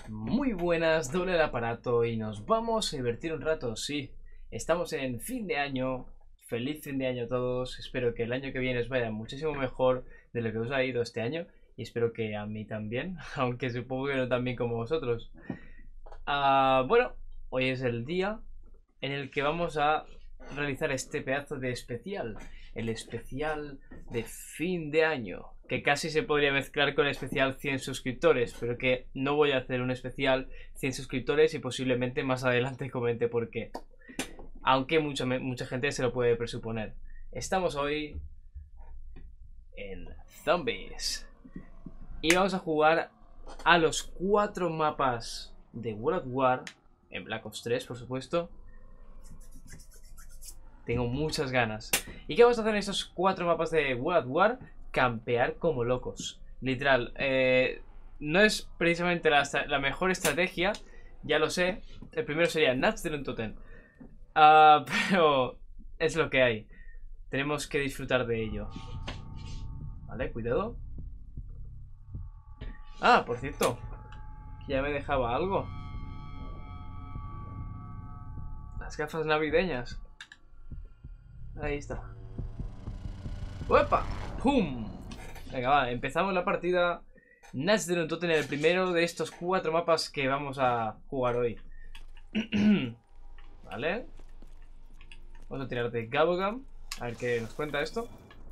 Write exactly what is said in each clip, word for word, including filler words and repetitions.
Muy buenas, doble el aparato y nos vamos a divertir un rato, sí. Estamos en fin de año, feliz fin de año a todos. Espero que el año que viene os vaya muchísimo mejor de lo que os ha ido este año. Y espero que a mí también, aunque supongo que no tan bien como vosotros. Uh, bueno, hoy es el día en el que vamos a realizar este pedazo de especial. El especial de fin de año, que casi se podría mezclar con el especial cien suscriptores, pero que no voy a hacer un especial cien suscriptores y posiblemente más adelante comente por qué. Aunque mucha, mucha gente se lo puede presuponer. Estamos hoy en Zombies y vamos a jugar a los cuatro mapas de World at War, en Black Ops tres por supuesto. Tengo muchas ganas. ¿Y qué vamos a hacer en esos cuatro mapas de World at War? Campear como locos. Literal, eh, no es precisamente la, la mejor estrategia, ya lo sé. El primero sería Nuts de un Totem. Uh, pero es lo que hay. Tenemos que disfrutar de ello. Vale, cuidado. Ah, por cierto, ya me dejaba algo. Las gafas navideñas. Ahí está. ¡Uepa! ¡Pum! Venga, va, empezamos la partida. Nuts de un Totem, el primero de estos cuatro mapas que vamos a jugar hoy. Vale. Vamos a tirar de Bubblegum. A ver qué nos cuenta esto.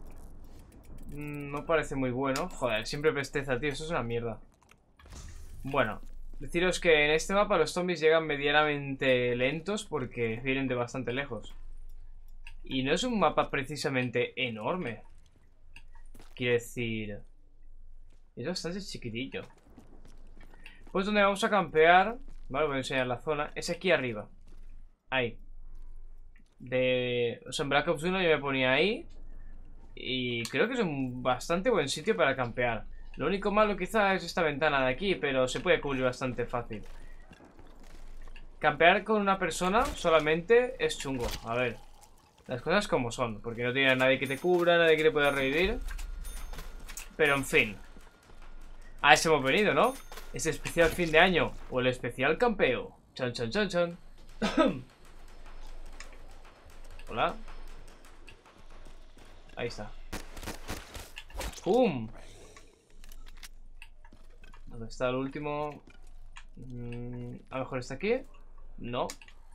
No parece muy bueno. Joder, siempre presteza, tío. Eso es una mierda. Bueno, deciros que en este mapa los zombies llegan medianamente lentos porque vienen de bastante lejos. Y no es un mapa precisamente enorme. Quiero decir, es bastante chiquitillo. Pues donde vamos a campear, vale, voy a enseñar la zona. Es aquí arriba. Ahí. De... O sea, en Black Ops uno yo me ponía ahí. Y creo que es un bastante buen sitio para campear. Lo único malo quizá es esta ventana de aquí, pero se puede cubrir bastante fácil. Campear con una persona solamente es chungo. A ver, las cosas como son, porque no tiene a nadie que te cubra, nadie que te pueda revivir. Pero en fin, a eso hemos venido, ¿no? Ese especial fin de año o el especial campeo. Chan, chan, chan, chan. Hola. Ahí está. ¡Pum! ¿Dónde está el último? Mm, a lo mejor está aquí. No.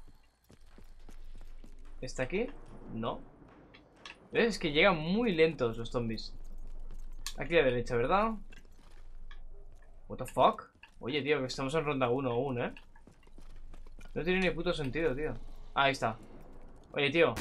¿Está aquí? No. ¿Ves? Es que llegan muy lentos los zombies. Aquí a la derecha, ¿verdad? What the fuck? Oye, tío, que estamos en ronda uno aún, ¿eh? No tiene ni puto sentido, tío. Ah, ahí está. Oye, tío.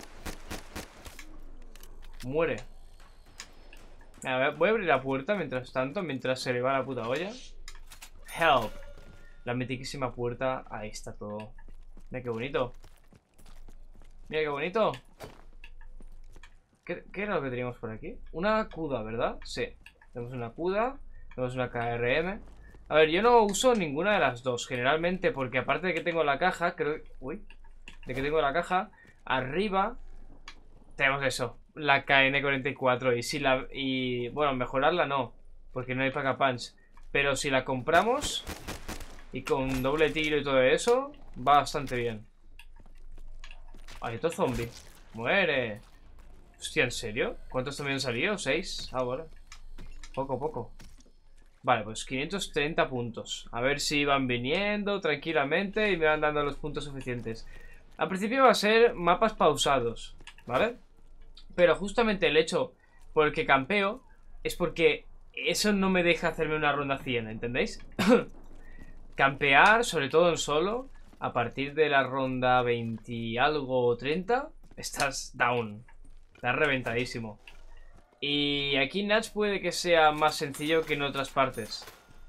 Muere. A ver, voy a abrir la puerta mientras tanto, mientras se le va la puta olla. Help. La mitiquísima puerta. Ahí está todo. Mira qué bonito. Mira qué bonito. ¿Qué, qué era lo que teníamos por aquí? Una CUDA, ¿verdad? Sí. Tenemos una CUDA. Tenemos una K R M. A ver, yo no uso ninguna de las dos. Generalmente, porque aparte de que tengo la caja, creo... Uy. De que tengo la caja, arriba tenemos eso. La K N cuarenta y cuatro. Y si la... Y... Bueno, mejorarla no. Porque no hay Pack a Punch. Pero si la compramos... Y con doble tiro y todo eso... Va bastante bien. Hay otro zombie. Muere. Hostia, ¿en serio? ¿Cuántos zombies han salido? ¿Seis? Ah, bueno. Poco, poco. Vale, pues quinientos treinta puntos. A ver si van viniendo tranquilamente y me van dando los puntos suficientes. Al principio va a ser mapas pausados, ¿vale? Pero justamente el hecho por el que campeo es porque eso no me deja hacerme una ronda cien, ¿entendéis? Campear, sobre todo en solo, a partir de la ronda veinte algo o treinta, estás down. Estás reventadísimo. Y aquí Nuts puede que sea más sencillo que en otras partes.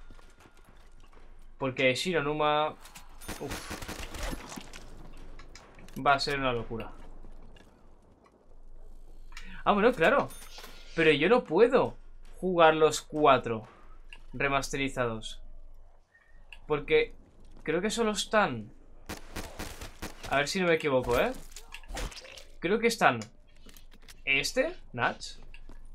Porque Shironuma... Uf, va a ser una locura. Ah, bueno, claro. Pero yo no puedo jugar los cuatro remasterizados. Porque creo que solo están... A ver si no me equivoco, ¿eh? Creo que están... Este, Nuts,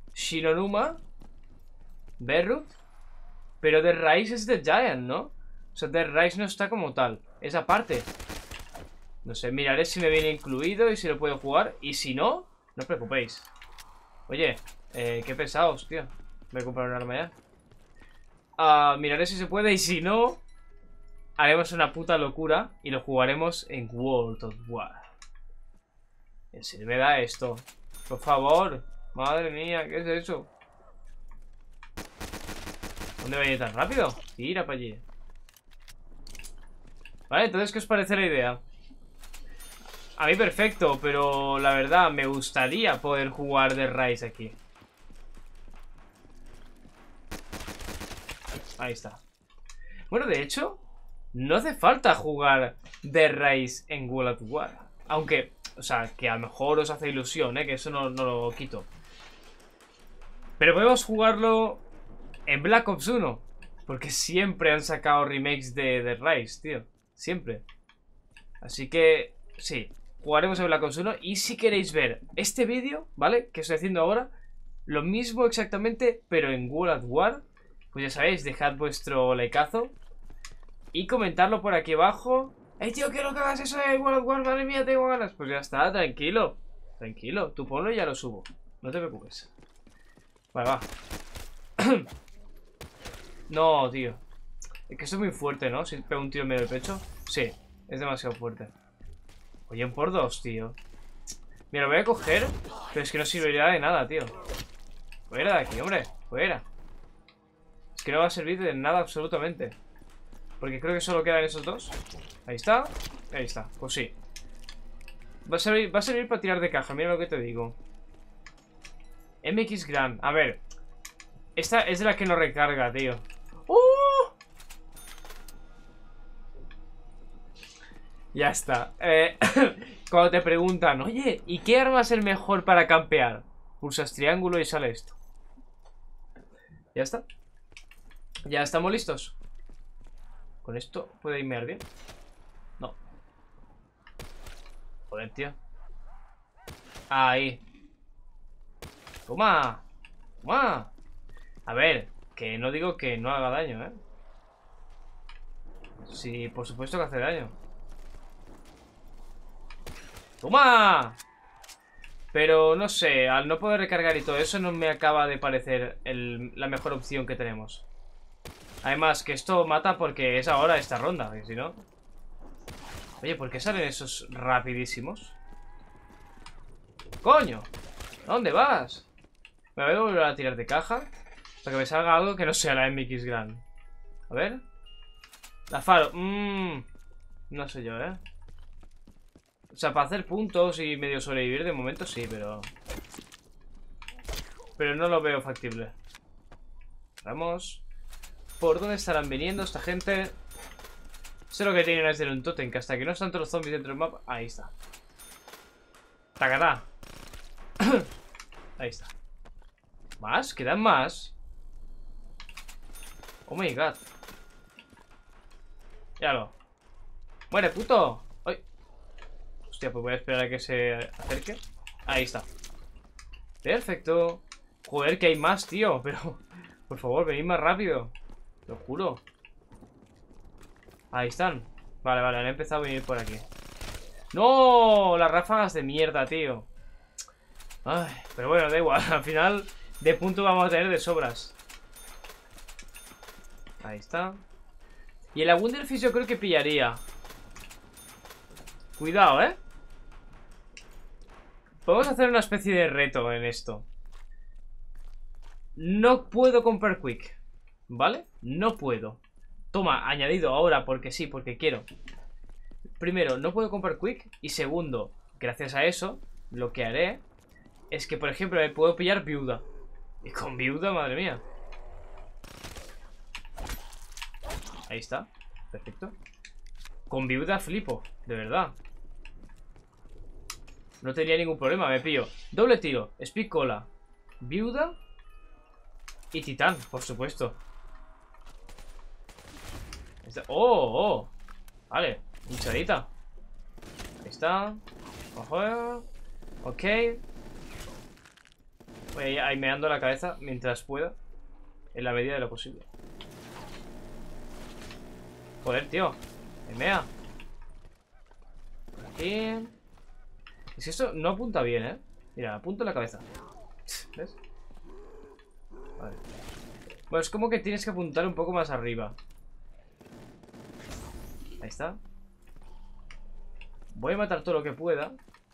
Shironuma, Berrut. Pero de Rise es de Giant, ¿no? O sea, Dead Rise no está como tal. Esa parte. No sé, miraré si me viene incluido y si lo puedo jugar. Y si no, no os preocupéis. Oye, eh, qué pesados, tío. Voy a comprar un arma ya. Uh, miraré si se puede y si no, haremos una puta locura y lo jugaremos en World of War. ¿En serio me da esto? Por favor. Madre mía, ¿qué es eso? ¿Dónde va a ir tan rápido? Tira para allí. Vale, entonces, ¿qué os parece la idea? A mí perfecto, pero la verdad me gustaría poder jugar de Rise aquí. Ahí está. Bueno, de hecho, no hace falta jugar de Rise en World of War. Aunque, o sea, que a lo mejor os hace ilusión, ¿eh? Que eso no, no lo quito. Pero podemos jugarlo en Black Ops uno. Porque siempre han sacado remakes de, de Rise, tío. Siempre. Así que, sí, jugaremos en Black Ops uno. Y si queréis ver este vídeo, ¿vale? Que estoy haciendo ahora, lo mismo exactamente, pero en World of War, pues ya sabéis, dejad vuestro likeazo y comentarlo por aquí abajo. ¡Ey, tío, quiero que hagas eso de World of War! ¡Madre mía, tengo ganas! Pues ya está, tranquilo. Tranquilo, tú ponlo y ya lo subo. No te preocupes. Vale, va. No, tío. Es que esto es muy fuerte, ¿no? Si pego un tiro en medio del pecho. Sí, es demasiado fuerte. Oye, un por dos, tío. Mira, lo voy a coger, pero es que no serviría de nada, tío. Fuera de aquí, hombre. Fuera. Es que no va a servir de nada absolutamente. Porque creo que solo quedan esos dos. Ahí está. Ahí está. Pues sí. Va a servir, va a servir para tirar de caja. Mira lo que te digo. M X Grand. A ver. Esta es de la que no recarga, tío. ¡Uh! Ya está. Eh, cuando te preguntan, oye, ¿y qué arma es el mejor para campear? Pulsas triángulo y sale esto. Ya está. Ya estamos listos. ¿Con esto puede irme bien? No. Joder, tío. Ahí. Toma. Toma. A ver, que no digo que no haga daño, ¿eh? Sí, por supuesto que hace daño. ¡Toma! Pero no sé, al no poder recargar y todo eso no me acaba de parecer el, la mejor opción que tenemos. Además, que esto mata porque es ahora esta ronda, que si no... Oye, ¿por qué salen esos rapidísimos? ¡Coño! ¿A dónde vas? Me voy a volver a tirar de caja para que me salga algo que no sea la M X Grand. A ver. La Faro. Mmm. No sé yo, ¿eh? O sea, para hacer puntos y medio sobrevivir de momento sí, pero... Pero no lo veo factible. Vamos. ¿Por dónde estarán viniendo esta gente? Sé lo que tienen es de un tótem, que hasta que no están todos los zombies dentro del mapa... Ahí está. ¡Tacatá! Ahí está. ¿Más? ¿Quedan más? Oh my god. Míralo. ¡Muere, puto! ¡Ay! Hostia, pues voy a esperar a que se acerque. Ahí está. Perfecto. Joder, que hay más, tío. Pero, por favor, venid más rápido. Te lo juro. Ahí están. Vale, vale, han empezado a venir por aquí. ¡No! Las ráfagas de mierda, tío. Ay, pero bueno, da igual. Al final, de punto vamos a tener de sobras. Ahí está. Y el Wunderfish yo creo que pillaría. Cuidado, ¿eh? Podemos hacer una especie de reto en esto. No puedo comprar Quick, ¿vale? No puedo. Toma, añadido ahora porque sí, porque quiero. Primero, no puedo comprar Quick. Y segundo, gracias a eso, lo que haré es que, por ejemplo, me puedo pillar viuda. Y con viuda, madre mía. Ahí está, perfecto. Con viuda flipo, de verdad. No tenía ningún problema, me pillo doble tiro, speed cola, viuda y titán, por supuesto. Oh, oh. Vale, hinchadita. Ahí está. Ojo. Ok. Voy ahí meando la cabeza mientras pueda, en la medida de lo posible. Joder, tío. Me mea. Por aquí. Es que esto no apunta bien, ¿eh? Mira, apunta en la cabeza. ¿Ves? Vale. Bueno, es como que tienes que apuntar un poco más arriba. Ahí está. Voy a matar todo lo que pueda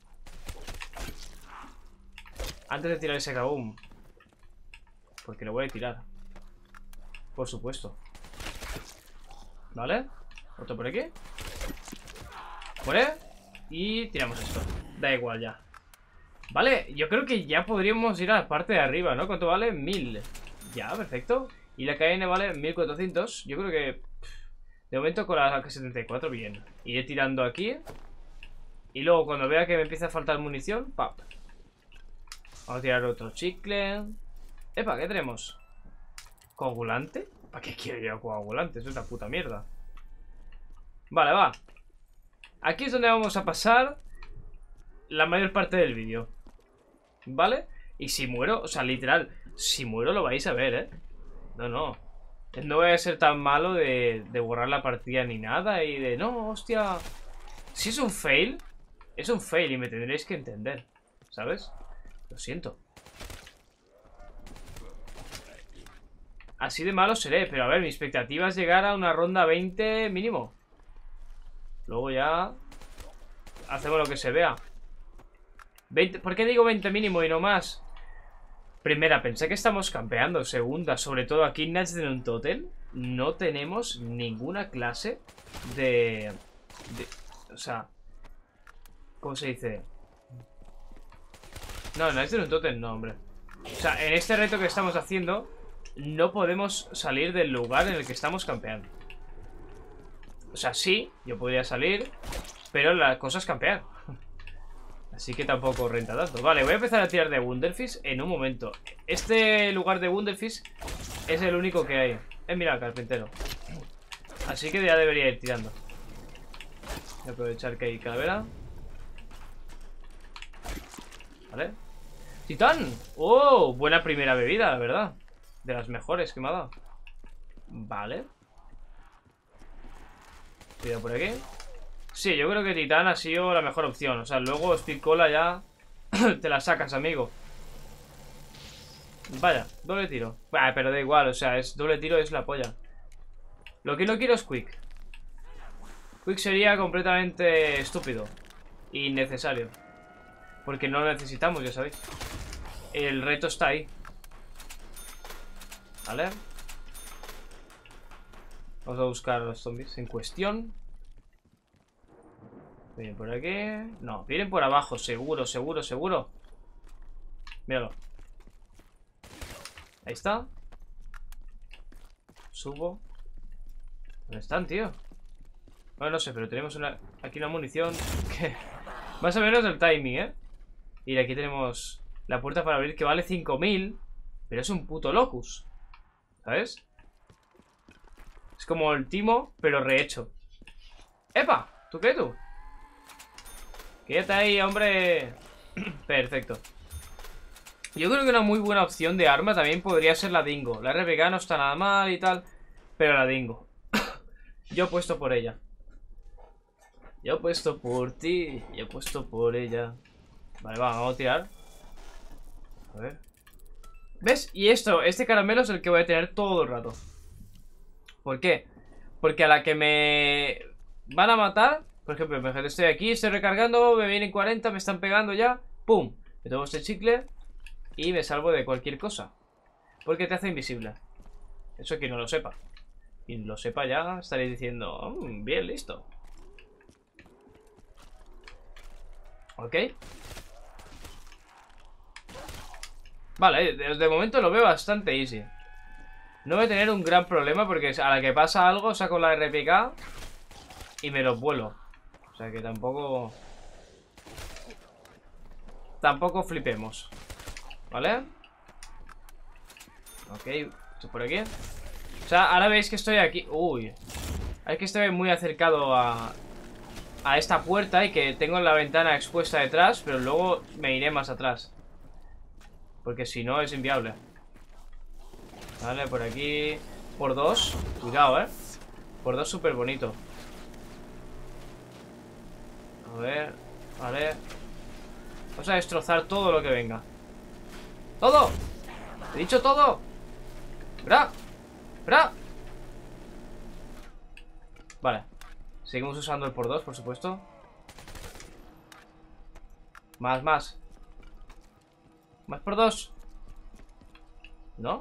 antes de tirar ese kaboom, porque lo voy a tirar, por supuesto. Vale. Otro por aquí. Vale. Y tiramos esto. Da igual ya. Vale, yo creo que ya podríamos ir a la parte de arriba, ¿no? ¿Cuánto vale? Mil. Ya, perfecto. Y la K N vale mil cuatrocientos. Yo creo que de momento con la A K setenta y cuatro bien. Iré tirando aquí. Y luego cuando vea que me empieza a faltar munición, ¡pap! Vamos a tirar otro chicle. Epa, ¿qué tenemos? ¿Coagulante? ¿Para qué quiero yo coagulante? Eso es una puta mierda. Vale, va. Aquí es donde vamos a pasar la mayor parte del vídeo. ¿Vale? Y si muero, o sea, literal, si muero lo vais a ver, ¿eh? No, no. No voy a ser tan malo de, de borrar la partida ni nada. Y de, no, hostia. Si es un fail, es un fail y me tendréis que entender, ¿sabes? Lo siento. Así de malo seré, pero a ver, mi expectativa es llegar a una ronda veinte mínimo. Luego ya hacemos lo que se vea. veinte, ¿por qué digo veinte mínimo y no más? Primera, pensé que estamos campeando. Segunda, sobre todo aquí en Knights de Untoten no tenemos ninguna clase de, de... O sea, ¿cómo se dice? No, Knights de Untoten no, hombre. O sea, en este reto que estamos haciendo no podemos salir del lugar en el que estamos campeando. O sea, sí, yo podría salir, pero la cosa es campear. Así que tampoco renta tanto. Vale, voy a empezar a tirar de Wunderfish en un momento. Este lugar de Wunderfish es el único que hay. Eh, mira, carpintero. Así que ya debería ir tirando. Voy a aprovechar que hay calavera. Vale. ¡Titán! ¡Oh! Buena primera bebida, la verdad. De las mejores que me ha dado. Vale. Cuidado por aquí. Sí, yo creo que Titán ha sido la mejor opción. O sea, luego Speed Cola ya te la sacas, amigo. Vaya, doble tiro. Bah, pero da igual, o sea, es doble tiro, es la polla. Lo que no quiero es Quick. Quick sería completamente estúpido. Innecesario. Porque no lo necesitamos, ya sabéis. El reto está ahí. Vale. Vamos a buscar a los zombies en cuestión. Vienen por aquí. No, vienen por abajo, seguro, seguro, seguro. Míralo. Ahí está. Subo. ¿Dónde están, tío? Bueno, no sé, pero tenemos una, aquí una munición que... Más o menos el timing, ¿eh? Y aquí tenemos la puerta para abrir que vale cinco mil. Pero es un puto locus, ¿sabes? Es como el timo, pero rehecho. ¡Epa! ¿Tú qué, tú? Quédate ahí, hombre. Perfecto. Yo creo que una muy buena opción de arma también podría ser la Dingo. La R P K no está nada mal y tal, pero la Dingo. Yo he puesto por ella. Yo he puesto por ti. Yo he puesto por ella. Vale, va, vamos a tirar. A ver. ¿Ves? Y esto, este caramelo es el que voy a tener todo el rato. ¿Por qué? Porque a la que me van a matar, por ejemplo, imagínate, estoy aquí, estoy recargando, me vienen cuarenta, me están pegando ya. ¡Pum! Me tomo este chicle y me salvo de cualquier cosa. Porque te hace invisible. Eso quien no lo sepa. Quien lo sepa ya estaréis diciendo, oh, bien, listo. Ok. Vale, de, de momento lo veo bastante easy. No voy a tener un gran problema porque a la que pasa algo saco la R P K y me los vuelo. O sea que tampoco... Tampoco flipemos. ¿Vale? Ok, esto por aquí. O sea, ahora veis que estoy aquí. Uy. Es que estoy muy acercado a... A esta puerta y que tengo la ventana expuesta detrás, pero luego me iré más atrás. Porque si no es inviable. Vale, por aquí. Por dos. Cuidado, eh. Por dos súper bonito. A ver, vale. Vamos a destrozar todo lo que venga. ¡Todo! ¡He dicho todo! ¡Bra! ¡Bra! Vale. Seguimos usando el por dos, por supuesto. Más, más. Más por dos. ¿No?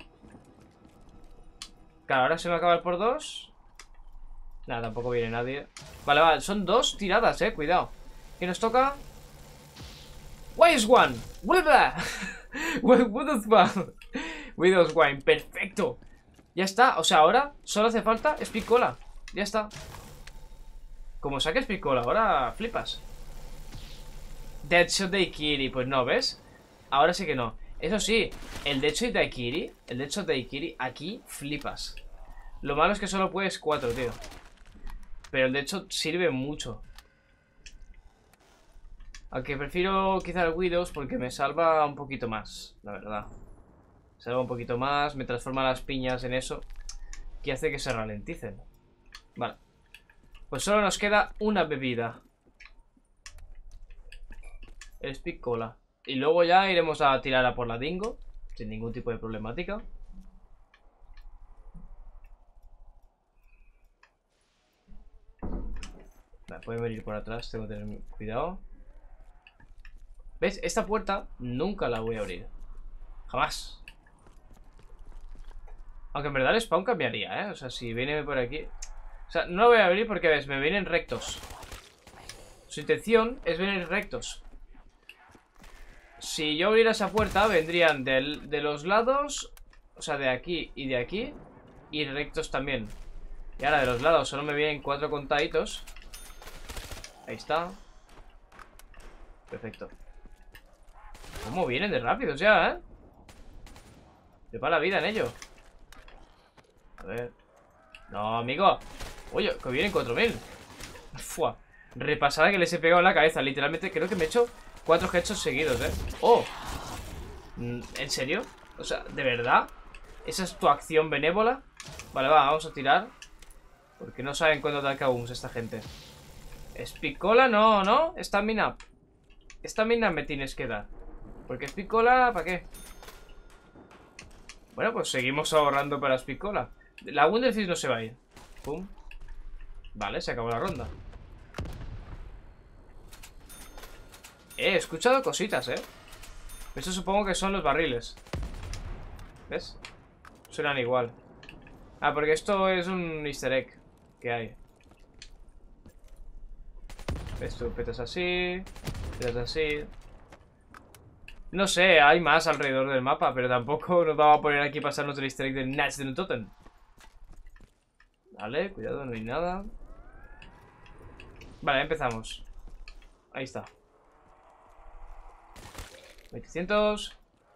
Claro, ahora se me acaba el por dos. Nada, tampoco viene nadie. Vale, vale, son dos tiradas, eh, cuidado. ¿Qué nos toca? Wise one. Widow's one. Widow's wine, perfecto. Ya está, o sea, ahora solo hace falta Speed Cola. Ya está. Como saques Speed Cola, ahora flipas. Deadshot Daiquiri, pues no, ¿ves? Ahora sí que no. Eso sí, el Deadshot Daiquiri, el Deadshot Daiquiri, aquí flipas. Lo malo es que solo puedes cuatro, tío. Pero el Deadshot sirve mucho. Aunque prefiero quizá el Widows porque me salva un poquito más, la verdad. Salva un poquito más, me transforma las piñas en eso, que hace que se ralenticen. Vale. Pues solo nos queda una bebida. El Speed Cola. Y luego ya iremos a tirar a por la Dingo, sin ningún tipo de problemática. Vale, pueden venir por atrás, tengo que tener cuidado. ¿Ves? Esta puerta nunca la voy a abrir. Jamás. Aunque en verdad el spawn cambiaría, ¿eh? O sea, si viene por aquí... O sea, no lo voy a abrir porque, ves, me vienen rectos. Su intención es venir rectos. Si yo abriera esa puerta, vendrían del, de los lados, o sea, de aquí y de aquí, y rectos también. Y ahora de los lados solo me vienen cuatro contaditos. Ahí está. Perfecto. ¿Cómo vienen de rápidos ya, eh? Le va la vida en ello. A ver. No, amigo. Oye, que vienen cuatro mil. Fua. Repasada que les he pegado en la cabeza. Literalmente creo que me he hecho cuatro headshots seguidos, eh. Oh. ¿En serio? O sea, ¿de verdad? ¿Esa es tu acción benévola? Vale, va, vamos a tirar. Porque no saben cuándo ataca Ums esta gente. Speed Cola, no, no. Stamina. Stamina me tienes que dar. Porque Speed Cola, ¿para qué? Bueno, pues seguimos ahorrando para Speed Cola. La Wonderfist no se va a ir. Pum. Vale, se acabó la ronda. Eh, he escuchado cositas, eh. Eso supongo que son los barriles. ¿Ves? Suenan igual. Ah, porque esto es un easter egg que hay. ¿Ves? Tú petas así, petas así. No sé, hay más alrededor del mapa, pero tampoco nos vamos a poner aquí a pasarnos el easter egg del Natch de Totem. Vale, cuidado, no hay nada. Vale, empezamos. Ahí está. Veinticientos.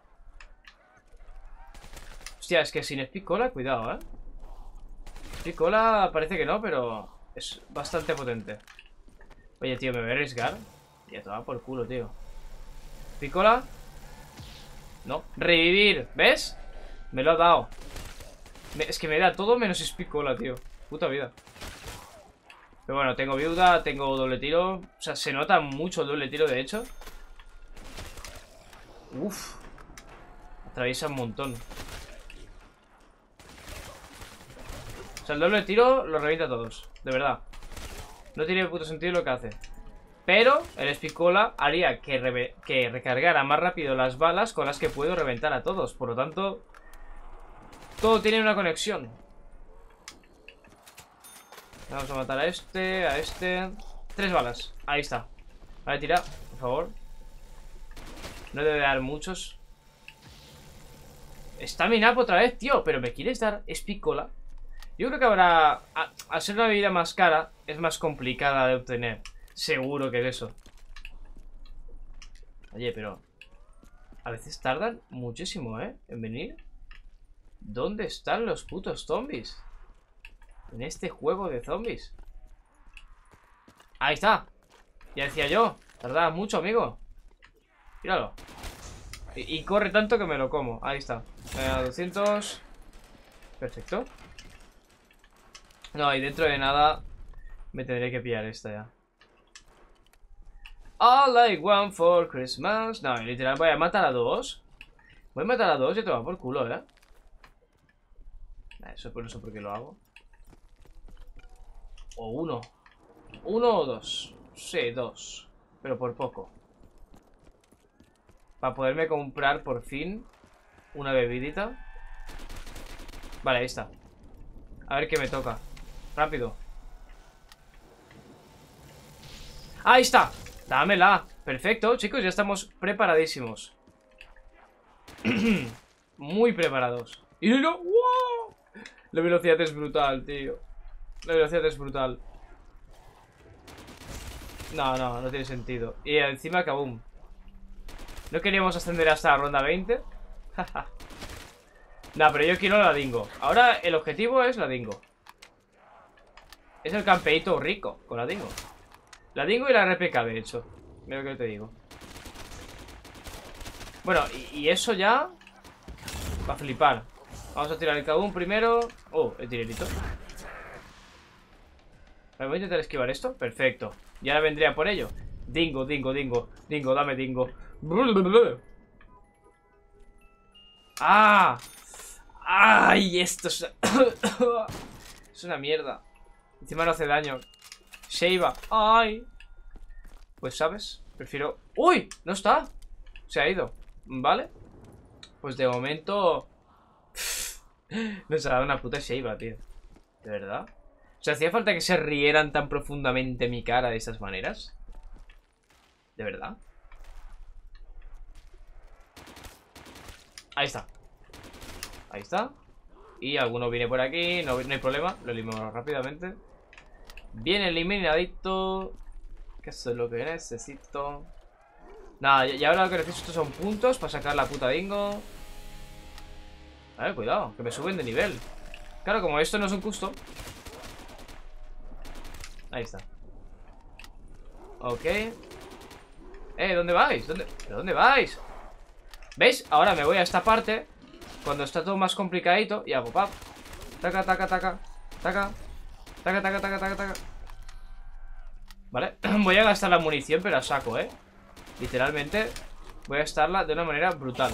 Hostia, es que sin Speed Cola, cuidado, eh. Speed Cola parece que no, pero es bastante potente. Oye, tío, me voy a arriesgar. Ya te va por culo, tío. Speed Cola. No, revivir, ¿ves? Me lo ha dado. me, Es que me da todo menos Speed Cola, tío. Puta vida. Pero bueno, tengo viuda, tengo doble tiro. O sea, se nota mucho el doble tiro, de hecho. Uf. Atraviesa un montón. O sea, el doble tiro lo revienta a todos. De verdad. No tiene puto sentido lo que hace. Pero el Speed Cola haría que, re que recargara más rápido las balas con las que puedo reventar a todos. Por lo tanto, todo tiene una conexión. Vamos a matar a este, a este. Tres balas, ahí está. Vale, tira, por favor. No debe dar muchos. Stamina up otra vez, tío. Pero me quieres dar Speed Cola. Yo creo que habrá... A, al ser una bebida más cara, es más complicada de obtener. Seguro que es eso. Oye, pero a veces tardan muchísimo, ¿eh? En venir. ¿Dónde están los putos zombies? En este juego de zombies. Ahí está. Ya decía yo. Tardaba mucho, amigo. Míralo. Y, y corre tanto que me lo como. Ahí está. Eh, doscientos. Perfecto. No, y dentro de nada me tendré que pillar esta ya. All I want for Christmas. No, literal voy a matar a dos. Voy a matar a dos y te va por culo, ¿eh? Eso por eso porque lo hago. O uno. Uno o dos. Sí, dos. Pero por poco. Para poderme comprar por fin una bebidita. Vale, ahí está. A ver qué me toca. Rápido. ¡Ahí está! Dámela. Perfecto, chicos, ya estamos preparadísimos. Muy preparados. ¡Y no! ¡Wow! La velocidad es brutal, tío. La velocidad es brutal. No, no, no tiene sentido. Y encima, kaboom. ¿No queríamos ascender hasta la ronda veinte? No, pero yo quiero la dingo. Ahora el objetivo es la dingo. Es el campeito rico con la dingo. La dingo y la R P K, de hecho. Mira lo que te digo. Bueno, y, y eso ya va a flipar. Vamos a tirar el kaboom primero. Oh, el tirerito. Voy a intentar esquivar esto. Perfecto. Y ahora vendría por ello. Dingo, dingo, dingo. Dingo, dame dingo. ¡Ah! ¡Ay! Esto es... es una mierda. Encima no hace daño. Sheiva. ¡Ay! Pues, ¿sabes? Prefiero... ¡Uy! No está. Se ha ido. ¿Vale? Pues de momento... Nos ha dado una puta Sheiva, tío. ¿De verdad? O sea, ¿hacía falta que se rieran tan profundamente mi cara de esas maneras? ¿De verdad? Ahí está. Ahí está. Y alguno viene por aquí. No, no hay problema. Lo eliminamos rápidamente. Bien eliminadito. Que eso es lo que necesito. Nada, y ahora lo que necesito son puntos para sacar la puta dingo. A ver, cuidado, que me suben de nivel. Claro, como esto no es un custom. Ahí está. Ok. Eh, ¿dónde vais? ¿Dónde? ¿Pero dónde vais? ¿Veis? Ahora me voy a esta parte cuando está todo más complicadito y hago pap. Taca, taca, taca. Taca. Taca, taca, taca, taca, taca. Vale, voy a gastar la munición, pero a saco, ¿eh? Literalmente voy a gastarla de una manera brutal.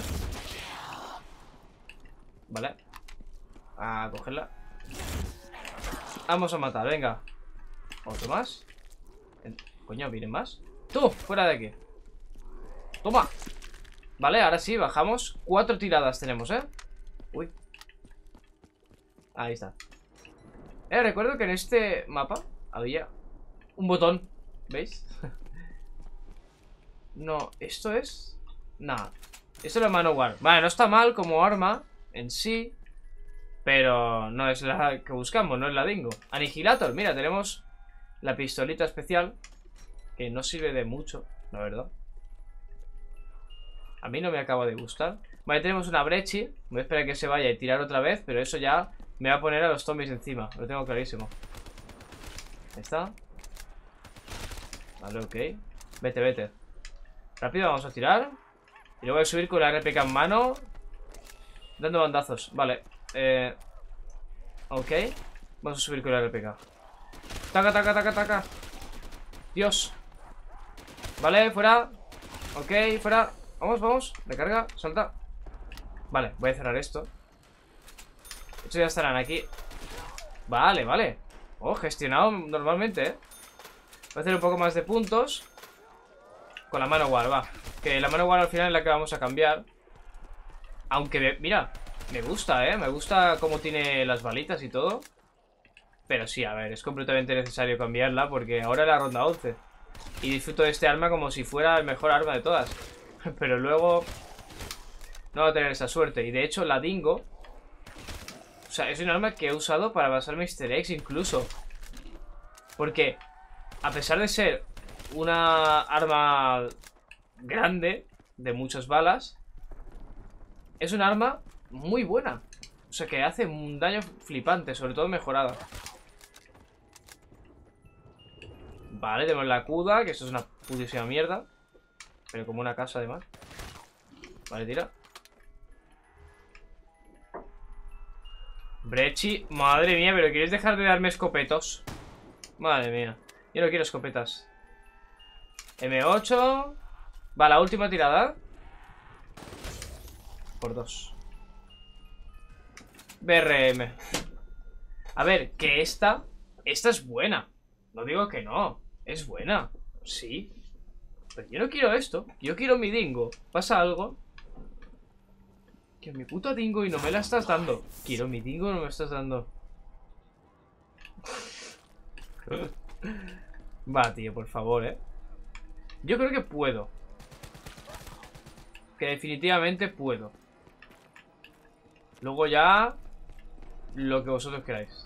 Vale. A cogerla. Vamos a matar, venga. Otro más. Coño, ¿vienen más? ¡Tú! Fuera de aquí. ¡Toma! Vale, ahora sí, bajamos. Cuatro tiradas tenemos, ¿eh? Uy. Ahí está. Eh, recuerdo que en este mapa había un botón. ¿Veis? No, esto es... Nada. Esto es la Manowar. Vale, no está mal como arma en sí, pero no es la que buscamos, no es la dingo. Anihilator, mira, tenemos la pistolita especial, que no sirve de mucho, la verdad. A mí no me acaba de gustar. Vale, tenemos una brechi. Voy a esperar a que se vaya y tirar otra vez, pero eso ya me va a poner a los zombies encima. Lo tengo clarísimo. Ahí está. Vale, ok. Vete, vete. Rápido, vamos a tirar. Y luego voy a subir con la R P K en mano, dando bandazos. Vale. Eh... Ok. Vamos a subir con la R P K. Taca, taca, taca, taca. Dios. Vale, fuera. Ok, fuera. Vamos, vamos. Recarga, salta. Vale, voy a cerrar esto. Estos ya estarán aquí. Vale, vale. Oh, gestionado normalmente, eh. Voy a hacer un poco más de puntos con la Manowar, va. Que la Manowar al final es la que vamos a cambiar. Aunque, me, mira, me gusta, eh. Me gusta cómo tiene las balitas y todo. Pero sí, a ver, es completamente necesario cambiarla, porque ahora es la ronda once y disfruto de este arma como si fuera el mejor arma de todas. Pero luego no va a tener esa suerte. Y de hecho la dingo, o sea, es un arma que he usado para basarme easter eggs incluso. Porque a pesar de ser una arma grande, de muchas balas, es un arma muy buena. O sea, que hace un daño flipante, sobre todo mejorada. Vale, tenemos la Kuda, que esto es una putísima mierda. Pero como una casa además. Vale, tira. Brechi, madre mía, pero ¿quieres dejar de darme escopetos? Madre mía, yo no quiero escopetas. eme ocho. Va, la última tirada. Por dos. B R M. A ver, que esta Esta es buena. No digo que no, es buena. Sí. Pero yo no quiero esto. Yo quiero mi dingo. ¿Pasa algo? Quiero mi puto dingo y no me la estás dando. Quiero mi dingo y no me estás dando. Va, tío, por favor, eh. Yo creo que puedo. Que definitivamente puedo. Luego ya lo que vosotros queráis.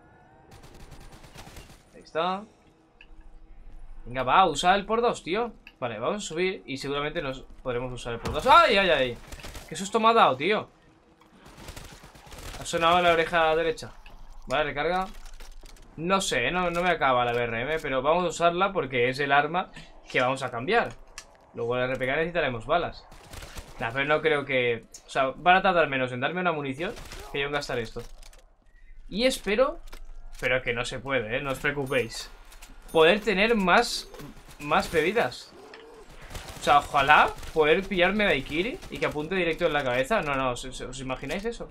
Ahí está. Venga, va, usa el por dos, tío. Vale, vamos a subir y seguramente nos podremos usar el por dos. ¡Ay, ay, ay! ¿Qué susto me ha dado, tío? Ha sonado en la oreja a la derecha. Vale, recarga. No sé, no, no me acaba la B R M, pero vamos a usarla porque es el arma que vamos a cambiar. Luego en el R P K necesitaremos balas. Nah, pero no creo que... O sea, van a tardar menos en darme una munición que yo en gastar esto. Y espero... Pero que no se puede, ¿eh? No os preocupéis. Poder tener más... Más bebidas. O sea, ojalá poder pillarme Daiquiri y que apunte directo en la cabeza. No, no, ¿os, os imagináis eso?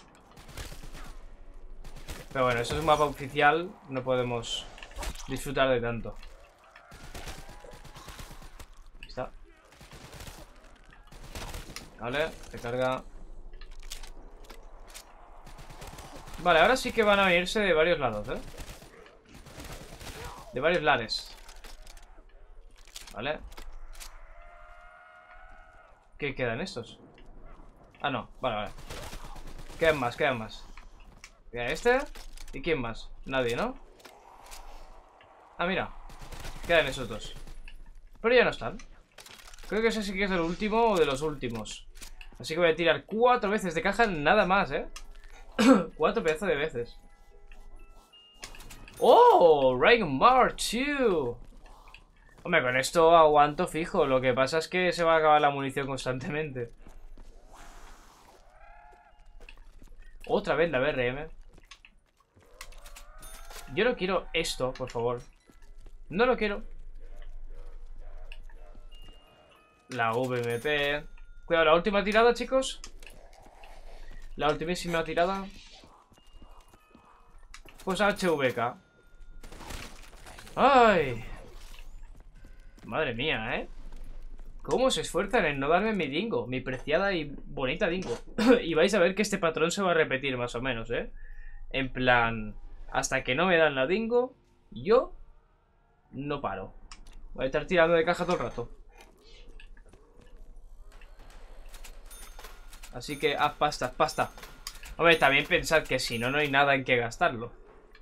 Pero bueno, eso es un mapa oficial. No podemos disfrutar de tanto. Ahí está. Vale, recarga. Vale, ahora sí que van a venirse de varios lados, ¿eh? De varios lares. Vale. ¿Qué quedan estos? Ah, no, vale, vale. Quedan más, quedan más. Queda este. ¿Y quién más? Nadie, ¿no? Ah, mira. Quedan esos dos. Pero ya no están. Creo que ese sí que es el último o de los últimos. Así que voy a tirar cuatro veces de caja, nada más, ¿eh? Cuatro pedazos de veces. ¡Oh! Reagan March dos. Hombre, con esto aguanto fijo. Lo que pasa es que se va a acabar la munición constantemente. Otra vez la B R M. Yo no quiero esto, por favor. No lo quiero. La V M P. Cuidado, la última tirada, chicos. La ultimísima tirada. Pues H V K. ¡Ay! Madre mía, ¿eh? ¿Cómo se esfuerzan en no darme mi dingo? Mi preciada y bonita dingo. Y vais a ver que este patrón se va a repetir más o menos, ¿eh? En plan... Hasta que no me dan la dingo, yo no paro. Voy a estar tirando de caja todo el rato. Así que haz pasta, haz pasta. Hombre, también pensad que si no, no hay nada en que gastarlo.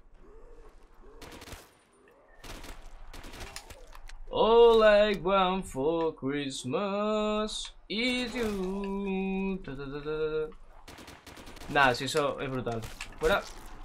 All I want for Christmas is you. Ta, ta, ta, ta. Nada, si eso es brutal. Fuera.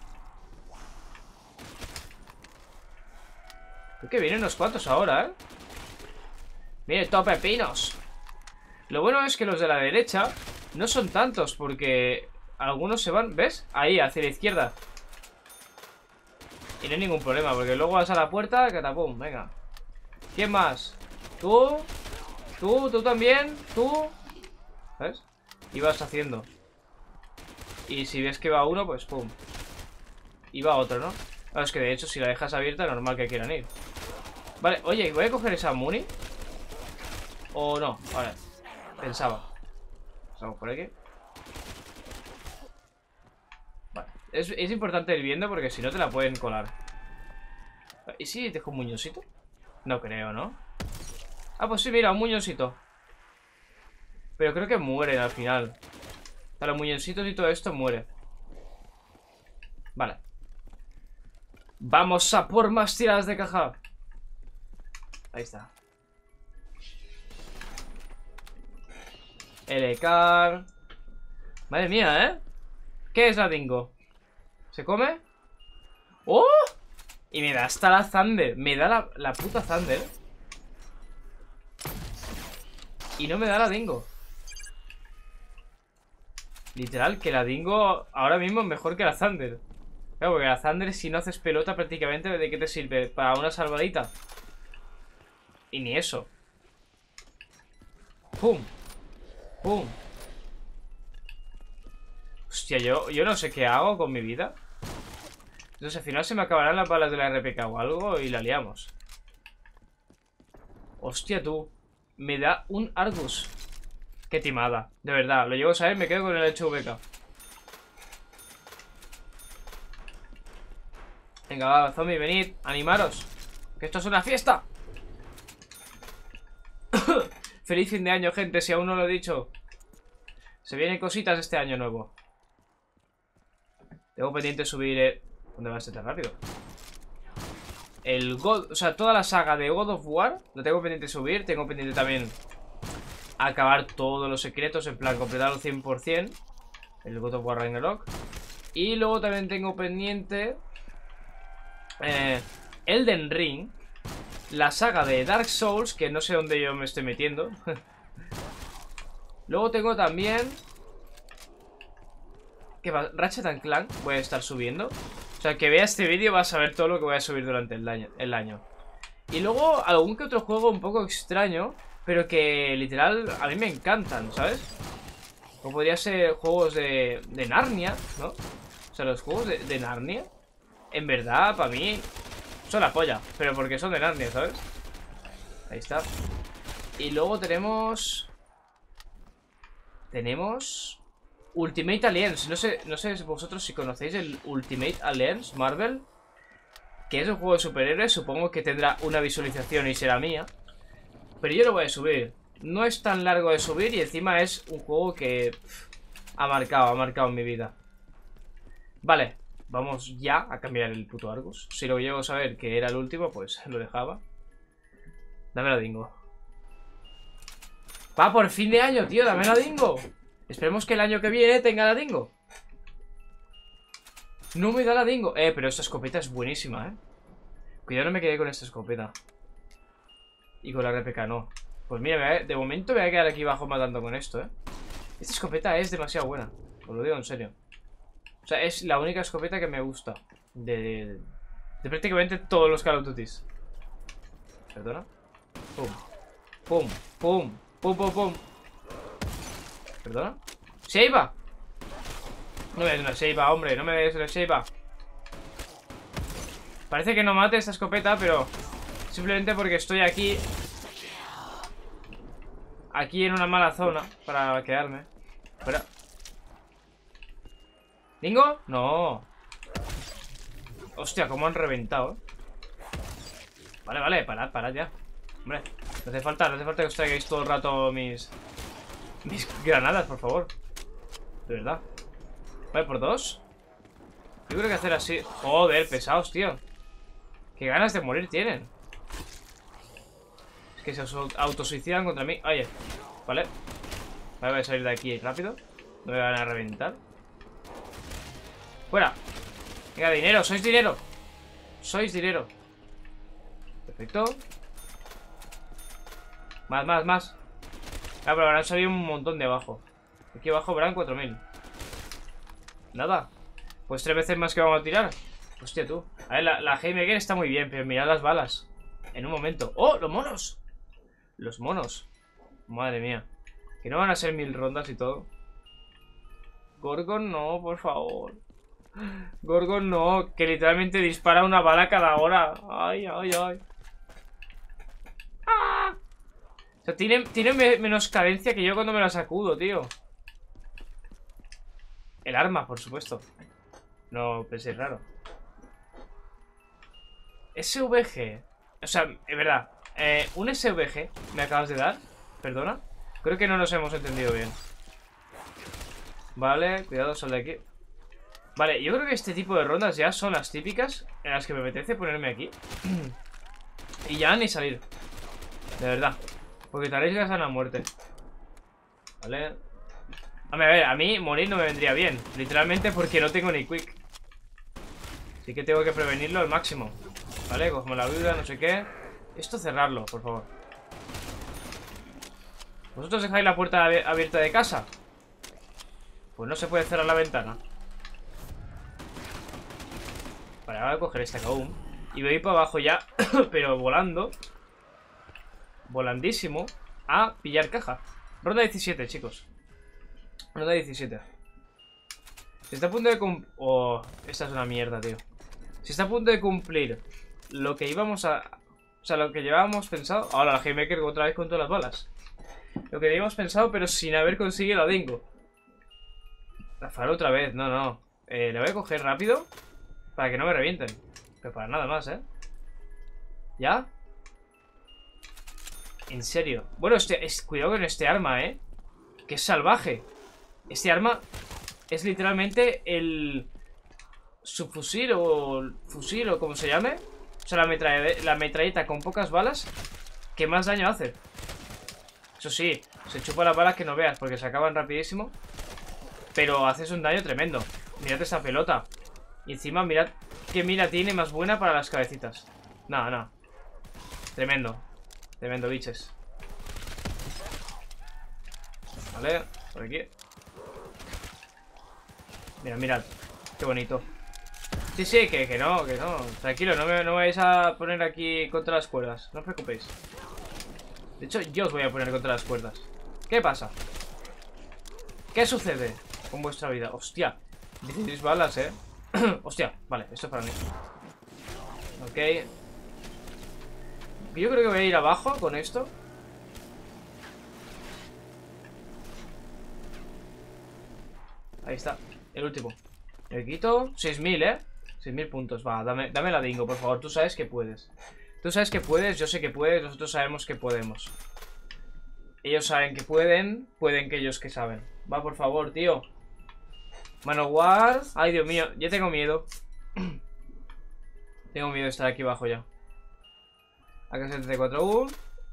Creo que vienen unos cuantos ahora, ¿eh? Mire, top pepinos. Lo bueno es que los de la derecha no son tantos, porque algunos se van, ¿ves? Ahí, hacia la izquierda. Y no hay ningún problema, porque luego vas a la puerta, catapum, venga. ¿Quién más? Tú, tú, tú también, tú. ¿Ves? Y vas haciendo. Y si ves que va uno, pues pum. Y va otro, ¿no? Claro, es que de hecho si la dejas abierta, normal que quieran ir. Vale, oye, voy a coger esa muni. O no, vale. Pensaba. Pasamos por aquí. Vale, es, es importante ir viendo porque si no te la pueden colar. ¿Y si dejo un muñoncito? No creo, ¿no? Ah, pues sí, mira, un muñoncito. Pero creo que mueren al final. A los muñoncitos y todo esto muere. Vale. Vamos a por más tiradas de caja. Ahí está. L K. Madre mía, ¿eh? ¿Qué es la dingo? ¿Se come? ¡Oh! Y me da hasta la Thunder. Me da la, la puta Thunder. Y no me da la dingo. Literal, que la Dingo ahora mismo es mejor que la Thunder. Claro, porque la Thunder, si no haces pelota prácticamente, ¿de qué te sirve? ¿Para una salvadita? Y ni eso. ¡Pum! ¡Pum! Hostia, yo, yo no sé qué hago con mi vida. Entonces al final se me acabarán las balas de la R P K o algo y la liamos. Hostia, tú. Me da un Argus. Qué timada. De verdad, lo llevo a saber, me quedo con el H V K. Venga, va, zombie, venid, animaros. Que esto es una fiesta. Feliz fin de año, gente, si aún no lo he dicho. Se vienen cositas este año nuevo. Tengo pendiente subir... Eh... ¿Dónde va a ser tan rápido? El God... O sea, toda la saga de God of War lo tengo pendiente subir. Tengo pendiente también acabar todos los secretos, en plan, completarlo cien por cien. El God of War Ragnarok. Y luego también tengo pendiente... Eh, Elden Ring. La saga de Dark Souls, que no sé dónde yo me estoy metiendo. Luego tengo también... ¿Qué va? Ratchet and Clank voy a estar subiendo. O sea, que vea este vídeo vas a ver todo lo que voy a subir durante el año, el año. Y luego algún que otro juego un poco extraño, pero que literal a mí me encantan, ¿sabes? O podría ser juegos de, de Narnia, ¿no? O sea, los juegos de, de Narnia, en verdad, para mí, son la polla. Pero porque son de Narnia, ¿sabes? Ahí está. Y luego tenemos... Tenemos... Ultimate Alliance. No sé, no sé vosotros si conocéis el Ultimate Alliance Marvel, que es un juego de superhéroes. Supongo que tendrá una visualización y será mía, pero yo lo voy a subir. No es tan largo de subir y encima es un juego que pff, ha marcado, ha marcado en mi vida. Vale, vamos ya a cambiar el puto Argus. Si lo llego a saber que era el último, pues lo dejaba. Dame la Dingo. Va por fin de año, tío, dame la Dingo. Esperemos que el año que viene tenga la Dingo. No me da la Dingo. Eh, pero esta escopeta es buenísima, eh. Cuidado, no me quedé con esta escopeta. Y con la R P K no. Pues mira, de momento me voy a quedar aquí abajo matando con esto, eh. Esta escopeta es demasiado buena. Os lo digo en serio. O sea, es la única escopeta que me gusta De, de, de prácticamente todos los Call of Duty. Perdona. Pum. Pum, pum, pum, pum, pum. ¿Perdona? ¡Sheiva! No me des una Sheiva, hombre, no me des una Sheiva. Parece que no mate esta escopeta, pero simplemente porque estoy aquí Aquí en una mala zona para quedarme. Fuera. ¿Dingo? No. Hostia, cómo han reventado, ¿eh? Vale, vale, parad, parad ya. Hombre, no hace falta, no hace falta que os traigáis todo el rato mis Mis granadas, por favor. De verdad. Vale, por dos. Yo creo que hacer así. Joder, pesados, tío. Qué ganas de morir tienen. Es que se autosuicidan contra mí. Oye, vale. Vale, voy a salir de aquí rápido. No me van a reventar. Fuera. Venga, dinero, sois dinero. Sois dinero. Perfecto. Más, más, más. Ah, pero ahora han salido un montón de abajo. Aquí abajo verán cuatro mil. Nada. Pues tres veces más que vamos a tirar. Hostia, tú. A ver, la, la Heimeger está muy bien, pero mirad las balas. En un momento. ¡Oh, los monos! Los monos. Madre mía. Que no van a ser mil rondas y todo. Gorgon no, por favor. Gorgon no. Que literalmente dispara una bala cada hora. Ay, ay, ay. ¡Ah! O sea, tiene, tiene menos cadencia que yo cuando me la sacudo, tío. El arma, por supuesto. No pensé raro. S V G. O sea, es verdad. Eh, un S V G me acabas de dar. Perdona. Creo que no nos hemos entendido bien. Vale, cuidado, sal de aquí. Vale, yo creo que este tipo de rondas ya son las típicas en las que me apetece ponerme aquí. Y ya ni salir. De verdad. Porque te arriesgas a la muerte. Vale. A ver, a ver, a mí morir no me vendría bien. Literalmente porque no tengo ni quick. Así que tengo que prevenirlo al máximo. Vale, cogemos la vida, no sé qué. Esto cerrarlo, por favor. ¿Vosotros dejáis la puerta abierta de casa? Pues no se puede cerrar la ventana. Vale, ahora voy a coger este aún. Y voy a ir para abajo ya, pero volando. Volandísimo. A pillar caja. Ronda diecisiete, chicos. Ronda diecisiete. Si está a punto de cumplir... Oh, esta es una mierda, tío. Si está a punto de cumplir lo que íbamos a... O sea, lo que llevábamos pensado... Ahora la Haymaker otra vez con todas las balas. Lo que habíamos pensado, pero sin haber conseguido la Dingo. La faro otra vez, no, no. Eh, le voy a coger rápido para que no me revienten. Pero para nada más, ¿eh? ¿Ya? En serio. Bueno, este, es, cuidado con este arma, ¿eh? Que es salvaje. Este arma es literalmente el subfusil o el fusil o como se llame. O sea, la, metralle la metralleta con pocas balas que más daño hace. Eso sí, se chupa las balas que no veas porque se acaban rapidísimo. Pero haces un daño tremendo. Mirad esa pelota. Y encima mirad qué mira tiene más buena para las cabecitas. No, no. Tremendo. Tremendo, biches. Vale, por aquí. Mira, mirad. Qué bonito. Sí, sí, que, que no, que no. Tranquilo, no me, no me vais a poner aquí contra las cuerdas. No os preocupéis. De hecho, yo os voy a poner contra las cuerdas. ¿Qué pasa? ¿Qué sucede con vuestra vida? Hostia, dieciséis balas, eh. Hostia, vale, esto es para mí. Ok. Yo creo que voy a ir abajo con esto. Ahí está, el último. Me quito seis mil, eh. seis mil puntos, va, dame, dame la Dingo, por favor. Tú sabes que puedes. Tú sabes que puedes, yo sé que puedes. Nosotros sabemos que podemos. Ellos saben que pueden. Pueden que ellos que saben. Va, por favor, tío. Manowar. Ay, Dios mío, ya tengo miedo. Tengo miedo de estar aquí abajo ya. A K setenta y cuatro U.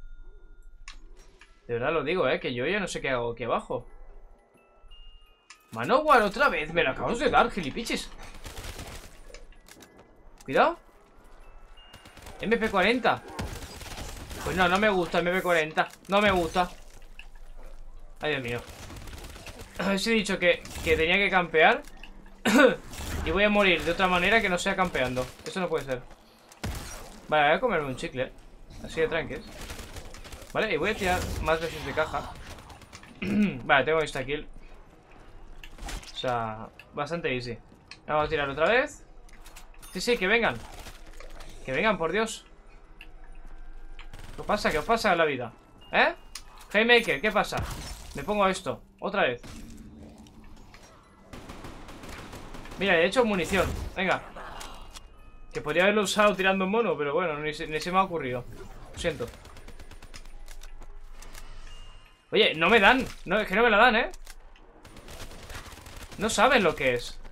De verdad lo digo, eh, que yo ya no sé qué hago aquí abajo. Manowar otra vez. Me lo acabamos de dar, gilipiches. Cuidado. M P cuarenta. Pues no, no me gusta M P cuarenta. No me gusta. Ay, Dios mío. Os he dicho que, que tenía que campear. Y voy a morir de otra manera que no sea campeando. Eso no puede ser. Vale, voy a comerme un chicle. Así de tranques. Vale, y voy a tirar más veces de caja. Vale, tengo esta kill. O sea, bastante easy. Vamos a tirar otra vez. Sí, sí, que vengan. Que vengan, por Dios. ¿Qué os pasa? ¿Qué os pasa en la vida? ¿Eh? Haymaker, ¿qué pasa? Me pongo esto, otra vez. Mira, he hecho munición. Venga. Que podría haberlo usado tirando un mono, pero bueno, ni se, ni se me ha ocurrido. Lo siento. Oye, no me dan. No, es que no me la dan, ¿eh? No saben lo que es.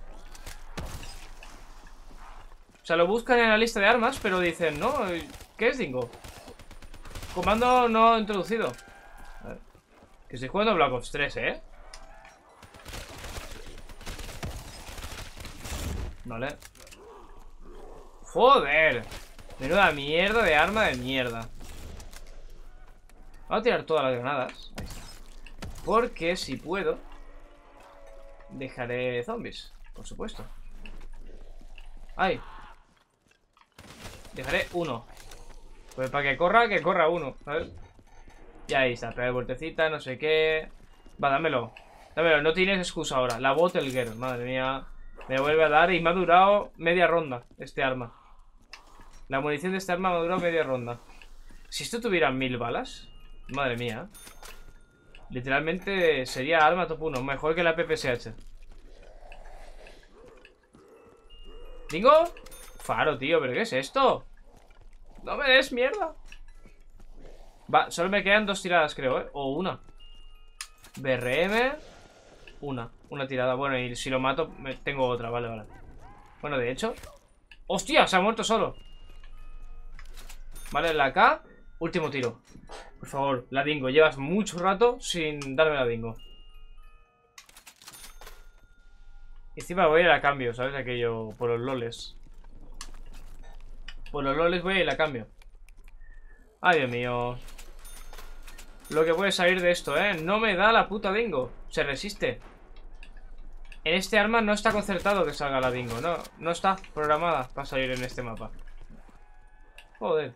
O sea, lo buscan en la lista de armas, pero dicen, no, ¿qué es Dingo? Comando no introducido. A ver. Que estoy jugando Black Ops tres, ¿eh? Vale. Joder. Menuda mierda de arma de mierda. Vamos a tirar todas las granadas. Ahí está. Porque si puedo dejaré zombies, por supuesto. ¡Ay! Dejaré uno. Pues para que corra, que corra uno, ¿sabes? Y ahí está, pegar vueltecita, no sé qué. Va, dámelo. Dámelo, no tienes excusa ahora. La Bottle Girl, madre mía. Me vuelve a dar y me ha durado media ronda este arma. La munición de este arma me ha durado media ronda. Si esto tuviera mil balas, madre mía. Literalmente sería arma top uno. Mejor que la P P S H. ¿Dingo? Faro, tío, ¿pero qué es esto? No me des mierda. Va, solo me quedan dos tiradas, creo, ¿eh? O una. B R M. Una, una tirada. Bueno, y si lo mato, me... tengo otra, vale, vale. Bueno, de hecho... ¡Hostia! Se ha muerto solo. Vale, la K. Último tiro. Por favor, la Dingo. Llevas mucho rato sin darme la Dingo. Y encima voy a ir a cambio, ¿sabes? Aquello por los loles. Por los loles voy a ir a cambio. Ay, Dios mío. Lo que puede salir de esto, ¿eh? No me da la puta Dingo. Se resiste. En este arma no está concertado que salga la dingo. No, no está programada para salir en este mapa. Joder.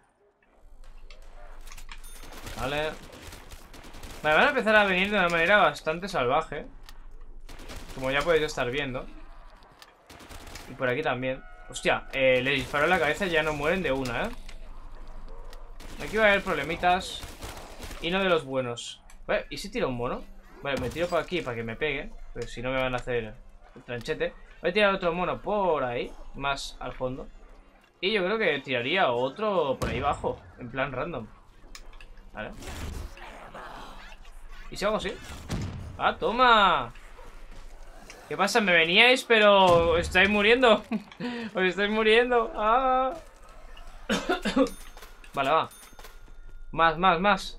Vale. Vale, van a empezar a venir de una manera bastante salvaje. Como ya podéis estar viendo. Y por aquí también. Hostia, eh, le disparo en la cabeza y ya no mueren de una, ¿eh? Aquí va a haber problemitas. Y no de los buenos. Vale, ¿y si tiro un mono? Vale, me tiro por aquí para que me pegue. Pero si no me van a hacer el tranchete. Voy a tirar otro mono por ahí. Más al fondo. Y yo creo que tiraría otro por ahí abajo. En plan random. Vale. ¿Y si hago así? ¡Ah, toma! ¿Qué pasa? Me veníais, pero estáis muriendo. Os estáis muriendo. ¡Ah! Vale, va. Más, más, más.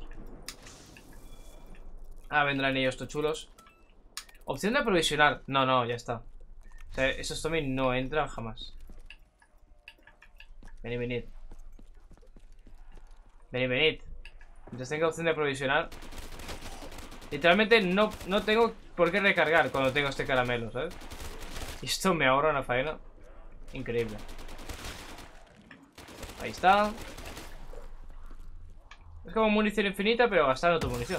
Ah, vendrán ellos estos chulos. Opción de aprovisionar. No, no, ya está. O sea, esos zombies no entran jamás. Venid, venid. Venid, venid. Mientras tenga opción de aprovisionar. Literalmente no, no tengo por qué recargar cuando tengo este caramelo, ¿sabes? Y esto me ahorra una faena increíble. Ahí está. Es como munición infinita, pero gastando tu munición.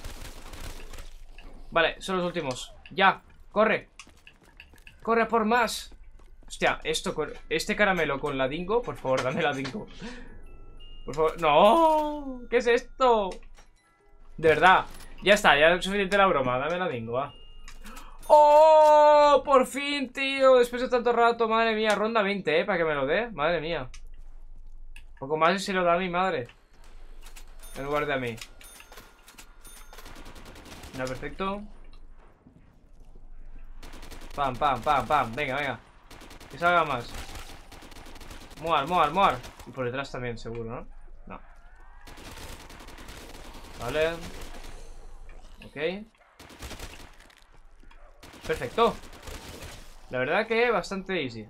Vale, son los últimos. ¡Ya! ¡Corre! ¡Corre por más! Hostia, esto con... Este caramelo con la dingo. Por favor, dame la dingo. Por favor. ¡No! ¿Qué es esto? De verdad. Ya está, ya es suficiente la broma. Dame la dingo, va. ¡Oh! Por fin, tío. Después de tanto rato, madre mía. Ronda veinte, ¿eh? Para que me lo dé. Madre mía. Poco más y se lo da a mi madre. En lugar de a mí. Ya, perfecto. Pam, pam, pam, pam. Venga, venga. Que salga más. Muar, muar, muar. Y por detrás también, seguro, ¿no? No. Vale. Ok. Perfecto. La verdad que bastante easy.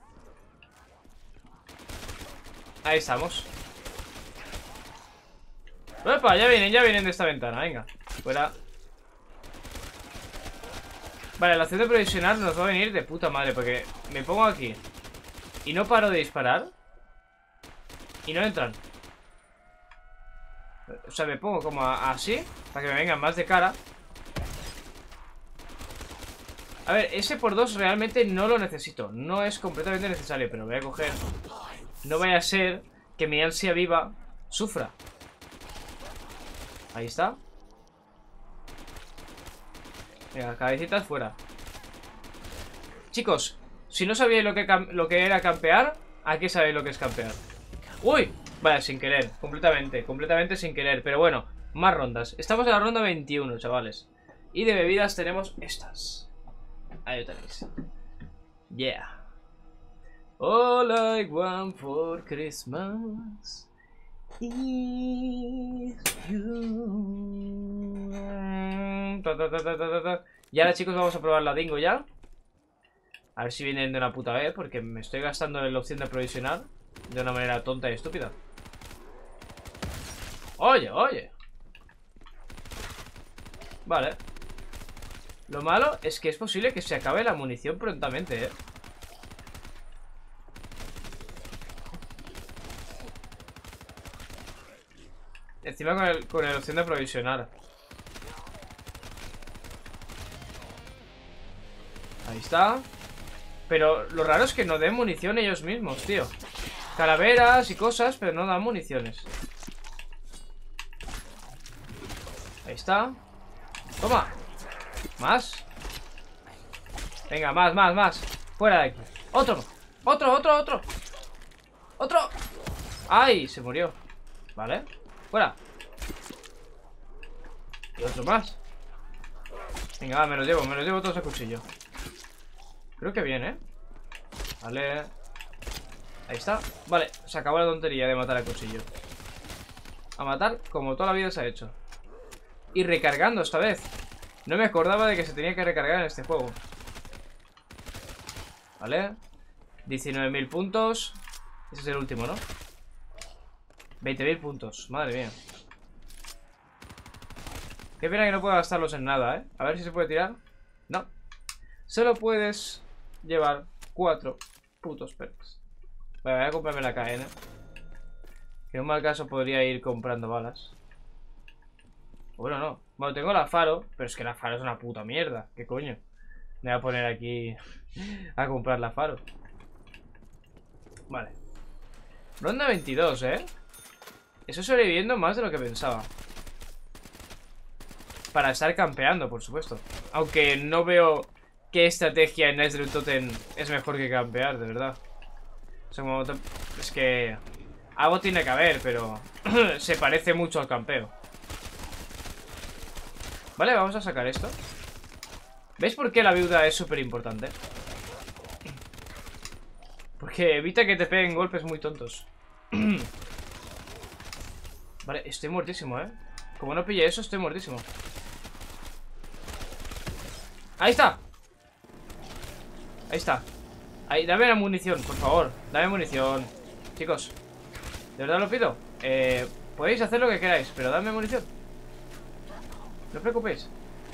Ahí estamos. ¡Epa! Ya vienen, ya vienen de esta ventana. Venga, fuera. Vale, la acción de provisionar nos va a venir de puta madre. Porque me pongo aquí y no paro de disparar y no entran. O sea, me pongo como a, así para que me vengan más de cara. A ver, ese por dos realmente no lo necesito. No es completamente necesario, pero voy a coger. No vaya a ser que mi ansia viva sufra. Ahí está. Venga, cabecitas fuera. Chicos, si no sabíais lo que, lo que era campear, aquí sabéis lo que es campear. ¡Uy! Vale, sin querer, completamente, completamente sin querer. Pero bueno, más rondas. Estamos en la ronda veintiuno, chavales. Y de bebidas tenemos estas. Ahí lo tenéis. Yeah. All I want for Christmas is you. Ta, ta, ta, ta, ta, ta. Y ahora, chicos, vamos a probar la dingo ya. A ver si vienen de una puta vez, porque me estoy gastando en la opción de provisionar de una manera tonta y estúpida. Oye, oye. Vale. Lo malo es que es posible que se acabe la munición prontamente, eh. Encima con el, con la opción de provisionar. Ahí está. Pero lo raro es que no den munición ellos mismos, tío. Calaveras y cosas, pero no dan municiones. Ahí está. Toma. Más. Venga, más, más, más. Fuera de aquí. Otro. Otro, otro, otro. Otro. Ay, se murió. Vale. Fuera. Y otro más. Venga, va, me los llevo, me los llevo todos a cuchillo. Creo que bien, ¿eh? Vale. Ahí está. Vale, se acabó la tontería de matar a cuchillo. A matar como toda la vida se ha hecho. Y recargando esta vez. No me acordaba de que se tenía que recargar en este juego. Vale. diecinueve mil puntos. Ese es el último, ¿no? veinte mil puntos, madre mía. Qué pena que no pueda gastarlos en nada, ¿eh? A ver si se puede tirar. No. solo puedes llevar cuatro putos perks. Vale, voy a comprarme la K N. Que en un mal caso podría ir comprando balas. Bueno, no. Bueno, tengo la Faro, pero es que la Faro es una puta mierda. ¿Qué coño? Me voy a poner aquí a comprar la Faro. Vale. Ronda veintidós, ¿eh? Eso sobreviviendo más de lo que pensaba. Para estar campeando, por supuesto. Aunque no veo qué estrategia en Nights de Totem es mejor que campear, de verdad. O sea, como... Es que... algo tiene que haber, pero... se parece mucho al campeo. Vale, vamos a sacar esto. ¿Veis por qué la viuda es súper importante? Porque evita que te peguen golpes muy tontos. Vale, estoy muertísimo, ¿eh? Como no pille eso, estoy muertísimo. ¡Ahí está! Ahí está. Ahí, dame la munición, por favor. Dame munición. Chicos, de verdad lo pido. eh, Podéis hacer lo que queráis, pero dame munición. No os preocupéis.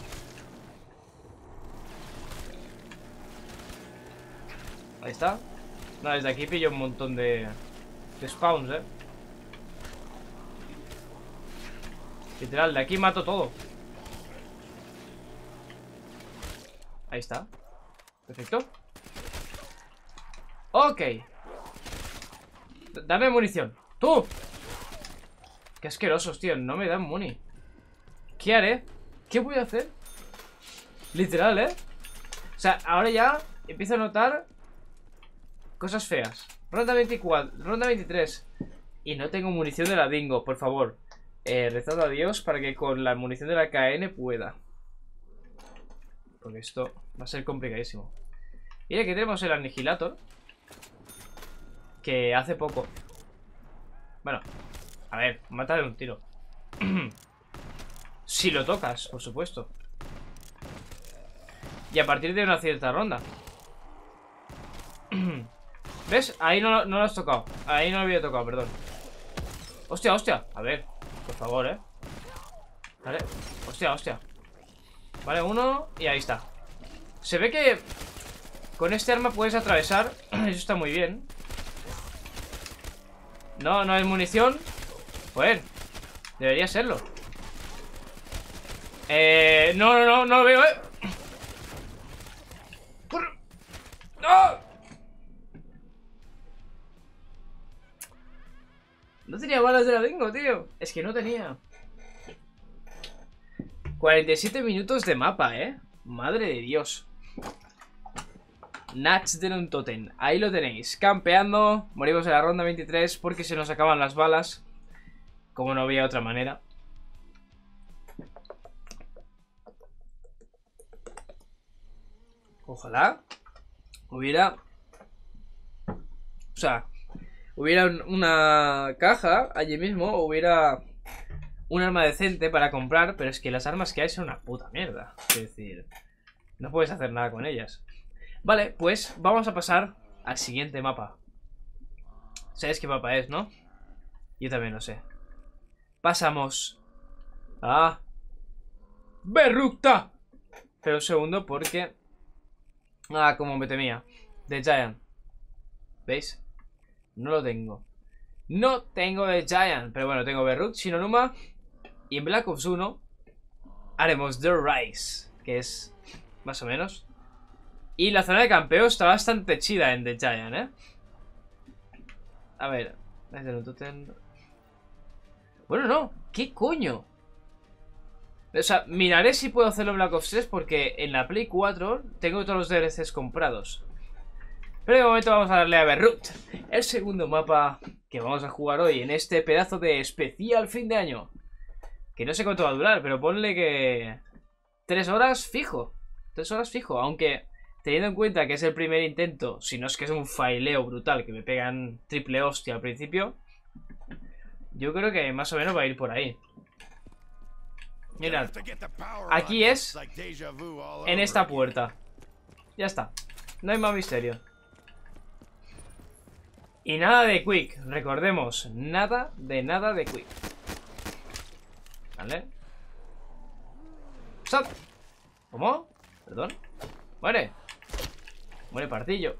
Ahí está. No, desde aquí pillo un montón de, de spawns, eh. Literal, de aquí mato todo. Ahí está. Perfecto. Ok. D- Dame munición. ¡Tú! Qué asquerosos, tío. No me dan muni. ¿Qué haré? ¿Qué voy a hacer? Literal, ¿eh? O sea, ahora ya empiezo a notar cosas feas. Ronda veinticuatro, ronda veintitrés. Y no tengo munición de la Dingo, por favor. Eh, rezad a Dios para que con la munición de la K N pueda. Porque esto va a ser complicadísimo. Y aquí tenemos el Anihilator. Que hace poco... Bueno, a ver, mata de un tiro. Si lo tocas, por supuesto. Y a partir de una cierta ronda. ¿Ves? Ahí no, no lo has tocado. Ahí no lo había tocado, perdón. Hostia, hostia. A ver, por favor, eh. Vale, hostia, hostia. Vale, uno y ahí está. Se ve que con este arma puedes atravesar. Eso está muy bien. No, no hay munición. Joder, debería serlo. Eh, no, no, no, no lo veo, eh. ¡No! No tenía balas de la Dingo, tío. Es que no tenía. cuarenta y siete minutos de mapa, eh. Madre de Dios. Nights de Totem. Ahí lo tenéis. Campeando. Morimos en la ronda veintitrés porque se nos acaban las balas. Como no había otra manera. Ojalá hubiera... O sea, hubiera una caja allí mismo. Hubiera un arma decente para comprar. Pero es que las armas que hay son una puta mierda. Es decir, no puedes hacer nada con ellas. Vale, pues vamos a pasar al siguiente mapa. ¿Sabéis qué mapa es, no? Yo también lo sé. Pasamos a Berrukta. Pero un segundo porque... Ah, como me temía. The Giant. ¿Veis? No lo tengo. No tengo The Giant. Pero bueno, tengo Berruk, Shinonuma. Y en Black Ops uno haremos The Rise, que es más o menos. Y la zona de campeo está bastante chida en The Giant, ¿eh? A ver. Bueno, no. ¿Qué coño? O sea, miraré si puedo hacerlo en Black Ops tres porque en la Play cuatro tengo todos los D L Cs comprados. Pero de momento vamos a darle a Berruk, el segundo mapa que vamos a jugar hoy en este pedazo de especial fin de año. Que no sé cuánto va a durar, pero ponle que... Tres horas fijo. Tres horas fijo, aunque... Teniendo en cuenta que es el primer intento, si no es que es un faileo brutal, que me pegan triple hostia al principio, yo creo que más o menos va a ir por ahí. Mirad, aquí es en esta puerta. Ya está, no hay más misterio. Y nada de quick, recordemos, nada de nada de quick. Vale. Stop. ¿Cómo? Perdón. Muere. Muere Pardillo.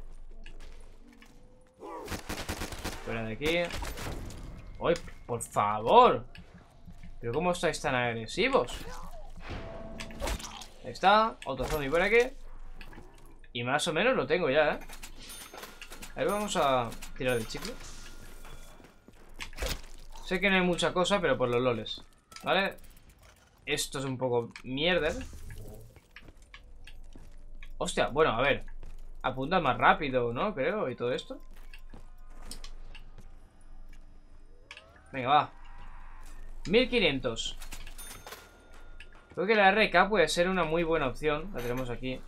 Fuera de aquí. ¡Uy, por favor! ¿Pero cómo estáis tan agresivos? Ahí está. Otro zombie por aquí. Y más o menos lo tengo ya, ¿eh? A ver, vamos a tirar el chicle. Sé que no hay mucha cosa, pero por los loles, ¿vale? Esto es un poco mierda. Hostia, bueno, a ver. Apunta más rápido, ¿no? Creo, y todo esto. Venga, va. mil quinientos. Creo que la R K puede ser una muy buena opción. La tenemos aquí.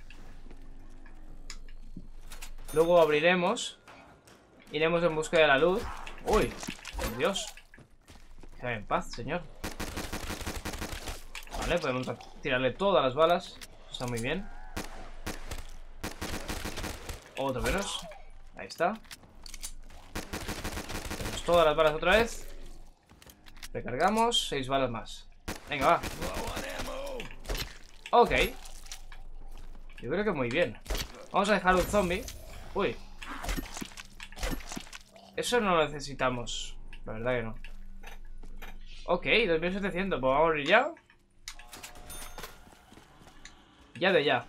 Luego abriremos. Iremos en busca de la luz. Uy, por Dios. Déjame en paz, señor. Vale, podemos tirarle todas las balas. Está muy bien. Otro menos. Ahí está. Tenemos todas las balas otra vez. Recargamos. Seis balas más. Venga, va. Ok. Yo creo que muy bien. Vamos a dejar un zombie. Uy. Eso no lo necesitamos. La verdad que no. Ok, dos mil setecientos. Pues vamos a abrir ya. Ya de ya.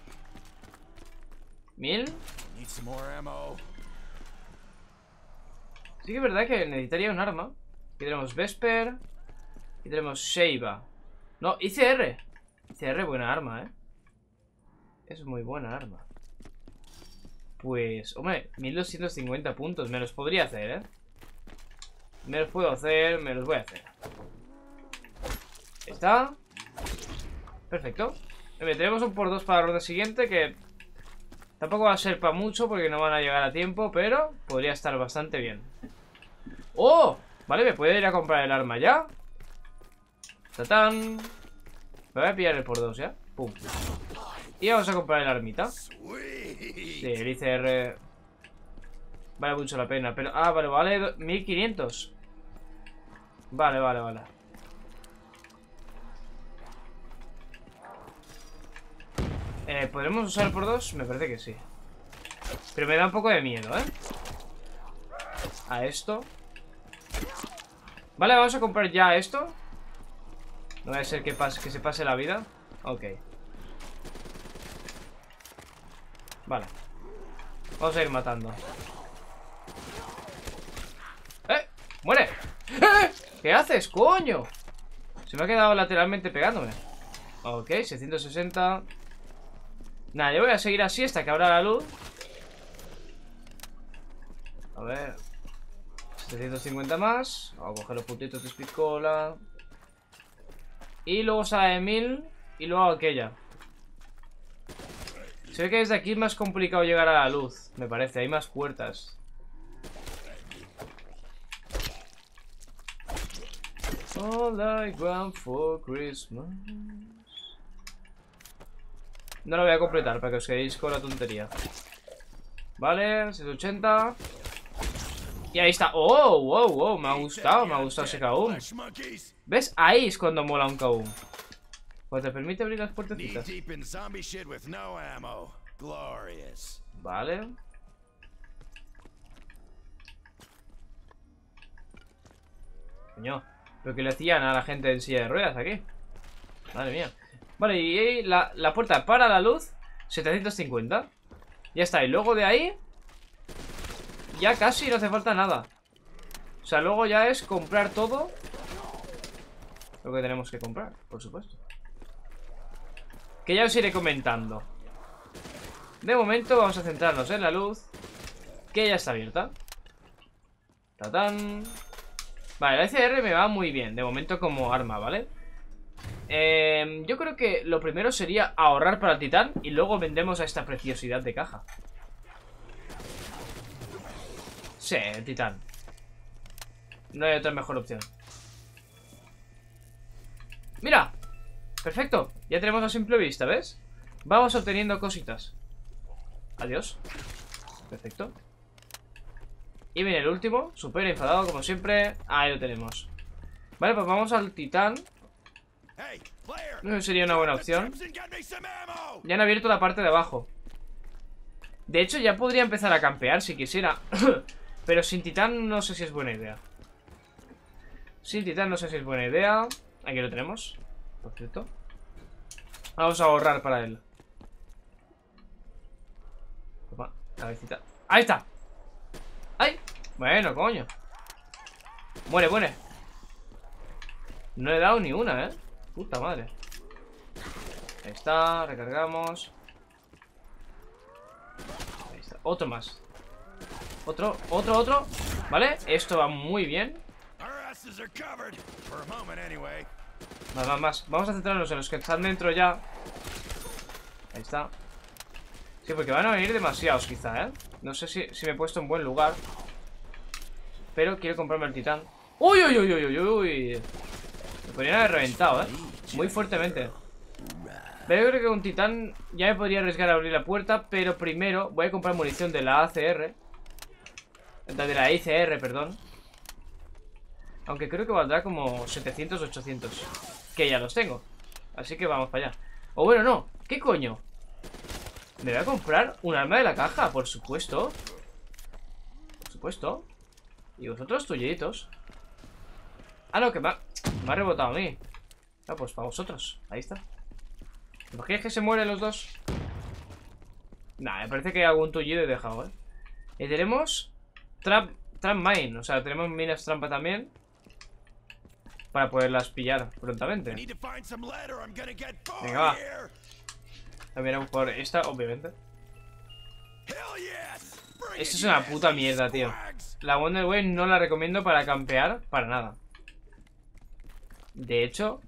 Mil. Sí que es verdad que necesitaría un arma. Aquí tenemos Vesper. Aquí tenemos Sheiva. No, I C R. I C R, buena arma, eh. Es muy buena arma. Pues, hombre, mil doscientos cincuenta puntos. Me los podría hacer, eh. Me los puedo hacer, me los voy a hacer. Está. Perfecto. Tenemos un por dos para la ronda siguiente, que tampoco va a ser para mucho porque no van a llegar a tiempo, pero podría estar bastante bien. ¡Oh! Vale, me puedo ir a comprar el arma ya. ¡Tatán! Me voy a pillar el por dos ya. ¡Pum! Y vamos a comprar el armita. Sí, el I C R vale mucho la pena, pero... Ah, vale, vale, mil quinientos. Vale, vale, vale. Eh, ¿podremos usar el por dos? Me parece que sí. Pero me da un poco de miedo, ¿eh? A esto. Vale, vamos a comprar ya esto. No va a ser que, pase, que se pase la vida. Ok. Vale. Vamos a ir matando. ¡Eh! ¡Muere! ¡Eh! ¿Qué haces, coño? Se me ha quedado lateralmente pegándome. Ok, seiscientos sesenta. Nada, yo voy a seguir así hasta que abra la luz. A ver. setecientos cincuenta más. Vamos a coger los puntitos de pistola. Y luego sale mil. Y luego aquella. Se ve que desde aquí es más complicado llegar a la luz. Me parece, hay más puertas. All I want for Christmas. No lo voy a completar para que os quedéis con la tontería. Vale, setecientos ochenta. Y ahí está. Oh, wow, wow, me ha gustado, me ha gustado ese Kaum. ¿Ves? Ahí es cuando mola un Kaum. Pues te permite abrir las puertecitas. Vale. Coño, ¿pero qué le hacían a la gente en silla de ruedas aquí? Madre mía. Vale, y la, la puerta para la luz setecientos cincuenta. Ya está, y luego de ahí ya casi no hace falta nada. O sea, luego ya es comprar todo lo que tenemos que comprar, por supuesto. Que ya os iré comentando. De momento vamos a centrarnos en la luz, que ya está abierta. ¡Tatán! Vale, la I C R me va muy bien de momento como arma, ¿vale? Eh, yo creo que lo primero sería ahorrar para el titán y luego vendemos a esta preciosidad de caja. Sí, el titán. No hay otra mejor opción. ¡Mira! Perfecto, ya tenemos a simple vista, ¿ves? Vamos obteniendo cositas. Adiós. Perfecto. Y viene el último, súper enfadado como siempre. Ahí lo tenemos. Vale, pues vamos al titán. No sería una buena opción. Ya han abierto la parte de abajo. De hecho, ya podría empezar a campear si quisiera. Pero sin titán no sé si es buena idea. Sin titán no sé si es buena idea. Aquí lo tenemos, por cierto. Vamos a ahorrar para él. Toma, cabecita. ¡Ahí está! ¡Ay! Bueno, coño. Muere, muere. No le he dado ni una, ¿eh? Puta madre. Ahí está, recargamos. Ahí está, otro más. Otro, otro, otro. ¿Vale? Esto va muy bien. Más, más, más. Vamos a centrarnos en los que están dentro ya. Ahí está. Sí, porque van a venir demasiados quizá, ¿eh? No sé si, si me he puesto en buen lugar. Pero quiero comprarme el titán. ¡Uy, uy, uy, uy, uy, uy! Me podrían haber reventado, ¿eh? Muy fuertemente. Pero yo creo que con titán ya me podría arriesgar a abrir la puerta. Pero primero voy a comprar munición de la A C R. De la I C R, perdón. Aunque creo que valdrá como setecientos, ochocientos. Que ya los tengo. Así que vamos para allá. O bueno, no. ¿Qué coño? Me voy a comprar un arma de la caja, por supuesto. Por supuesto. Y vosotros tulliditos. Ah, no, que me ha, me ha rebotado a mí. Ah, pues para vosotros. Ahí está. ¿Te imaginas que se mueren los dos? Nah, me parece que algún tullido he dejado, ¿eh? Y tenemos Trap, trap mine. O sea, tenemos minas trampa también. Para poderlas pillar prontamente. Venga, va. También por esta, obviamente. Esto es una puta mierda, tío. La Wonder Wave no la recomiendo para campear. Para nada. De hecho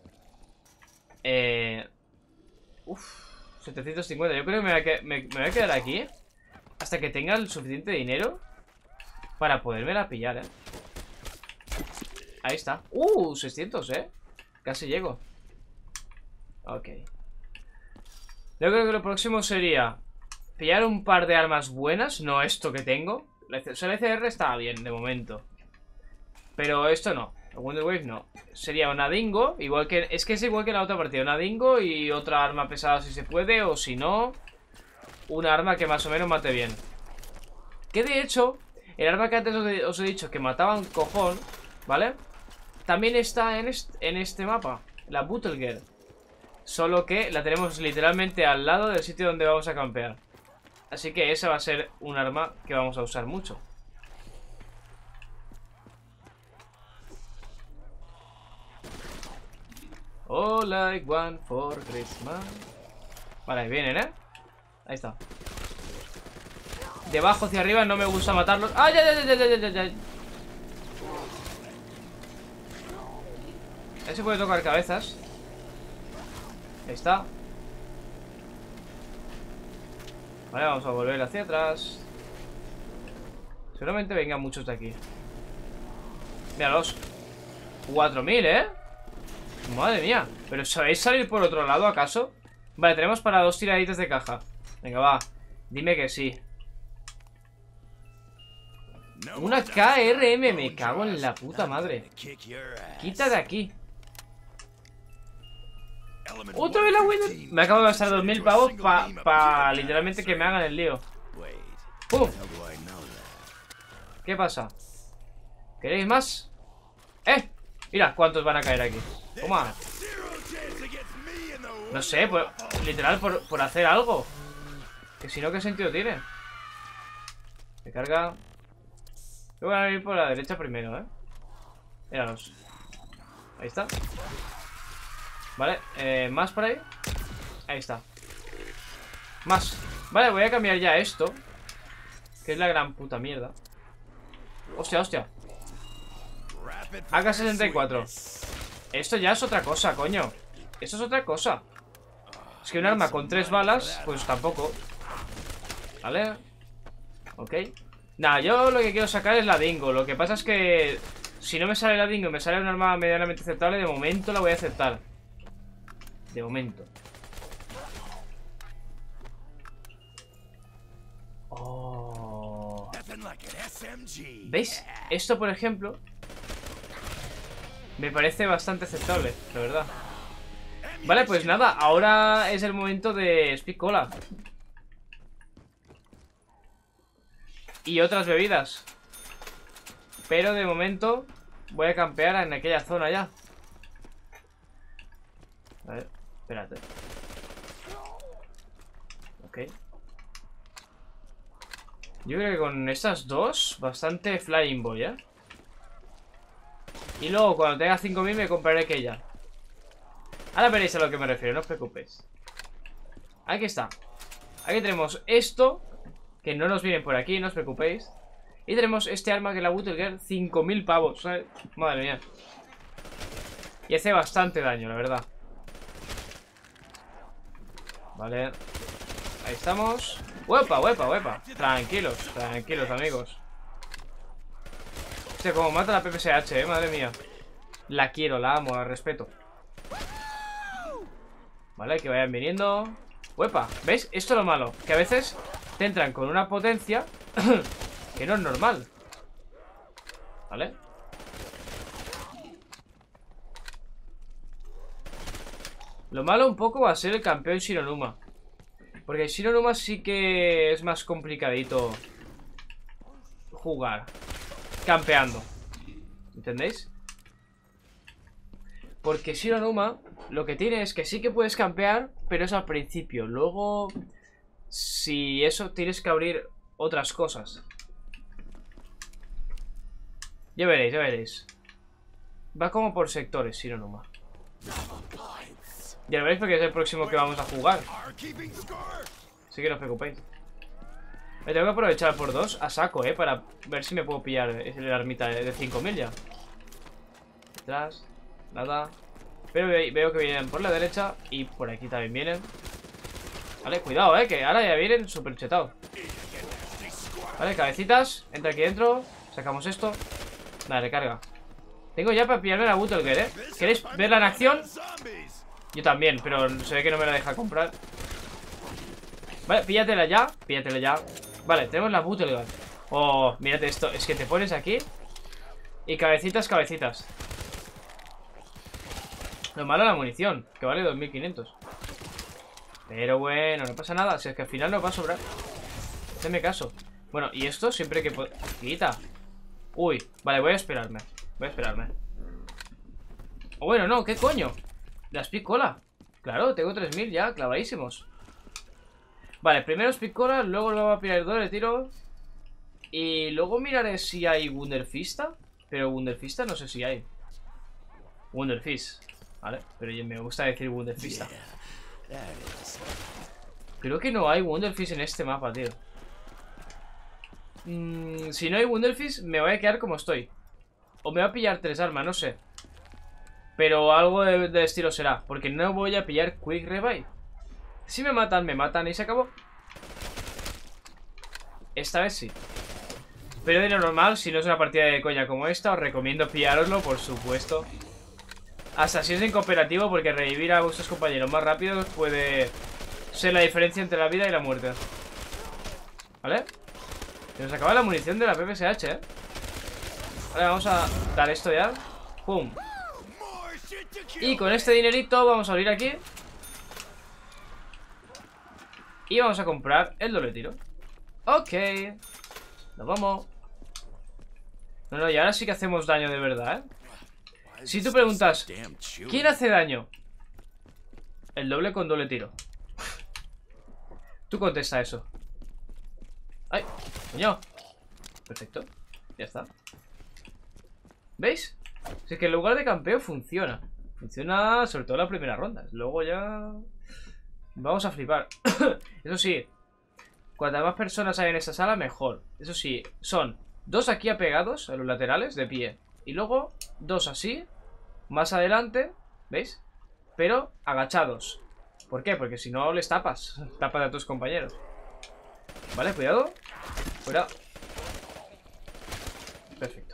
eh... Uf, setecientos cincuenta. Yo creo que me voy, a me, me voy a quedar aquí hasta que tenga el suficiente dinero para podérmela pillar, eh. Ahí está. Uh, seiscientos, eh. Casi llego. Ok. Yo creo que lo próximo sería pillar un par de armas buenas. No esto que tengo. O sea, el E C R está bien de momento. Pero esto no. El Wonder Wave no. Sería una dingo. Igual que. Es que es igual que la otra partida. Una dingo y otra arma pesada si se puede. O si no, una arma que más o menos mate bien. Que de hecho, el arma que antes os he, os he dicho que mataba un cojón, ¿vale? También está en este, en este mapa. La Buttle Girl. Solo que la tenemos literalmente al lado del sitio donde vamos a campear. Así que esa va a ser un arma que vamos a usar mucho. All I want for Christmas. Vale, vienen, ¿eh? Ahí está. De abajo hacia arriba no me gusta matarlos. ¡Ay, ay, ay, ay, ay, ay, ay! Ahí se puede tocar cabezas. Ahí está. Vale, vamos a volver hacia atrás. Seguramente vengan muchos de aquí. Míralos. cuatro mil, ¿eh? Madre mía. ¿Pero sabéis salir por otro lado, acaso? Vale, tenemos para dos tiraditas de caja. Venga, va. Dime que sí. Una K R M. Me cago en la puta madre. Quita de aquí. Otra vez la Wither. Me acabo de gastar dos mil pavos para pa, literalmente que me hagan el lío. ¡Pum! ¿Qué pasa? ¿Queréis más? ¡Eh! Mira cuántos van a caer aquí. Toma. No sé, por, literal por, por hacer algo. Que si no, ¿qué sentido tiene? Se carga. Yo voy a ir por la derecha primero, eh. Míralos. Ahí está. Vale, eh, más por ahí. Ahí está. Más. Vale, voy a cambiar ya esto, que es la gran puta mierda. Hostia, hostia. A K sesenta y cuatro. Esto ya es otra cosa, coño. Esto es otra cosa. Es que un arma con tres balas, pues tampoco. Vale. Ok. Nada, yo lo que quiero sacar es la dingo. Lo que pasa es que si no me sale la dingo y me sale un arma medianamente aceptable, de momento la voy a aceptar. De momento. Oh. ¿Veis? Esto, por ejemplo, me parece bastante aceptable, la verdad. Vale, pues nada, ahora es el momento de Speak Cola. y otras bebidas. Pero de momento voy a campear en aquella zona ya. A ver, espérate. Ok. Yo creo que con estas dos, bastante flying voy, ¿eh? Y luego cuando tenga cinco mil me compraré aquella. Ahora veréis a lo que me refiero, no os preocupéis. Aquí está. Aquí tenemos esto, que no nos viene por aquí, no os preocupéis. Y tenemos este arma que es la Bottle Girl, cinco mil pavos, ¿sabes? Madre mía. Y hace bastante daño, la verdad. Vale. Ahí estamos. ¡Huepa, huepa, huepa! Tranquilos, tranquilos, amigos. Hostia, como mata la P P S H, eh, madre mía. La quiero, la amo, la respeto. Vale, que vayan viniendo. ¡Huepa! ¿Veis? Esto es lo malo, que a veces te entran con una potencia que no es normal. ¿Vale? Lo malo un poco va a ser el campeón Shironuma, porque el Shironuma sí que es más complicadito jugar campeando. ¿Entendéis? Porque Shironuma lo que tiene es que sí que puedes campear, pero es al principio. Luego, si eso, tienes que abrir otras cosas. Ya veréis, ya veréis. Va como por sectores Shironuma. Ya lo veréis porque es el próximo que vamos a jugar. Así que no os preocupéis. Me tengo que aprovechar por dos a saco, eh, para ver si me puedo pillar la ermita de cinco mil ya. Detrás, nada. Pero veo que vienen por la derecha y por aquí también vienen. Vale, cuidado, eh, que ahora ya vienen súper chetados. Vale, cabecitas, entra aquí dentro. Sacamos esto. Vale, recarga. Tengo ya para pillarme la Bottle Girl, eh. ¿Queréis verla en acción? Yo también, pero se ve que no me la deja comprar. Vale, píllatela ya, píllatela ya. Vale, tenemos la Bottle Girl. Oh, mírate esto, es que te pones aquí y cabecitas, cabecitas. Lo malo la munición, que vale dos mil quinientos. Pero bueno, no pasa nada, si es que al final nos va a sobrar. Hacedme caso. Bueno, y esto siempre que... Quita. Uy, vale, voy a esperarme. Voy a esperarme. O bueno, no, ¿qué coño? Las picola. Claro, tengo tres mil ya, clavadísimos. Vale, primero picola, luego lo voy a pillar el doble tiro. Y luego miraré si hay Wunderfista. Pero Wunderfista no sé si hay. Wunderfist. Vale, pero me gusta decir Wunderfista. Creo que no hay Wunderfist en este mapa, tío. Mm, si no hay Wunderfist, me voy a quedar como estoy. O me voy a pillar tres armas, no sé. Pero algo de, de estilo será, porque no voy a pillar Quick Revive. Si me matan, me matan y se acabó. Esta vez sí. Pero de lo normal, si no es una partida de coña como esta, os recomiendo pillároslo, por supuesto. Hasta si es en cooperativo, porque revivir a vuestros compañeros más rápido puede ser la diferencia entre la vida y la muerte. ¿Vale? Se nos acaba la munición de la P P S H, ¿eh? Vale, vamos a dar esto ya. ¡Pum! Y con este dinerito vamos a abrir aquí. Y vamos a comprar el doble tiro. Ok. Nos vamos. No, no, y ahora sí que hacemos daño de verdad, ¿eh? Si tú preguntas, ¿quién hace daño? El doble con doble tiro. Tú contesta eso. ¡Ay! ¡Coño! Perfecto. Ya está. ¿Veis? Si es que el lugar de campeo funciona. Funciona sobre todo la primera ronda. Luego ya... vamos a flipar. Eso sí, cuantas más personas hay en esta sala, mejor. Eso sí, son dos aquí apegados a los laterales de pie. Y luego dos así, más adelante, ¿veis? Pero agachados. ¿Por qué? Porque si no les tapas. Tapas a tus compañeros. Vale, cuidado. Cuidado. Perfecto.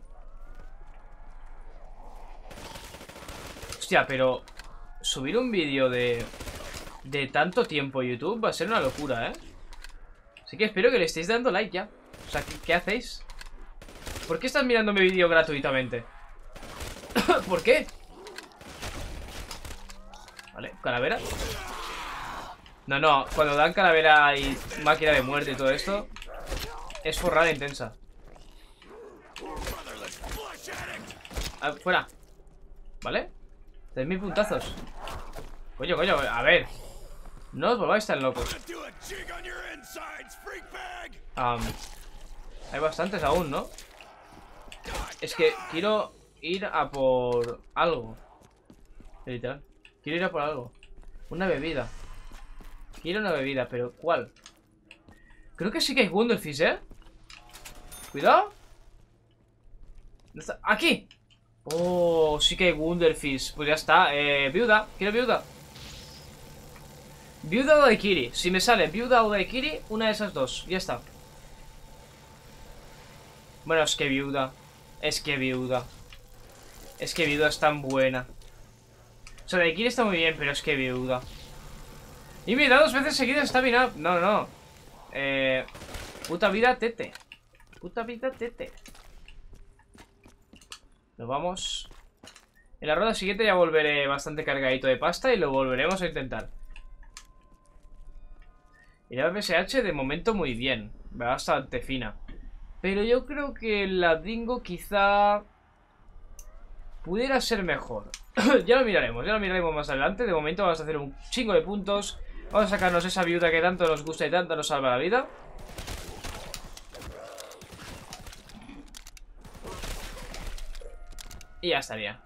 Hostia, pero subir un vídeo de... de tanto tiempo a YouTube va a ser una locura, ¿eh? Así que espero que le estéis dando like ya. O sea, ¿qué, qué hacéis? ¿Por qué estás mirando mi vídeo gratuitamente? ¿Por qué? Vale, calavera. No, no, cuando dan calavera y máquina de muerte y todo esto, es forrada intensa. Ah, fuera. ¿Vale? tres mil puntazos. Coño, coño, a ver. No os volváis tan locos. um, Hay bastantes aún, ¿no? Es que quiero ir a por algo. Literal. Quiero ir a por algo. Una bebida. Quiero una bebida, pero ¿cuál? Creo que sí que hay Wonderfish, ¿eh? Cuidado. ¡Aquí! Oh, sí que hay Wonderfish. Pues ya está, eh, viuda, quiero viuda. Viuda o daiquiri. Si me sale viuda o daiquiri, una de esas dos, ya está. Bueno, es que viuda. Es que viuda. Es que viuda es tan buena. O sea, daiquiri está muy bien, pero es que viuda. Y mira, dos veces seguidas está bien. No, no. Eh, puta vida tete. Puta vida tete. Nos vamos. En la ronda siguiente ya volveré bastante cargadito de pasta y lo volveremos a intentar. Y la P S H de momento muy bien. Bastante fina. Pero yo creo que la Dingo quizá pudiera ser mejor. Ya lo miraremos, ya lo miraremos más adelante. De momento vamos a hacer un chingo de puntos. Vamos a sacarnos esa viuda que tanto nos gusta y tanto nos salva la vida. Y ya estaría.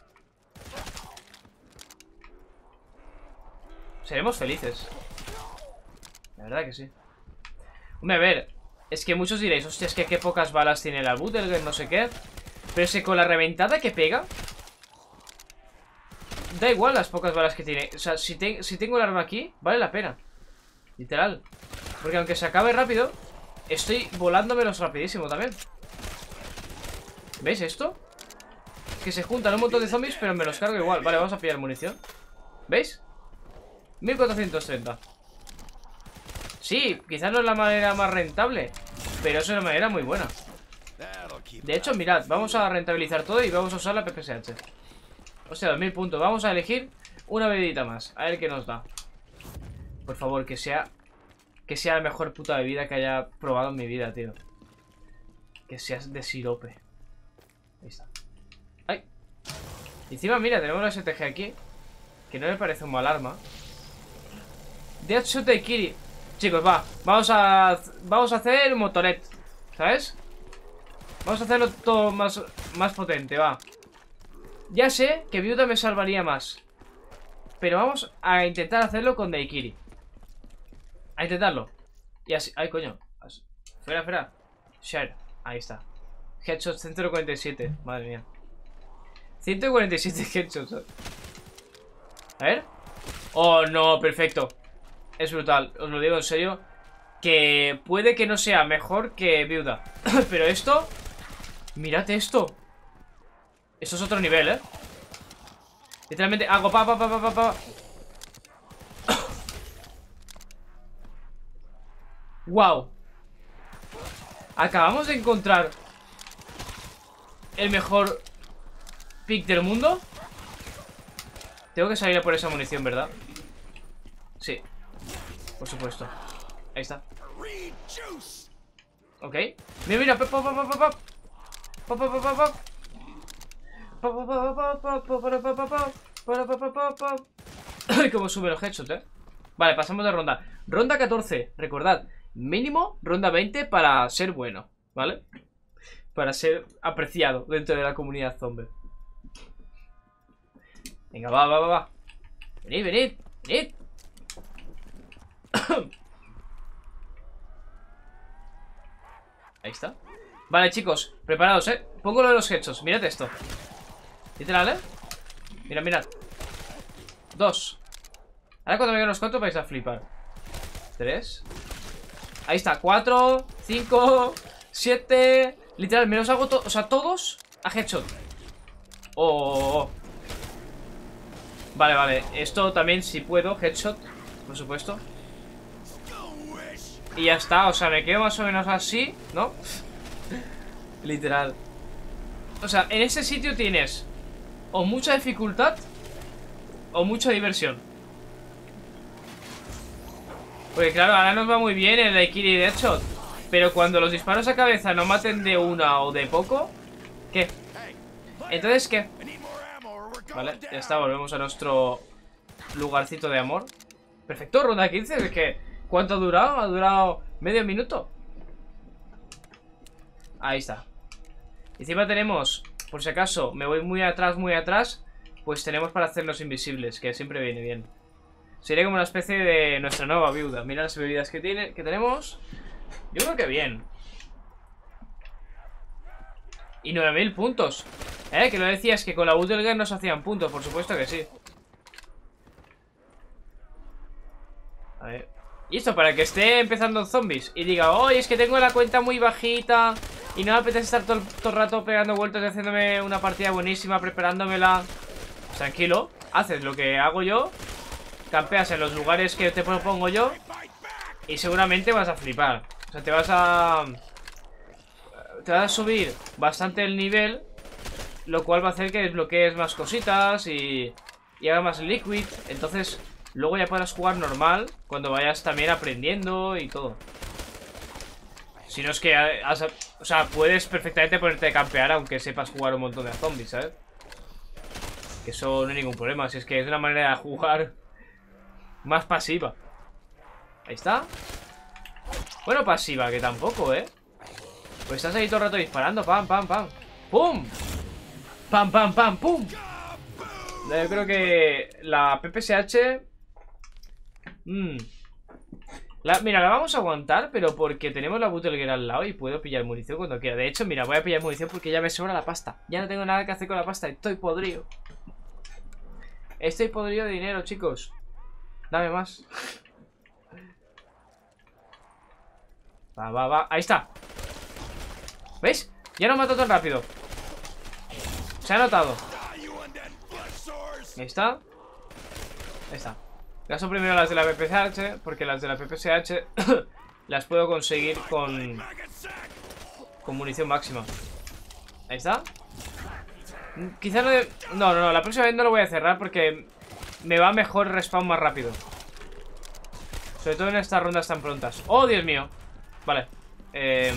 Seremos felices. La verdad que sí. Hombre, a ver. Es que muchos diréis, hostia, es que qué pocas balas tiene la Buttergun, no sé qué. Pero es que con la reventada que pega, da igual las pocas balas que tiene. O sea, si, te, si tengo el arma aquí, vale la pena. Literal. Porque aunque se acabe rápido, estoy volándomelos rapidísimo también. ¿Veis esto? Que se juntan un montón de zombies, pero me los cargo igual. Vale, vamos a pillar munición. ¿Veis? mil cuatrocientos treinta. Sí, quizás no es la manera más rentable, pero es una manera muy buena. De hecho, mirad, vamos a rentabilizar todo y vamos a usar la P S H. O sea, dos mil puntos. Vamos a elegir una bebidita más. A ver qué nos da. Por favor, que sea Que sea la mejor puta bebida que haya probado en mi vida, tío. Que sea de sirope. Ahí está. ¡Ay! Encima, mira, tenemos una S T G aquí, que no me parece un mal arma. Deadshot de Kiri. Chicos, va, vamos a Vamos a hacer motoret, ¿sabes? Vamos a hacerlo todo más, más potente, va. Ya sé que viuda me salvaría más, pero vamos a intentar hacerlo con Daiquiri. A intentarlo. Y así, ay coño. Fuera, fuera. Share, ahí está. Headshot ciento cuarenta y siete, madre mía. ciento cuarenta y siete headshots. A ver. Oh no, perfecto. Es brutal, os lo digo en serio. Que puede que no sea mejor que viuda, pero esto, mirad esto. Esto es otro nivel, eh. Literalmente hago pa pa pa pa pa pa. Wow. Acabamos de encontrar el mejor pick del mundo. Tengo que salir a por esa munición, ¿verdad? Sí, por supuesto. Ahí está. Ok. Mira, mira. Pop, pop, pop, pop. Pop, pop, pop, pop. Como sube los headshots, eh. Vale, pasamos de ronda. Ronda catorce, recordad. Mínimo ronda veinte para ser bueno, ¿vale? Para ser apreciado dentro de la comunidad zombie. Venga, va, va, va, va. Venid, venid, venid. Ahí está. Vale, chicos, preparados, eh. Pongo lo de los headshots, mirad esto. Literal, eh. Mirad, mirad. Dos. Ahora cuando me vean los cuatro vais a flipar. Tres. Ahí está, cuatro, cinco, siete. Literal, me los hago todos, o sea, todos a headshot. Oh, oh, oh. Vale, vale, esto también si puedo, headshot, por supuesto. Y ya está, o sea, me quedo más o menos así, ¿no? Literal. O sea, en ese sitio tienes o mucha dificultad o mucha diversión. Porque claro, ahora nos va muy bien el Daiquiri Deadshot. Pero cuando los disparos a cabeza no maten de una o de poco, ¿qué? Entonces, ¿qué? Vale, ya está, volvemos a nuestro lugarcito de amor. Perfecto, ronda quince. Es que, ¿cuánto ha durado? Ha durado medio minuto. Ahí está. Encima tenemos, por si acaso me voy muy atrás, muy atrás, pues tenemos para hacernos invisibles, que siempre viene bien. Sería como una especie de nuestra nueva viuda. Mira las bebidas que, tiene, que tenemos. Yo creo que bien. Y nueve mil puntos. Eh, que lo decías que con la Butelger nos hacían puntos. Por supuesto que sí. A ver. Y esto para que esté empezando zombies y diga, oye, es que tengo la cuenta muy bajita y no me apetece estar todo, todo el rato pegando vueltas y haciéndome una partida buenísima, preparándomela. Tranquilo, haces lo que hago yo, campeas en los lugares que te propongo yo y seguramente vas a flipar. O sea, te vas a... Te vas a subir bastante el nivel, lo cual va a hacer que desbloquees más cositas y, y haga más liquid. Entonces... luego ya podrás jugar normal cuando vayas también aprendiendo y todo. Si no es que has, o sea, puedes perfectamente ponerte a campear aunque sepas jugar un montón de zombies, ¿sabes? Que eso no hay ningún problema. Si es que es una manera de jugar más pasiva. Ahí está. Bueno, pasiva, que tampoco, ¿eh? Pues estás ahí todo el rato disparando. Pam, pam, pam. ¡Pum! Pam, pam, pam, pum. Yo creo que la P P S H... Mm. La, mira, la vamos a aguantar, pero porque tenemos la Butelger al lado y puedo pillar munición cuando quiera. De hecho, mira, voy a pillar munición porque ya me sobra la pasta. Ya no tengo nada que hacer con la pasta, estoy podrido. Estoy podrido de dinero, chicos. Dame más. Va, va, va, ahí está. ¿Veis? Ya no mato tan rápido. Se ha notado. Ahí está. Ahí está. Gasto primero las de la P P S H, porque las de la P P S H las puedo conseguir con con munición máxima. Ahí está. Quizás no, de... no, no, no, la próxima vez no lo voy a cerrar porque me va mejor respawn más rápido. Sobre todo en estas rondas tan prontas. ¡Oh, Dios mío! Vale. Eh...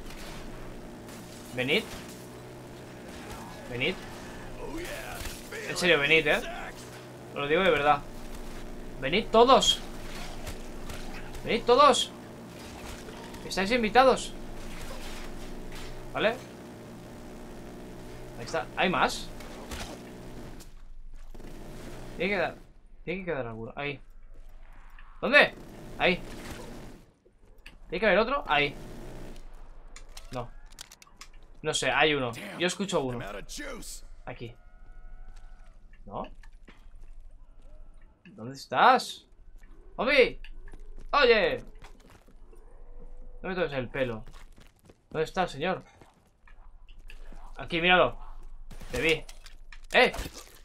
Venid. Venid. En serio, venid, eh. Os lo digo de verdad. Venid todos. Venid todos. Estáis invitados. ¿Vale? Ahí está. ¿Hay más? Tiene que dar. Tiene que quedar alguno. Ahí. ¿Dónde? Ahí. ¿Tiene que haber otro? Ahí. No. No sé, hay uno. Yo escucho uno. Aquí. ¿No? ¿Dónde estás? ¡Obi! ¡Oye! No me toques el pelo. ¿Dónde está el señor? Aquí, míralo. Te vi. ¡Eh!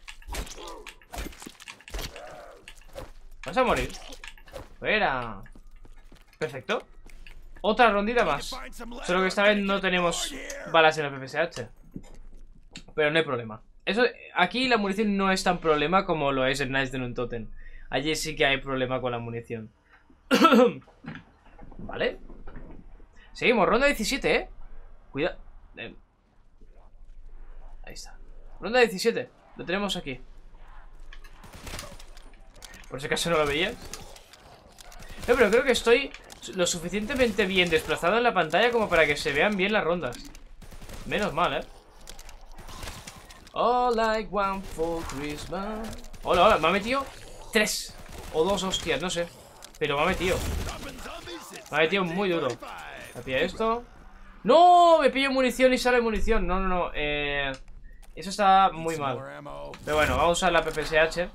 ¿Vas a morir? Fuera. Perfecto. Otra rondita más. Solo que esta vez no tenemos balas en la P P S H. Pero no hay problema. Eso, aquí la munición no es tan problema como lo es en Nice de Untoten. Allí sí que hay problema con la munición. Vale. Seguimos, ronda diecisiete, eh. Cuidado. Eh. Ahí está. Ronda diecisiete. Lo tenemos aquí. Por si acaso no lo veías. No, pero creo que estoy lo suficientemente bien desplazado en la pantalla como para que se vean bien las rondas. Menos mal, eh. All I want for Christmas. Hola, hola, me ha metido tres o dos hostias, no sé. Pero me ha metido. Me ha metido muy duro. Me pilla esto. ¡No! Me pillo munición y sale munición. No, no, no. Eh, eso está muy mal. Pero bueno, vamos a usar la P P S H.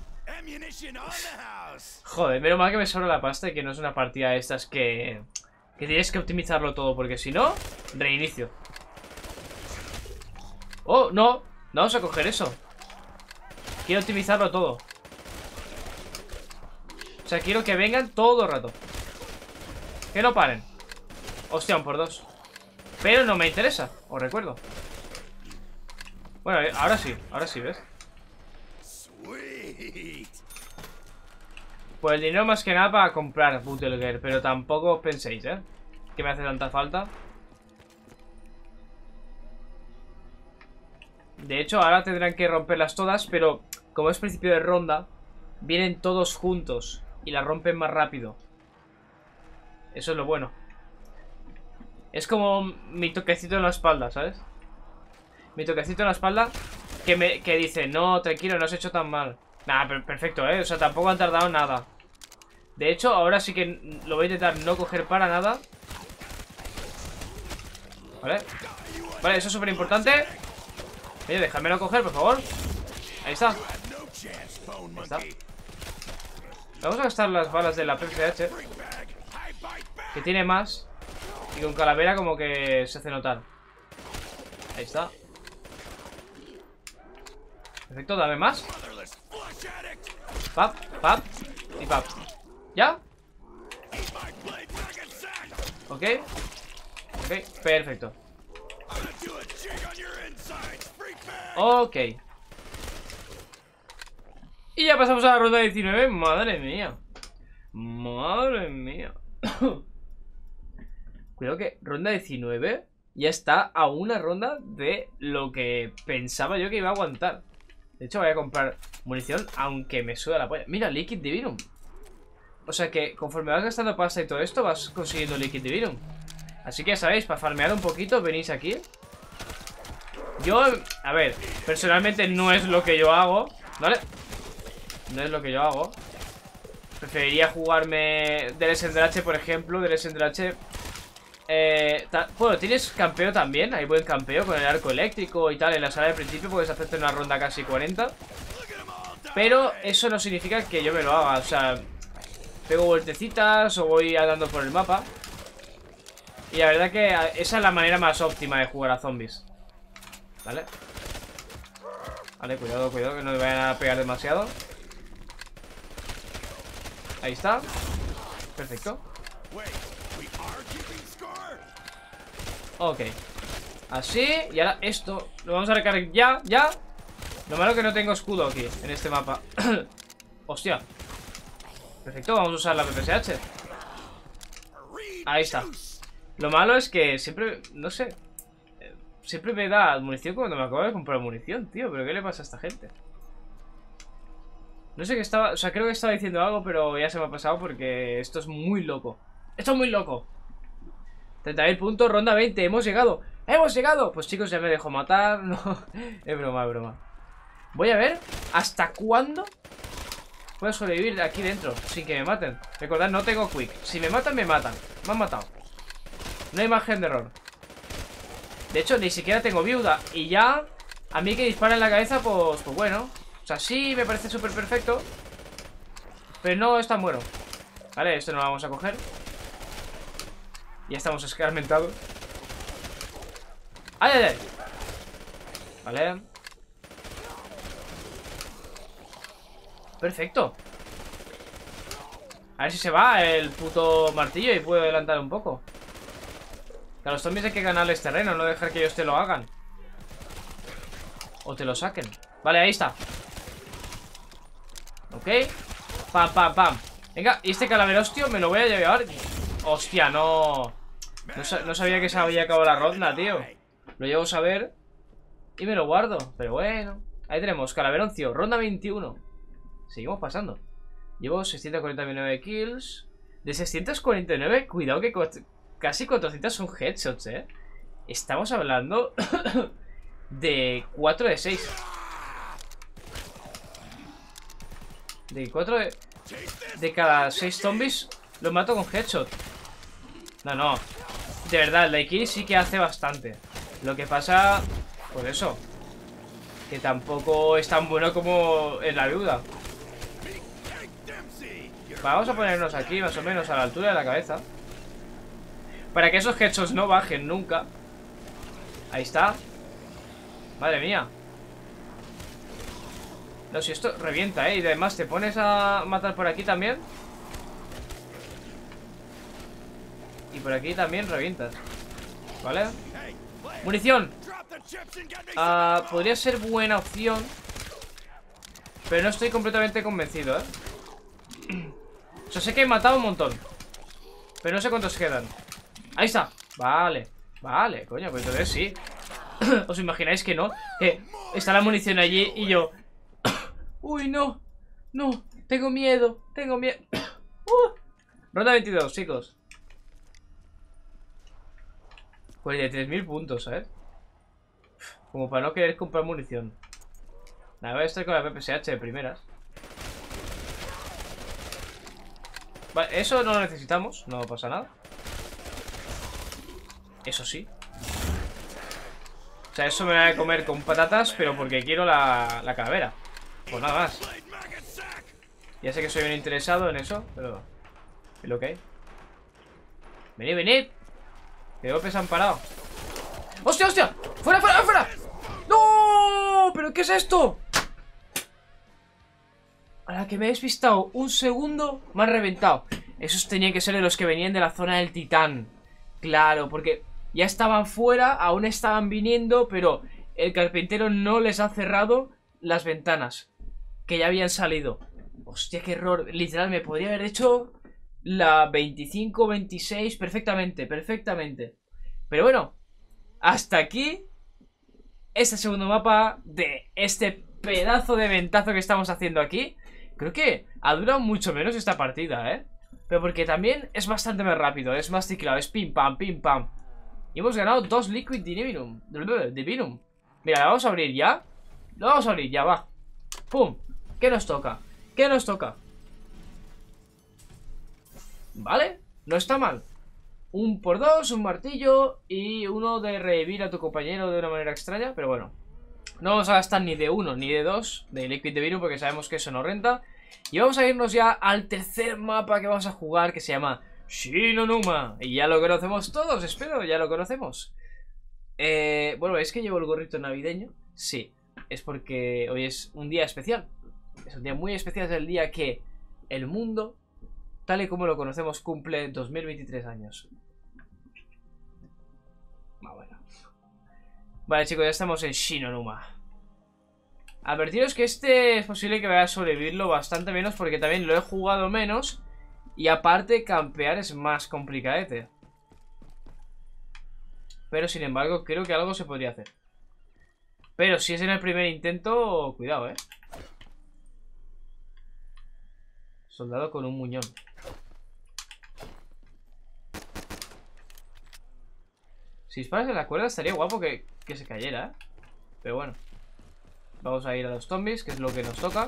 Joder, menos mal que me sobra la pasta y que no es una partida de estas que... que tienes que optimizarlo todo, porque si no, reinicio. Oh, no. No vamos a coger eso. Quiero optimizarlo todo. O sea, quiero que vengan todo el rato. Que no paren. Hostia, un por dos. Pero no me interesa, os recuerdo. Bueno, ahora sí, ahora sí, ¿ves? Pues el dinero más que nada para comprar Butelger. Pero tampoco os penséis, ¿eh? que me hace tanta falta. De hecho, ahora tendrán que romperlas todas, pero como es principio de ronda, vienen todos juntos y las rompen más rápido. Eso es lo bueno. Es como mi toquecito en la espalda, ¿sabes? Mi toquecito en la espalda que me que dice, no, tranquilo, no has hecho tan mal. Nada, per perfecto, ¿eh? O sea, tampoco han tardado nada. De hecho, ahora sí que lo voy a intentar no coger para nada. Vale. Vale, eso es súper importante. Oye, déjamelo coger, por favor. Ahí está. Ahí está. Vamos a gastar las balas de la P C H, que tiene más. Y con calavera como que se hace notar. Ahí está. Perfecto, dame más. Pap, pap y pap. ¿Ya? Ok. Ok, perfecto. Ok. Y ya pasamos a la ronda diecinueve. Madre mía. Madre mía. Cuidado que ronda diecinueve ya está a una ronda de lo que pensaba yo que iba a aguantar. De hecho voy a comprar munición aunque me suda la polla. Mira, Liquid Divinum. O sea que conforme vas gastando pasta y todo esto vas consiguiendo Liquid Divinum. Así que ya sabéis, para farmear un poquito venís aquí. Yo, a ver, personalmente no es lo que yo hago, ¿vale? No es lo que yo hago. Preferiría jugarme del Sendrache, por ejemplo. Del Sendrache eh, bueno, tienes campeo también. Hay buen campeo con el arco eléctrico y tal. En la sala de principio puedes hacerte una ronda casi cuarenta. Pero eso no significa que yo me lo haga. O sea, pego vueltecitas o voy andando por el mapa. Y la verdad que esa es la manera más óptima de jugar a zombies. Vale. Vale, cuidado, cuidado, que no me vayan a pegar demasiado. Ahí está. Perfecto. Ok. Así, y ahora esto lo vamos a recargar ya, ya. Lo malo que no tengo escudo aquí, en este mapa. Hostia. Perfecto, vamos a usar la P P S H. Ahí está. Lo malo es que siempre, no sé, siempre me da munición cuando me acabo de comprar munición, tío. ¿Pero qué le pasa a esta gente? No sé qué estaba, o sea, creo que estaba diciendo algo, pero ya se me ha pasado porque esto es muy loco. Esto es muy loco. treinta mil puntos, ronda veinte, hemos llegado. ¡Hemos llegado! Pues chicos, ya me dejo matar. No, es broma, es broma. Voy a ver hasta cuándo puedo sobrevivir aquí dentro sin que me maten. Recordad, no tengo quick. Si me matan, me matan. Me han matado. No hay margen de error. De hecho, ni siquiera tengo viuda. Y ya, a mí que dispara en la cabeza, pues, pues bueno. O sea, sí me parece súper perfecto, pero no es tan bueno. Vale, esto no lo vamos a coger. Ya estamos escarmentados. ¡Ay, ay, ay! Vale. Perfecto. A ver si se va el puto martillo y puedo adelantar un poco. Que a los zombies hay que ganarles terreno, no dejar que ellos te lo hagan. O te lo saquen. Vale, ahí está. Ok. Pam, pam, pam. Venga, y este calaverostio me lo voy a llevar. Hostia, no. No, sa no sabía que se había acabado la ronda, tío. Lo llevo a saber y me lo guardo. Pero bueno. Ahí tenemos, calaveroncio, ronda veintiuno. Seguimos pasando. Llevo seiscientos cuarenta y nueve kills. De seiscientos cuarenta y nueve, cuidado que casi cuatrocientos son headshots, eh. Estamos hablando de cuatro de seis. De cuatro de... De cada seis zombies los mato con headshot. No, no. De verdad, el Daiquiri sí que hace bastante. Lo que pasa... Pues eso, que tampoco es tan bueno como en la viuda. Vamos a ponernos aquí más o menos a la altura de la cabeza, para que esos headshots no bajen nunca. Ahí está. Madre mía. No, si esto revienta, eh. Y además te pones a matar por aquí también. Y por aquí también revientas. ¿Vale? ¡Munición! Uh, podría ser buena opción, pero no estoy completamente convencido, eh. O sea, sé que he matado un montón, pero no sé cuántos quedan. Ahí está. Vale. Vale, coño, pues entonces sí. ¿Os imagináis que no? Que está la munición allí y yo... Uy, no. No. Tengo miedo. Tengo miedo. uh. Ronda veintidós, chicos. cuarenta y tres mil puntos, ¿eh? Como para no querer comprar munición. Nada, voy a estar con la P P S H de primeras. Vale, eso no lo necesitamos. No pasa nada. Eso sí. O sea, eso me voy a comer con patatas, pero porque quiero la, la calavera. Pues nada más. Ya sé que soy un interesado en eso, pero... es lo que hay. Venid, venid. Que de golpe se han parado. ¡Hostia, hostia! ¡Fuera, fuera, fuera! ¡No! ¿Pero qué es esto? A la que me he despistado un segundo, me han reventado. Esos tenían que ser de los que venían de la zona del Titán. Claro, porque ya estaban fuera, aún estaban viniendo, pero el carpintero no les ha cerrado las ventanas, que ya habían salido. Hostia, qué error. Literal, me podría haber hecho la veinticinco veintiséis perfectamente, perfectamente. Pero bueno, hasta aquí este segundo mapa de este pedazo de ventazo que estamos haciendo aquí. Creo que ha durado mucho menos esta partida, ¿eh? Pero porque también es bastante más rápido, es más ciclado, es pim pam, pim pam. Y hemos ganado dos Liquid Divinum. Divinum. Mira, ¿la vamos a abrir ya? Lo vamos a abrir ya, va. Pum. ¿Qué nos toca? ¿Qué nos toca? Vale, no está mal. Un por dos, un martillo y uno de revivir a tu compañero de una manera extraña, pero bueno. No vamos a gastar ni de uno ni de dos de Liquid Divinum porque sabemos que eso no renta. Y vamos a irnos ya al tercer mapa que vamos a jugar, que se llama Shi no Numa. Y ya lo conocemos todos, espero, ya lo conocemos. Eh, bueno, ¿es que llevo el gorrito navideño? Sí, es porque hoy es un día especial. Es un día muy especial, es el día que el mundo, tal y como lo conocemos, cumple dos mil veintitrés años. Ah, bueno. Vale, chicos, ya estamos en Shi no Numa. Advertiros que este es posible que vaya a sobrevivirlo bastante menos porque también lo he jugado menos. Y aparte, campear es más complicadete. Pero sin embargo, creo que algo se podría hacer. Pero si es en el primer intento, cuidado, eh. Soldado con un muñón. Si disparas en la cuerda estaría guapo que, que se cayera, ¿eh? Pero bueno. Vamos a ir a los zombies, que es lo que nos toca.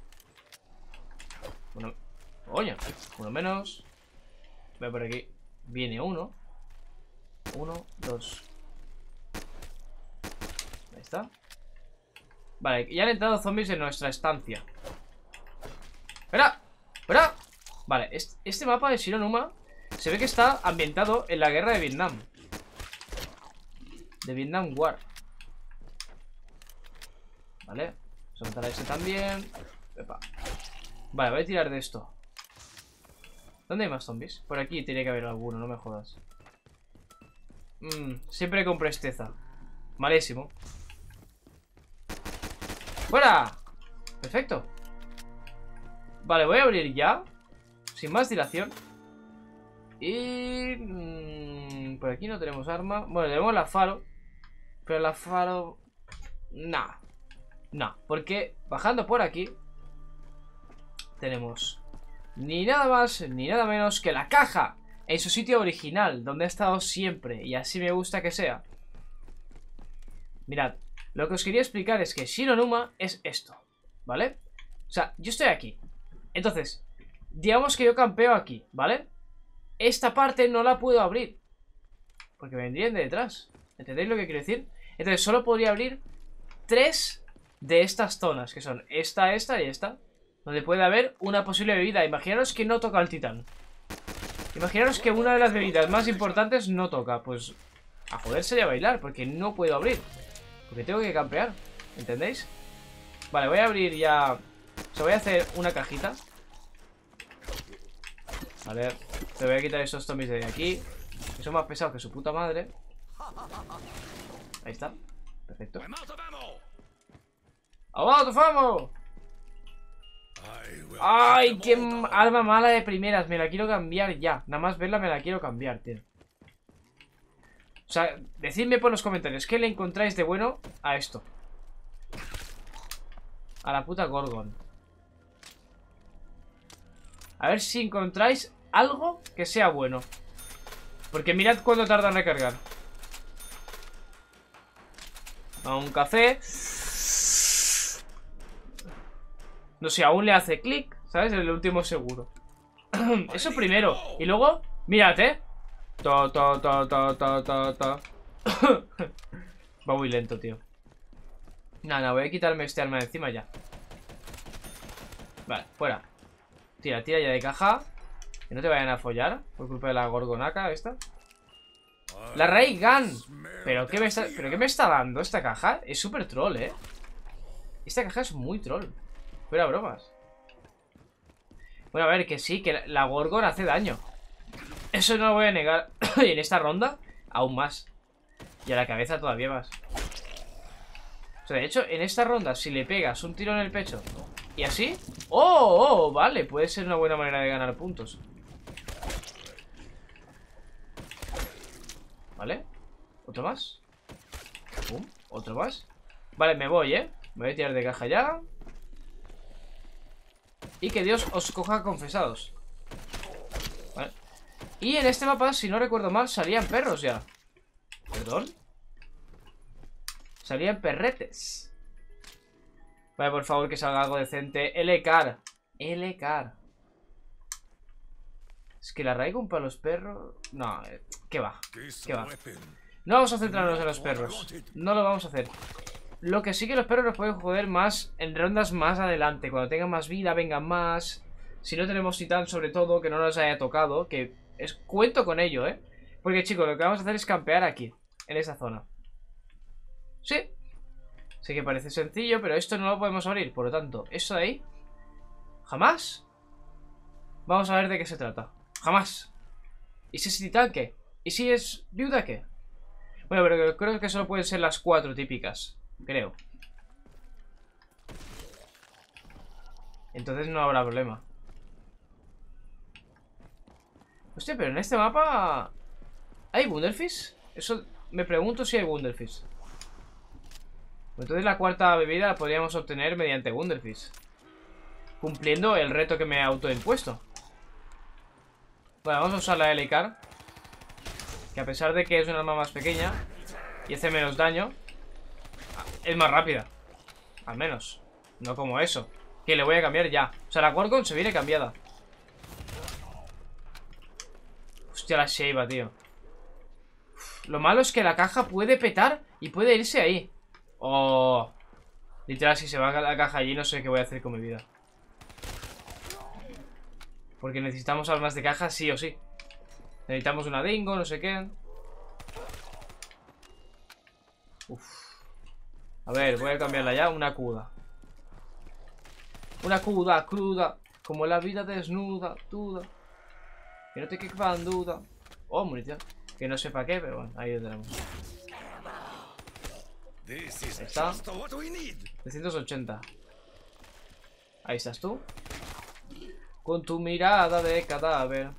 Uno... Oye, uno menos. Voy por aquí. Viene uno. Uno, dos. Ahí está. Vale, ya han entrado zombies en nuestra estancia. ¡Espera! ¡Espera! Vale, este, este mapa de Shi no Numa se ve que está ambientado en la guerra de Vietnam. De Vietnam War. Vale, vamos a matar a ese también. Epa. Vale, voy a tirar de esto. ¿Dónde hay más zombies? Por aquí tiene que haber alguno, no me jodas. mm, Siempre con presteza. Malísimo. ¡Fuera! Perfecto. Vale, voy a abrir ya, sin más dilación. Y... Mmm, por aquí no tenemos arma. Bueno, tenemos la faro. Pero la faro... Nah. No, porque bajando por aquí tenemos ni nada más ni nada menos que la caja en su sitio original, donde ha estado siempre, y así me gusta que sea. Mirad, lo que os quería explicar es que Shi no Numa es esto, ¿vale? O sea, yo estoy aquí. Entonces, digamos que yo campeo aquí, ¿vale? Esta parte no la puedo abrir porque vendrían de detrás. ¿Entendéis lo que quiero decir? Entonces solo podría abrir tres de estas zonas, que son esta, esta y esta, donde puede haber una posible bebida. Imaginaros que no toca el titán. Imaginaros que una de las bebidas más importantes no toca. Pues a joderse y a bailar, porque no puedo abrir, porque tengo que campear, ¿entendéis? Vale, voy a abrir ya. O sea, voy a hacer una cajita. A ver, te voy a quitar esos zombies de aquí, que son más pesados que su puta madre. Ahí está, perfecto. ¡Out of ammo! ¡Ay, qué arma mala de primeras! Me la quiero cambiar ya. Nada más verla me la quiero cambiar, tío. O sea, decidme por los comentarios ¿qué le encontráis de bueno a esto? A la puta Gorgon. A ver si encontráis algo que sea bueno. Porque mirad cuánto tarda en recargar. A un café. No sé, aún le hace clic, ¿sabes? En el último seguro. Eso primero. Y luego, mírate, ¿eh? Ta, ta, ta, ta, ta, ta, ta. Va muy lento, tío. Nada, nada, voy a quitarme este arma de encima ya. Vale, fuera. Tira, tira ya de caja. Que no te vayan a follar por culpa de la gorgonaca esta. La Ray Gun. ¿Pero qué me está, ¿pero qué me está dando esta caja? Es súper troll, ¿eh? Esta caja es muy troll. Fuera bromas. Bueno, a ver, que sí, que la Gorgon hace daño. Eso no lo voy a negar. Y en esta ronda, aún más. Y a la cabeza todavía más. O sea, de hecho, en esta ronda, si le pegas un tiro en el pecho y así... ¡Oh! ¡Oh! Vale, puede ser una buena manera de ganar puntos. Vale. ¿Otro más? Pum, otro más. Vale, me voy, ¿eh? Me voy a tirar de caja ya. Y que Dios os coja confesados. Vale. Y en este mapa, si no recuerdo mal, salían perros ya. ¿Perdón? Salían perretes. Vale, por favor, que salga algo decente. L-Car. L-Car. Es que la Raygun para los perros... No, eh, ¿qué va? ¿Qué va? No vamos a centrarnos en los perros. No lo vamos a hacer. Lo que sí que los perros nos pueden joder más en rondas más adelante. Cuando tengan más vida, vengan más. Si no tenemos titán, sobre todo, que no nos haya tocado. Que es cuento con ello, ¿eh? Porque, chicos, lo que vamos a hacer es campear aquí, en esa zona. Sí. Sé que parece sencillo, pero esto no lo podemos abrir. Por lo tanto, eso de ahí jamás. Vamos a ver de qué se trata. Jamás. ¿Y si es titán qué? ¿Y si es viuda qué? Bueno, pero creo que solo pueden ser las cuatro típicas. Creo. Entonces no habrá problema. Hostia, pero en este mapa ¿hay Wunderfish? Eso me pregunto si hay Wunderfish. Entonces la cuarta bebida la podríamos obtener mediante Wunderfish, cumpliendo el reto que me he autoimpuesto. Bueno, vamos a usar la L-Car, que a pesar de que es un arma más pequeña y hace menos daño, es más rápida. Al menos. No como eso, que le voy a cambiar ya. O sea, la Gorgon se viene cambiada. Hostia, la Sheiva, tío. Uf, lo malo es que la caja puede petar y puede irse ahí. Oh. Literal, si se va a la caja allí, no sé qué voy a hacer con mi vida. Porque necesitamos armas de caja sí o sí. Necesitamos una dingo, no sé qué. Uf. A ver, voy a cambiarla ya. Una cuda. Una cuda cruda, como la vida desnuda, duda. Que no te quepa en duda. Oh, munición. Que no sé para qué, pero bueno, ahí lo tenemos. Ahí está. trescientos ochenta. Ahí estás tú. Con tu mirada de cadáver.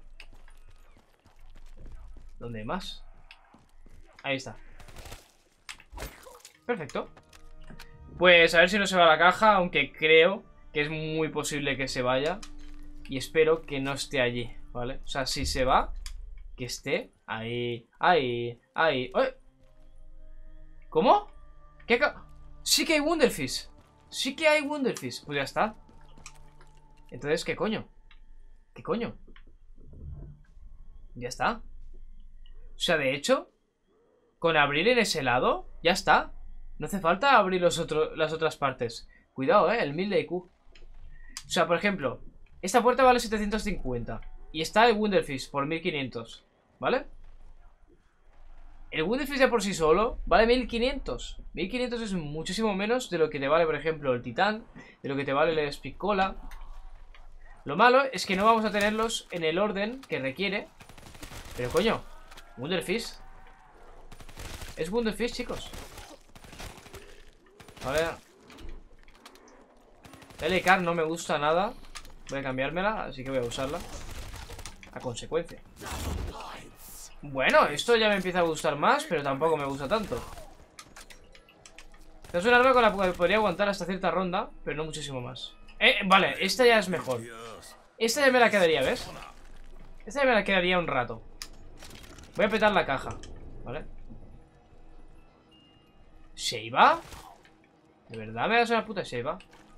¿Dónde hay más? Ahí está. Perfecto. Pues a ver si no se va la caja, aunque creo que es muy posible que se vaya. Y espero que no esté allí, ¿vale? O sea, si se va, que esté ahí, ahí, ahí. ¡Ay! ¿Cómo? ¿Qué ca... Sí que hay Wunderfish. Sí que hay Wunderfish. Pues ya está. Entonces, ¿qué coño? ¿Qué coño? Ya está. O sea, de hecho, con abrir en ese lado, ya está. No hace falta abrir los otros, las otras partes. Cuidado, eh, el mil de I Q. O sea, por ejemplo, esta puerta vale setecientos cincuenta y está el Wunderfish por mil quinientos, ¿vale? El Wunderfish ya por sí solo vale mil quinientos. mil quinientos es muchísimo menos de lo que te vale, por ejemplo, el Titán, de lo que te vale el Spicola. Lo malo es que no vamos a tenerlos en el orden que requiere. Pero coño, Wunderfish es Wunderfish, chicos. A ver. L-Car no me gusta nada. Voy a cambiármela, así que voy a usarla a consecuencia. Bueno, esto ya me empieza a gustar más, pero tampoco me gusta tanto. Es un arma con la que podría aguantar hasta cierta ronda, pero no muchísimo más. Eh, vale, esta ya es mejor. Esta ya me la quedaría, ¿ves? Esta ya me la quedaría un rato. Voy a petar la caja, ¿vale? ¿Sheiva? ¿De verdad me das una puta Sheiva?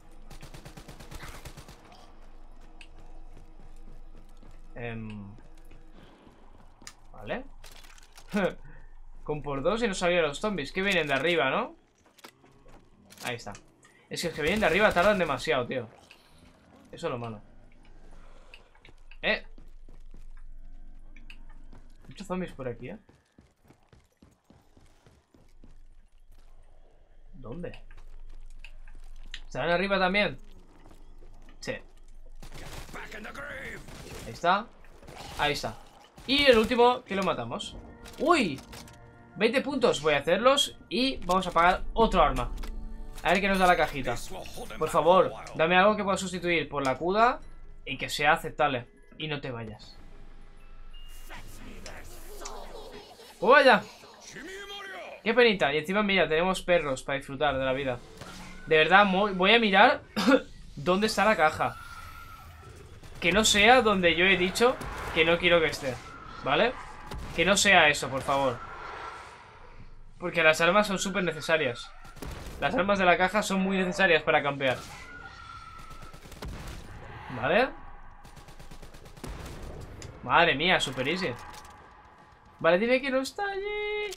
Um, vale. Con por dos y no sabía los zombies. Que vienen de arriba, ¿no? Ahí está. Es que los que vienen de arriba tardan demasiado, tío. Eso es lo malo. Eh. Muchos zombies por aquí, ¿eh? ¿Dónde? ¿Estarán arriba también? Sí. Ahí está. Ahí está. Y el último, que lo matamos. ¡Uy! veinte puntos. Voy a hacerlos y vamos a pagar otro arma. A ver qué nos da la cajita. Por favor, dame algo que pueda sustituir por la CUDA y que sea aceptable. Y no te vayas. ¡Oh, vaya! ¡Qué penita! Y encima, mira, tenemos perros para disfrutar de la vida. De verdad, voy a mirar dónde está la caja. Que no sea donde yo he dicho que no quiero que esté, ¿vale? Que no sea eso, por favor. Porque las armas son súper necesarias. Las armas de la caja son muy necesarias para campear. ¿Vale? Madre mía, super easy. Vale, dime que no está allí.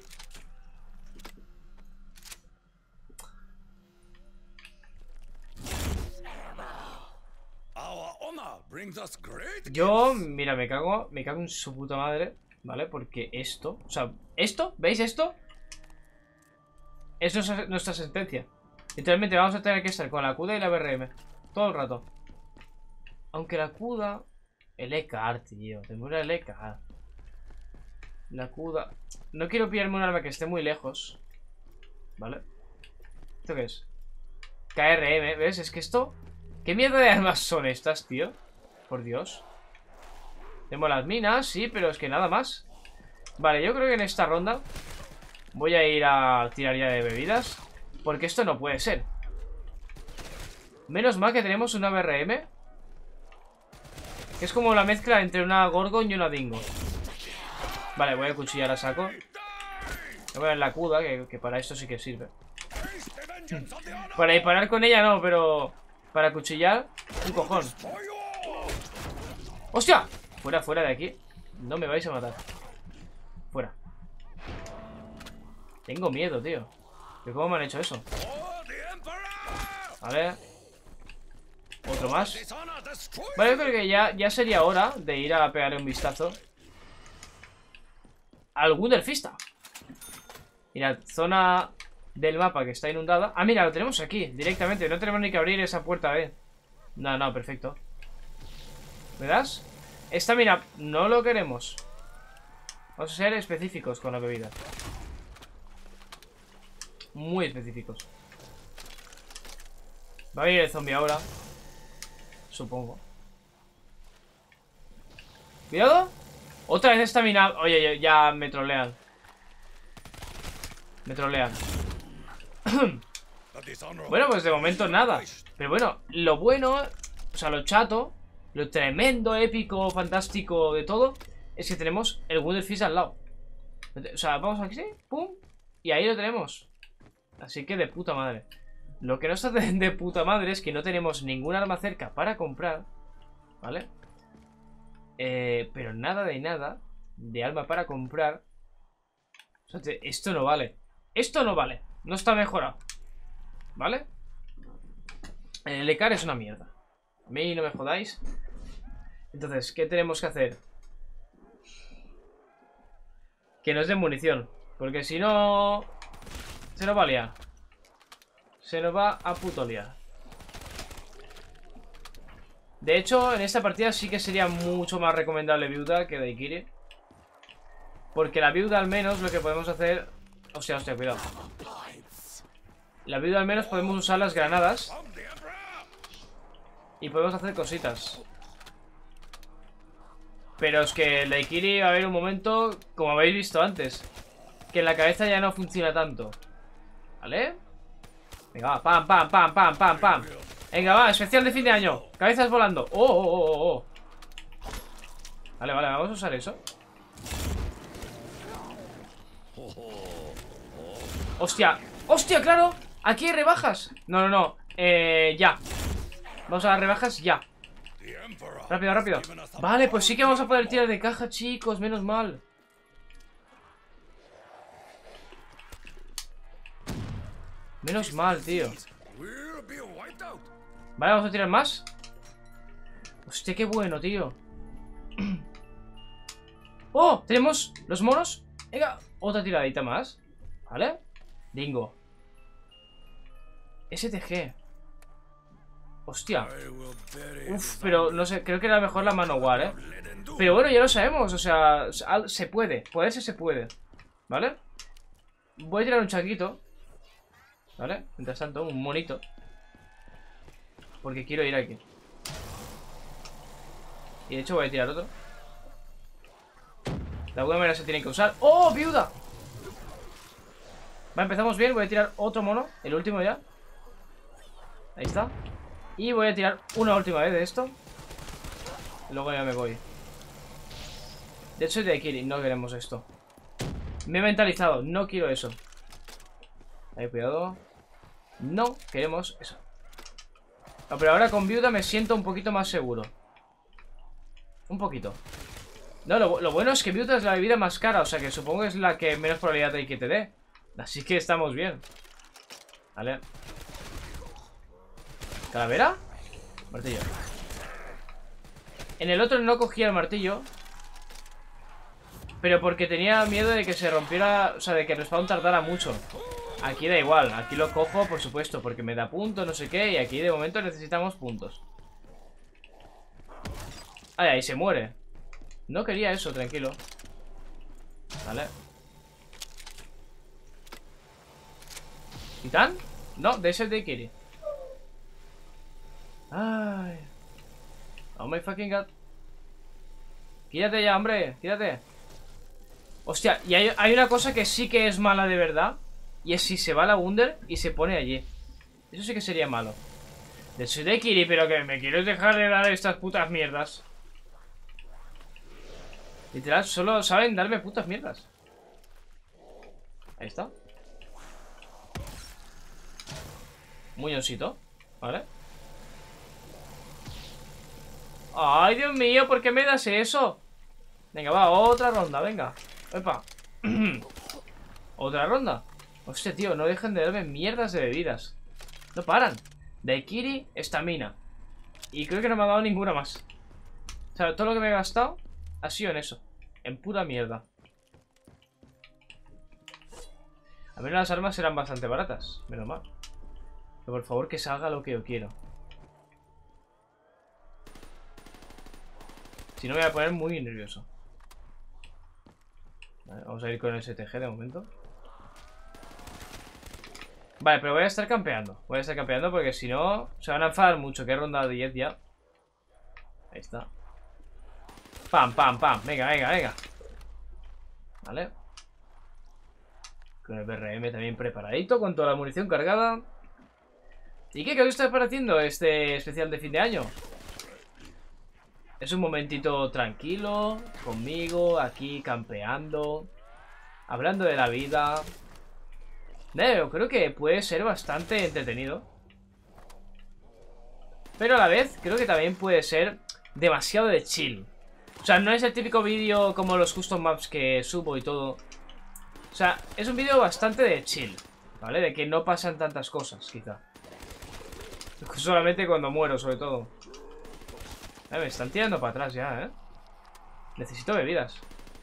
Yo, mira, me cago, me cago en su puta madre, ¿vale? Porque esto, o sea, esto, ¿veis esto? Es nuestra, nuestra sentencia. Literalmente vamos a tener que estar con la CUDA y la B R M todo el rato. Aunque la CUDA, el E C A R, tío, tengo el E C A R. La CUDA, no quiero pillarme un arma que esté muy lejos, ¿vale? ¿Esto qué es? K R M, ¿ves? Es que esto, ¿qué mierda de armas son estas, tío? Por Dios. Tenemos las minas, sí, pero es que nada más. Vale, yo creo que en esta ronda voy a ir a tirar ya de bebidas, porque esto no puede ser. Menos mal que tenemos una B R M, que es como la mezcla entre una Gorgon y una Dingo. Vale, voy a cuchillar a saco. Voy a poner la CUDA, que, que para esto sí que sirve. Para disparar con ella no, pero para cuchillar, un cojón. ¡Hostia! Fuera, fuera de aquí. No me vais a matar. Fuera. Tengo miedo, tío. ¿De cómo me han hecho eso? Vale. Otro más. Vale, yo creo que ya, ya sería hora de ir a pegarle un vistazo al Wunderfista. Mira, zona del mapa que está inundada. Ah, mira, lo tenemos aquí, directamente. No tenemos ni que abrir esa puerta, eh. No, no, perfecto. ¿Me das? Esta, mira, no lo queremos. Vamos a ser específicos con la bebida. Muy específicos. Va a venir el zombie ahora, supongo. Cuidado. Otra vez esta mina. Oye, ya me trolean. Me trolean. Bueno, pues de momento nada. Pero bueno, lo bueno, o sea, lo chato, lo tremendo, épico, fantástico de todo, es que tenemos el Wunderfist al lado. O sea, vamos aquí, pum, y ahí lo tenemos. Así que de puta madre. Lo que no está de, de puta madre es que no tenemos ningún arma cerca para comprar, ¿vale? Eh, pero nada de nada de arma para comprar. O sea, te, esto no vale. Esto no vale. No está mejorado, ¿vale? El E C A R es una mierda. A mí no me jodáis. Entonces, ¿qué tenemos que hacer? Que nos den munición, porque si no se nos va a liar. Se nos va a puto liar. De hecho, en esta partida sí que sería mucho más recomendable viuda que Daikiri, porque la viuda al menos lo que podemos hacer... Hostia, hostia, cuidado. La viuda al menos podemos usar las granadas y podemos hacer cositas. Pero es que el Daiquiri va a haber un momento, como habéis visto antes, que en la cabeza ya no funciona tanto. ¿Vale? Venga, va, pam, pam, pam, pam, pam, pam. Venga, va, especial de fin de año. Cabezas volando. Oh, oh, oh, oh. Vale, vale, vamos a usar eso. Hostia, hostia, claro. Aquí hay rebajas. No, no, no, eh, ya. Vamos a las rebajas, ya. Rápido, rápido. Vale, pues sí que vamos a poder tirar de caja, chicos, menos mal. Menos mal, tío. Vale, vamos a tirar más. Hostia, qué bueno, tío. ¡Oh! Tenemos los monos. Venga, otra tiradita más. ¿Vale? Dingo. S T G. Hostia. Uf, pero no sé, creo que era mejor la Manowar, ¿eh? Pero bueno, ya lo sabemos, o sea, se puede, poderse se puede. ¿Vale? Voy a tirar un changuito. ¿Vale? Mientras tanto, un monito. Porque quiero ir aquí. Y de hecho voy a tirar otro. De alguna manera se tiene que usar. ¡Oh, viuda! Vale, empezamos bien, voy a tirar otro mono. El último ya. Ahí está. Y voy a tirar una última vez de esto. Y luego ya me voy. De hecho, de Kiri, no queremos esto. Me he mentalizado, no quiero eso. Ahí, cuidado. No queremos eso. No, pero ahora con viuda me siento un poquito más seguro. Un poquito. No, lo, lo bueno es que viuda es la bebida más cara. O sea que supongo que es la que menos probabilidad hay que te dé. Así que estamos bien. Vale. ¿Calavera? Martillo. En el otro no cogía el martillo, pero porque tenía miedo de que se rompiera. O sea, de que el respawn tardara mucho. Aquí da igual, aquí lo cojo, por supuesto, porque me da puntos, no sé qué. Y aquí de momento necesitamos puntos. Ay, ahí se muere. No quería eso, tranquilo. Vale. ¿Titán? No, de ese de Kiri. Ay. Oh my fucking god. Quítate ya, hombre, quítate. Hostia, y hay, hay una cosa que sí que es mala de verdad. Y es si se va a la Wunder y se pone allí. Eso sí que sería malo. De Sudekiri, pero que me quieres dejar de dar estas putas mierdas. Literal, solo saben darme putas mierdas. Ahí está. Muñoncito, ¿vale? Ay, Dios mío, ¿por qué me das eso? Venga, va, otra ronda, venga. Epa. Otra ronda. Hostia, tío, no dejan de darme mierdas de bebidas. No paran. Daiquiri, estamina. Y creo que no me ha dado ninguna más. O sea, todo lo que me he gastado ha sido en eso. En pura mierda. A ver, las armas eran bastante baratas. Menos mal. Pero por favor que salga lo que yo quiero. Si no me voy a poner muy nervioso. Vale, vamos a ir con el S T G de momento. Vale, pero voy a estar campeando. Voy a estar campeando porque si no se van a enfadar mucho. Que he rondado diez ya. Ahí está. Pam, pam, pam. Venga, venga, venga. Vale. Con el B R M también preparadito. Con toda la munición cargada. ¿Y qué? ¿Qué os está pareciendo este especial de fin de año? Es un momentito tranquilo. Conmigo, aquí campeando. Hablando de la vida. Yo creo que puede ser bastante entretenido. Pero a la vez creo que también puede ser demasiado de chill. O sea, no es el típico vídeo como los custom maps que subo y todo. O sea, es un vídeo bastante de chill, ¿vale? De que no pasan tantas cosas, quizá. Solamente cuando muero, sobre todo. Eh, me están tirando para atrás ya, ¿eh? Necesito bebidas.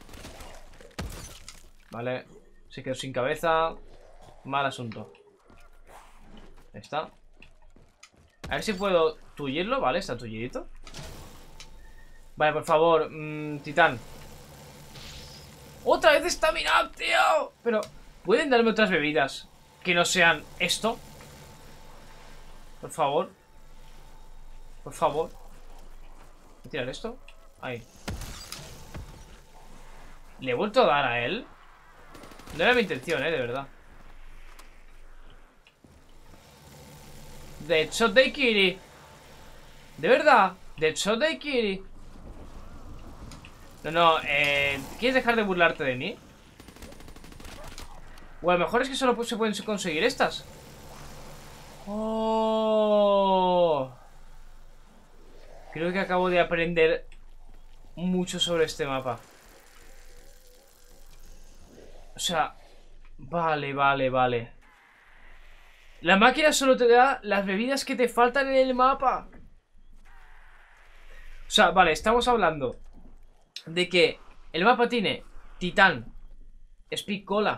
Vale. Se quedó sin cabeza. Mal asunto. Ahí está. A ver si puedo tullirlo, ¿vale? Está tullidito. Vale, por favor, mmm, Titán. ¡Otra vez estamina, tío! Pero, ¿pueden darme otras bebidas que no sean esto? Por favor. Por favor. ¿Voy a tirar esto? Ahí. ¿Le he vuelto a dar a él? No era mi intención, eh, de verdad. Deadshot Daiquiri. De verdad, Deadshot Daiquiri. No, no, eh ¿quieres dejar de burlarte de mí? O a lo mejor es que solo se pueden conseguir estas. Oh. Creo que acabo de aprender mucho sobre este mapa. O sea, vale, vale, vale. La máquina solo te da las bebidas que te faltan en el mapa. O sea, vale, estamos hablando de que el mapa tiene Titán, Speed Cola,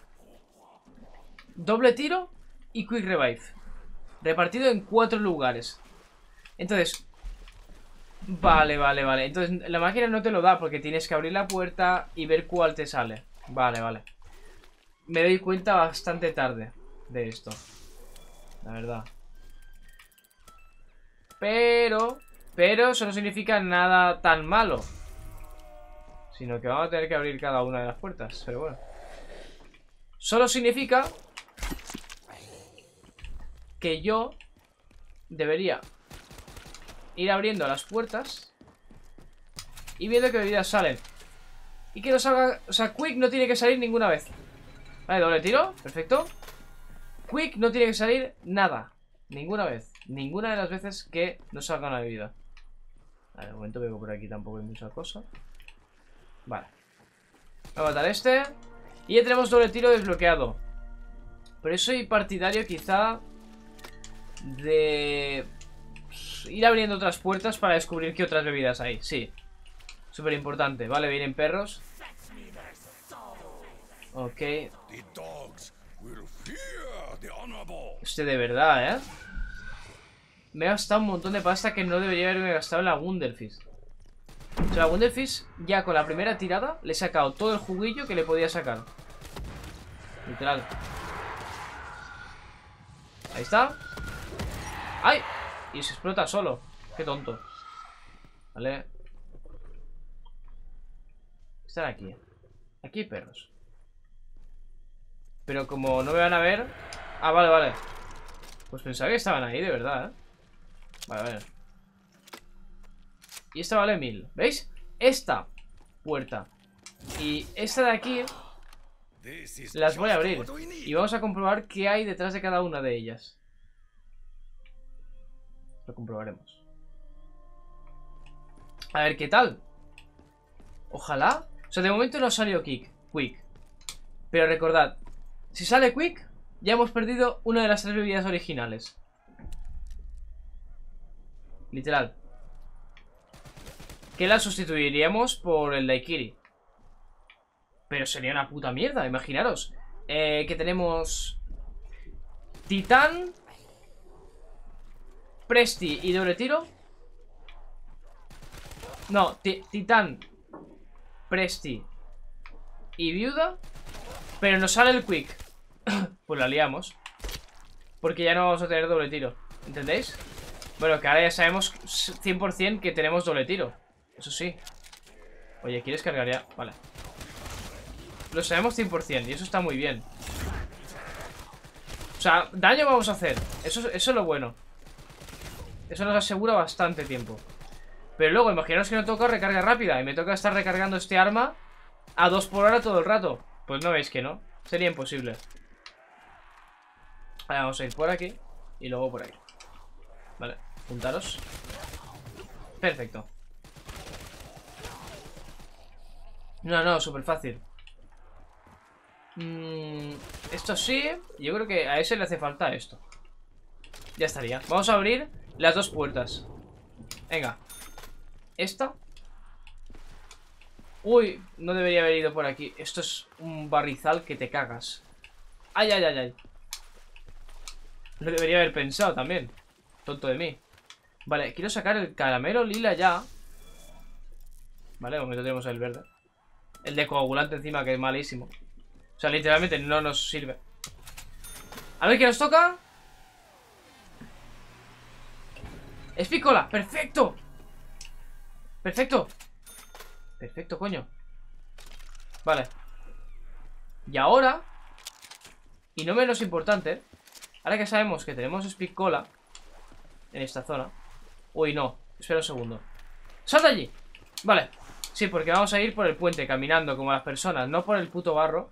doble tiro y Quick Revive, repartido en cuatro lugares. Entonces, vale, vale, vale. Entonces la máquina no te lo da porque tienes que abrir la puerta y ver cuál te sale. Vale, vale. Me doy cuenta bastante tarde de esto, la verdad. Pero, pero eso no significa nada tan malo, sino que vamos a tener que abrir cada una de las puertas. Pero bueno, solo significa que yo debería ir abriendo las puertas y viendo qué bebidas salen. Y que no salga, o sea, Quick no tiene que salir ninguna vez. Vale, doble tiro, perfecto. Quick no tiene que salir nada, ninguna vez. Ninguna de las veces que no salga una bebida. Vale, de momento veo que por aquí tampoco hay mucha cosa. Vale. Voy a matar a este. Y ya tenemos doble tiro desbloqueado. Pero soy partidario quizá de ir abriendo otras puertas para descubrir qué otras bebidas hay. Sí, súper importante. Vale, vienen perros. Ok. Este de verdad, ¿eh? Me he gastado un montón de pasta que no debería haberme gastado en la Wunderfish. O sea, la Wunderfish ya con la primera tirada le he sacado todo el juguillo que le podía sacar. Literal. Ahí está. ¡Ay! Y se explota solo. Qué tonto. Vale. Están aquí. Aquí hay perros. Pero como no me van a ver... Ah, vale, vale. Pues pensaba que estaban ahí, de verdad, ¿eh? Vale, vale. Y esta vale mil. ¿Veis? Esta puerta y esta de aquí las voy a abrir. Y vamos a comprobar qué hay detrás de cada una de ellas. Lo comprobaremos. A ver qué tal. Ojalá. O sea, de momento no salió Quick, Quick. Pero recordad, si sale Quick, ya hemos perdido una de las tres bebidas originales. Literal. Que la sustituiríamos por el Daiquiri. Pero sería una puta mierda, imaginaros. eh, Que tenemos Titán, Presti y doble tiro. No, Titán, Presti y Viuda. Pero nos sale el Quick. Pues la liamos. Porque ya no vamos a tener doble tiro. ¿Entendéis? Bueno, que ahora ya sabemos cien por cien que tenemos doble tiro. Eso sí. Oye, ¿quieres cargar ya? Vale. Lo sabemos cien por cien y eso está muy bien. O sea, daño vamos a hacer. Eso, eso es lo bueno. Eso nos asegura bastante tiempo. Pero luego, imaginaos que no toca recarga rápida y me toca estar recargando este arma a dos por hora todo el rato. Pues no veis que no. Sería imposible. Ahora vamos a ir por aquí y luego por aquí. Vale, juntaros. Perfecto. No, no, súper fácil. mm, Esto sí. Yo creo que a ese le hace falta esto. Ya estaría. Vamos a abrir las dos puertas. Venga. Esta. Uy, no debería haber ido por aquí. Esto es un barrizal que te cagas. Ay, ay, ay, ay. Lo debería haber pensado también. Tonto de mí. Vale, quiero sacar el caramelo lila ya. Vale, de momento tenemos el verde. El de coagulante encima, que es malísimo. O sea, literalmente no nos sirve. A ver qué nos toca. Espícola, perfecto. Perfecto. Perfecto, coño. Vale. Y ahora, y no menos importante, ahora que sabemos que tenemos Speed Cola en esta zona. Uy, no, espera un segundo. ¡Salta allí! Vale. Sí, porque vamos a ir por el puente caminando como las personas, no por el puto barro.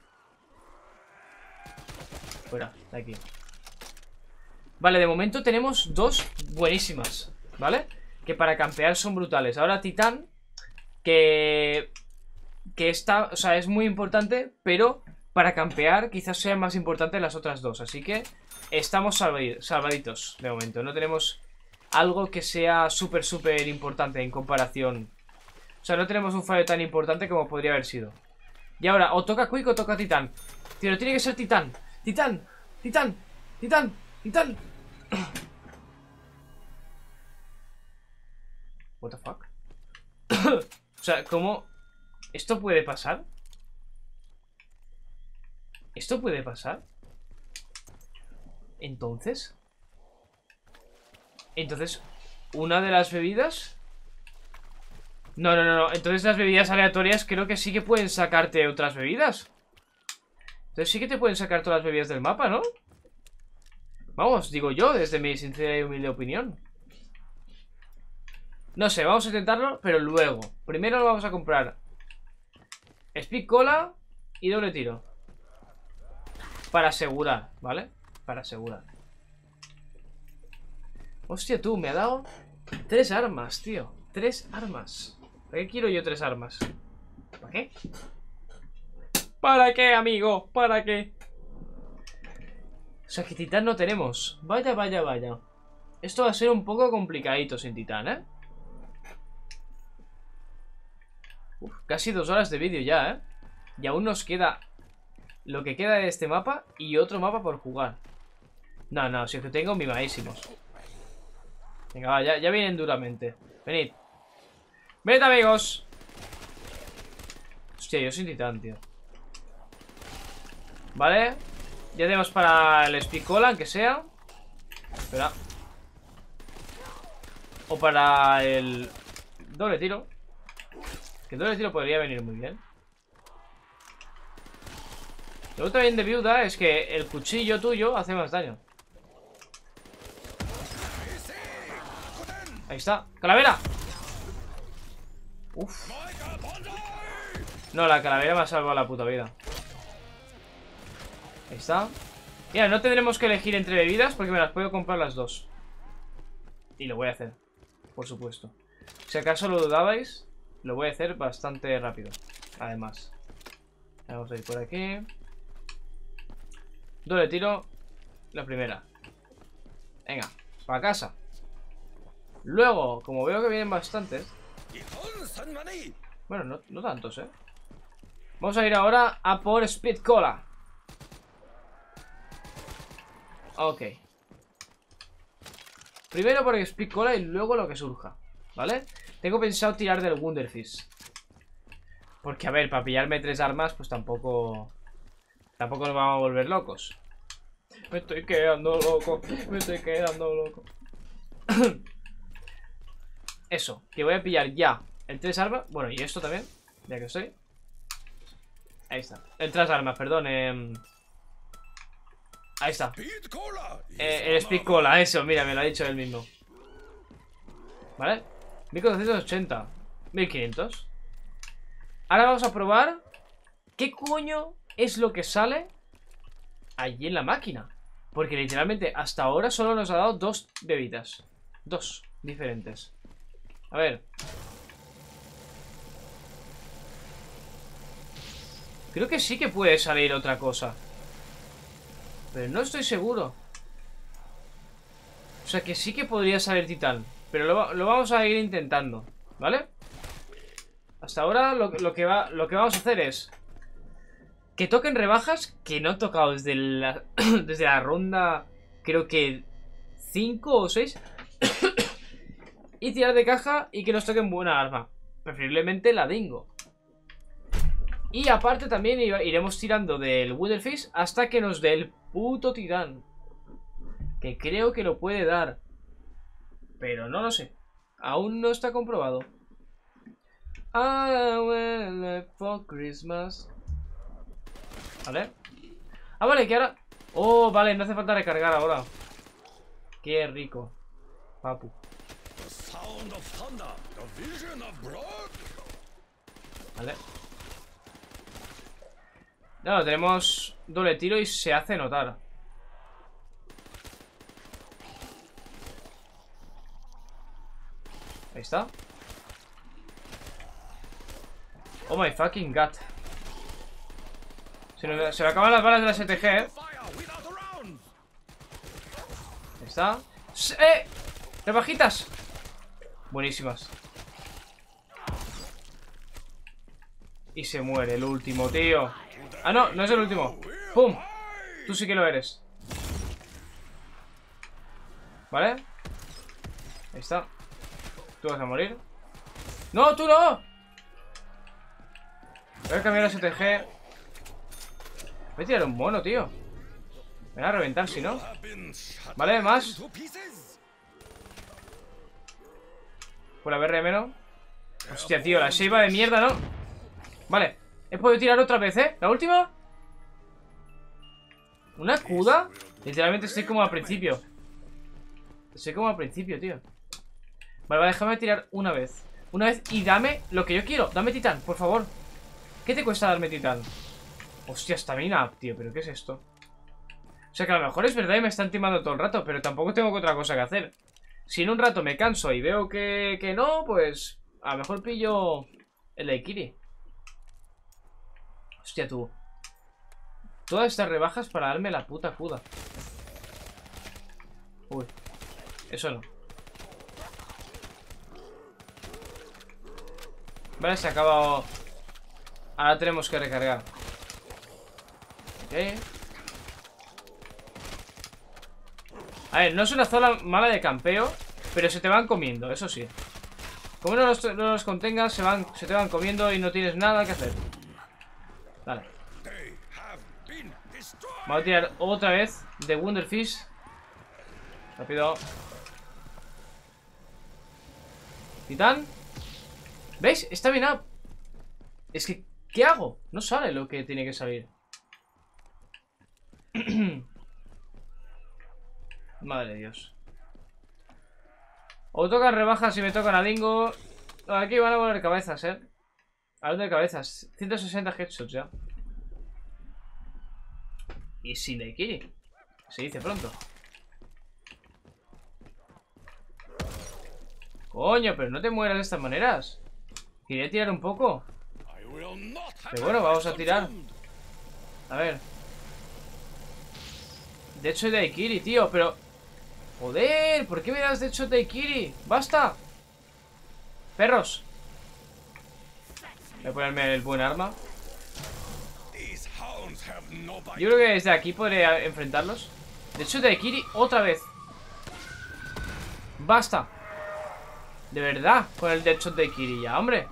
Fuera, de aquí. Vale, de momento tenemos dos buenísimas, ¿vale? Que para campear son brutales. Ahora Titán, que... Que está, o sea, es muy importante, pero para campear quizás sea más importante las otras dos. Así que estamos salvaditos de momento. No tenemos algo que sea súper, súper importante en comparación. O sea, no tenemos un fallo tan importante como podría haber sido. Y ahora, o toca Quick o toca Titán. Tío, no tiene que ser Titán. Titán, Titán, Titán, Titán. What the fuck. O sea, ¿cómo? ¿Esto puede pasar? ¿Esto puede pasar? Entonces Entonces ¿una de las bebidas? No, no, no, no. Entonces las bebidas aleatorias creo que sí que pueden sacarte otras bebidas. Entonces sí que te pueden sacar todas las bebidas del mapa, ¿no? Vamos, digo yo, desde mi sincera y humilde opinión. No sé, vamos a intentarlo, pero luego. Primero lo vamos a comprar Speed Cola y doble tiro. Para asegurar, ¿vale? Para asegurar. Hostia, tú, me ha dado tres armas, tío. Tres armas. ¿Para qué quiero yo tres armas? ¿Para qué? ¿Para qué, amigo? ¿Para qué? O sea, que Titán no tenemos. Vaya, vaya, vaya. Esto va a ser un poco complicadito sin Titán, ¿eh? Uf, casi dos horas de vídeo ya, ¿eh? Y aún nos queda lo que queda de este mapa y otro mapa por jugar. No, no, si es que tengo mimadísimos. Venga, va, ya, ya vienen duramente. Venid. Venid, amigos. Hostia, yo sin Titán, tío. Vale. Ya tenemos para el Speed Cola, aunque sea. Espera. O para el doble tiro. Que el doble tiro podría venir muy bien. Lo otro bien de viuda es que el cuchillo tuyo hace más daño. Ahí está. ¡Calavera! Uf. No, la calavera me ha salvado la puta vida. Ahí está. Mira, no tendremos que elegir entre bebidas porque me las puedo comprar las dos. Y lo voy a hacer, por supuesto. Si acaso lo dudabais, lo voy a hacer bastante rápido. Además, vamos a ir por aquí. Doble tiro. La primera. Venga, para casa. Luego, como veo que vienen bastantes. Bueno, no, no tantos, eh. Vamos a ir ahora a por Speed Cola. Ok. Primero por Speed Cola y luego lo que surja, ¿vale? Tengo pensado tirar del Wonderfish. Porque, a ver, para pillarme tres armas, pues tampoco... Tampoco nos vamos a volver locos. Me estoy quedando loco. Me estoy quedando loco. Eso, que voy a pillar ya el tres armas. Bueno, y esto también, ya que estoy. Ahí está. El tres armas, perdón. Eh... Ahí está. Eh, el Speed Cola, eso, mira, me lo ha dicho él mismo. ¿Vale? mil cuatrocientos ochenta. mil quinientos. Ahora vamos a probar qué coño es lo que sale allí en la máquina. Porque literalmente hasta ahora solo nos ha dado dos bebidas. Dos diferentes. A ver. Creo que sí que puede salir otra cosa, pero no estoy seguro. O sea que sí que podría salir Titán, pero lo, lo vamos a ir intentando, ¿vale? Hasta ahora lo, lo, que va, lo que vamos a hacer es que toquen rebajas, que no he tocado desde la, desde la ronda, creo que cinco o seis. Y tirar de caja y que nos toquen buena arma, preferiblemente la Dingo. Y aparte también iremos tirando del Wonderfish hasta que nos dé el puto Titán, que creo que lo puede dar, pero no lo sé. Aún no está comprobado. I will live for Christmas. Vale. Ah, vale, que ahora... Oh, vale, no hace falta recargar ahora. Qué rico. Papu. Vale. No, tenemos doble tiro y se hace notar. Ahí está. Oh my fucking god. Se, nos, se me acaban las balas de la S T G, eh. Ahí está. ¡Eh! ¡Rebajitas! Buenísimas. Y se muere el último, tío. Ah, no, no es el último. ¡Pum! Tú sí que lo eres. ¿Vale? Ahí está. Tú vas a morir. ¡No, tú no! Voy a cambiar la S T G. Voy a tirar un mono, tío. Me va a reventar si no. Vale, más. Por la B R M no. Hostia, tío, la Sheiva de mierda, ¿no? Vale, he podido tirar otra vez, ¿eh? ¿La última? ¿Una cuda? Literalmente estoy como al principio. Estoy como al principio, tío. Vale, vale, déjame tirar una vez. Una vez y dame lo que yo quiero. Dame titán, por favor. ¿Qué te cuesta darme titán? Hostia, estamina, tío, ¿pero qué es esto? O sea que a lo mejor es verdad y me están timando todo el rato, pero tampoco tengo otra cosa que hacer. Si en un rato me canso y veo que, que no, pues a lo mejor pillo el Daiquiri. Hostia, tú. Todas estas rebajas para darme la puta cuda. Uy, eso no. Vale, se ha acabado. Ahora tenemos que recargar. Ok. A ver, no es una zona mala de campeo, pero se te van comiendo, eso sí. Como no los, no los contengas, se, van, se te van comiendo y no tienes nada que hacer. Dale. Vamos a tirar otra vez de Wonderfish. Rápido. Titán. ¿Veis? Está bien up. Es que, ¿qué hago? No sale lo que tiene que salir. Madre de Dios. O tocan rebajas si me tocan a Dingo. Aquí van a volar cabezas, eh. Hablando de cabezas, ciento sesenta headshots ya. Y sin Daiquiri. Se dice pronto. Coño, pero no te mueras de estas maneras. Quería tirar un poco. Pero bueno, vamos a tirar. A ver. De hecho de Daiquiri, tío, pero... Joder, ¿por qué me das de hecho de Daiquiri? ¡Basta! Perros. Voy a ponerme el buen arma. Yo creo que desde aquí podré enfrentarlos. De hecho de Daiquiri otra vez. ¡Basta! De verdad, con el Deadshot de Daiquiri ya, hombre.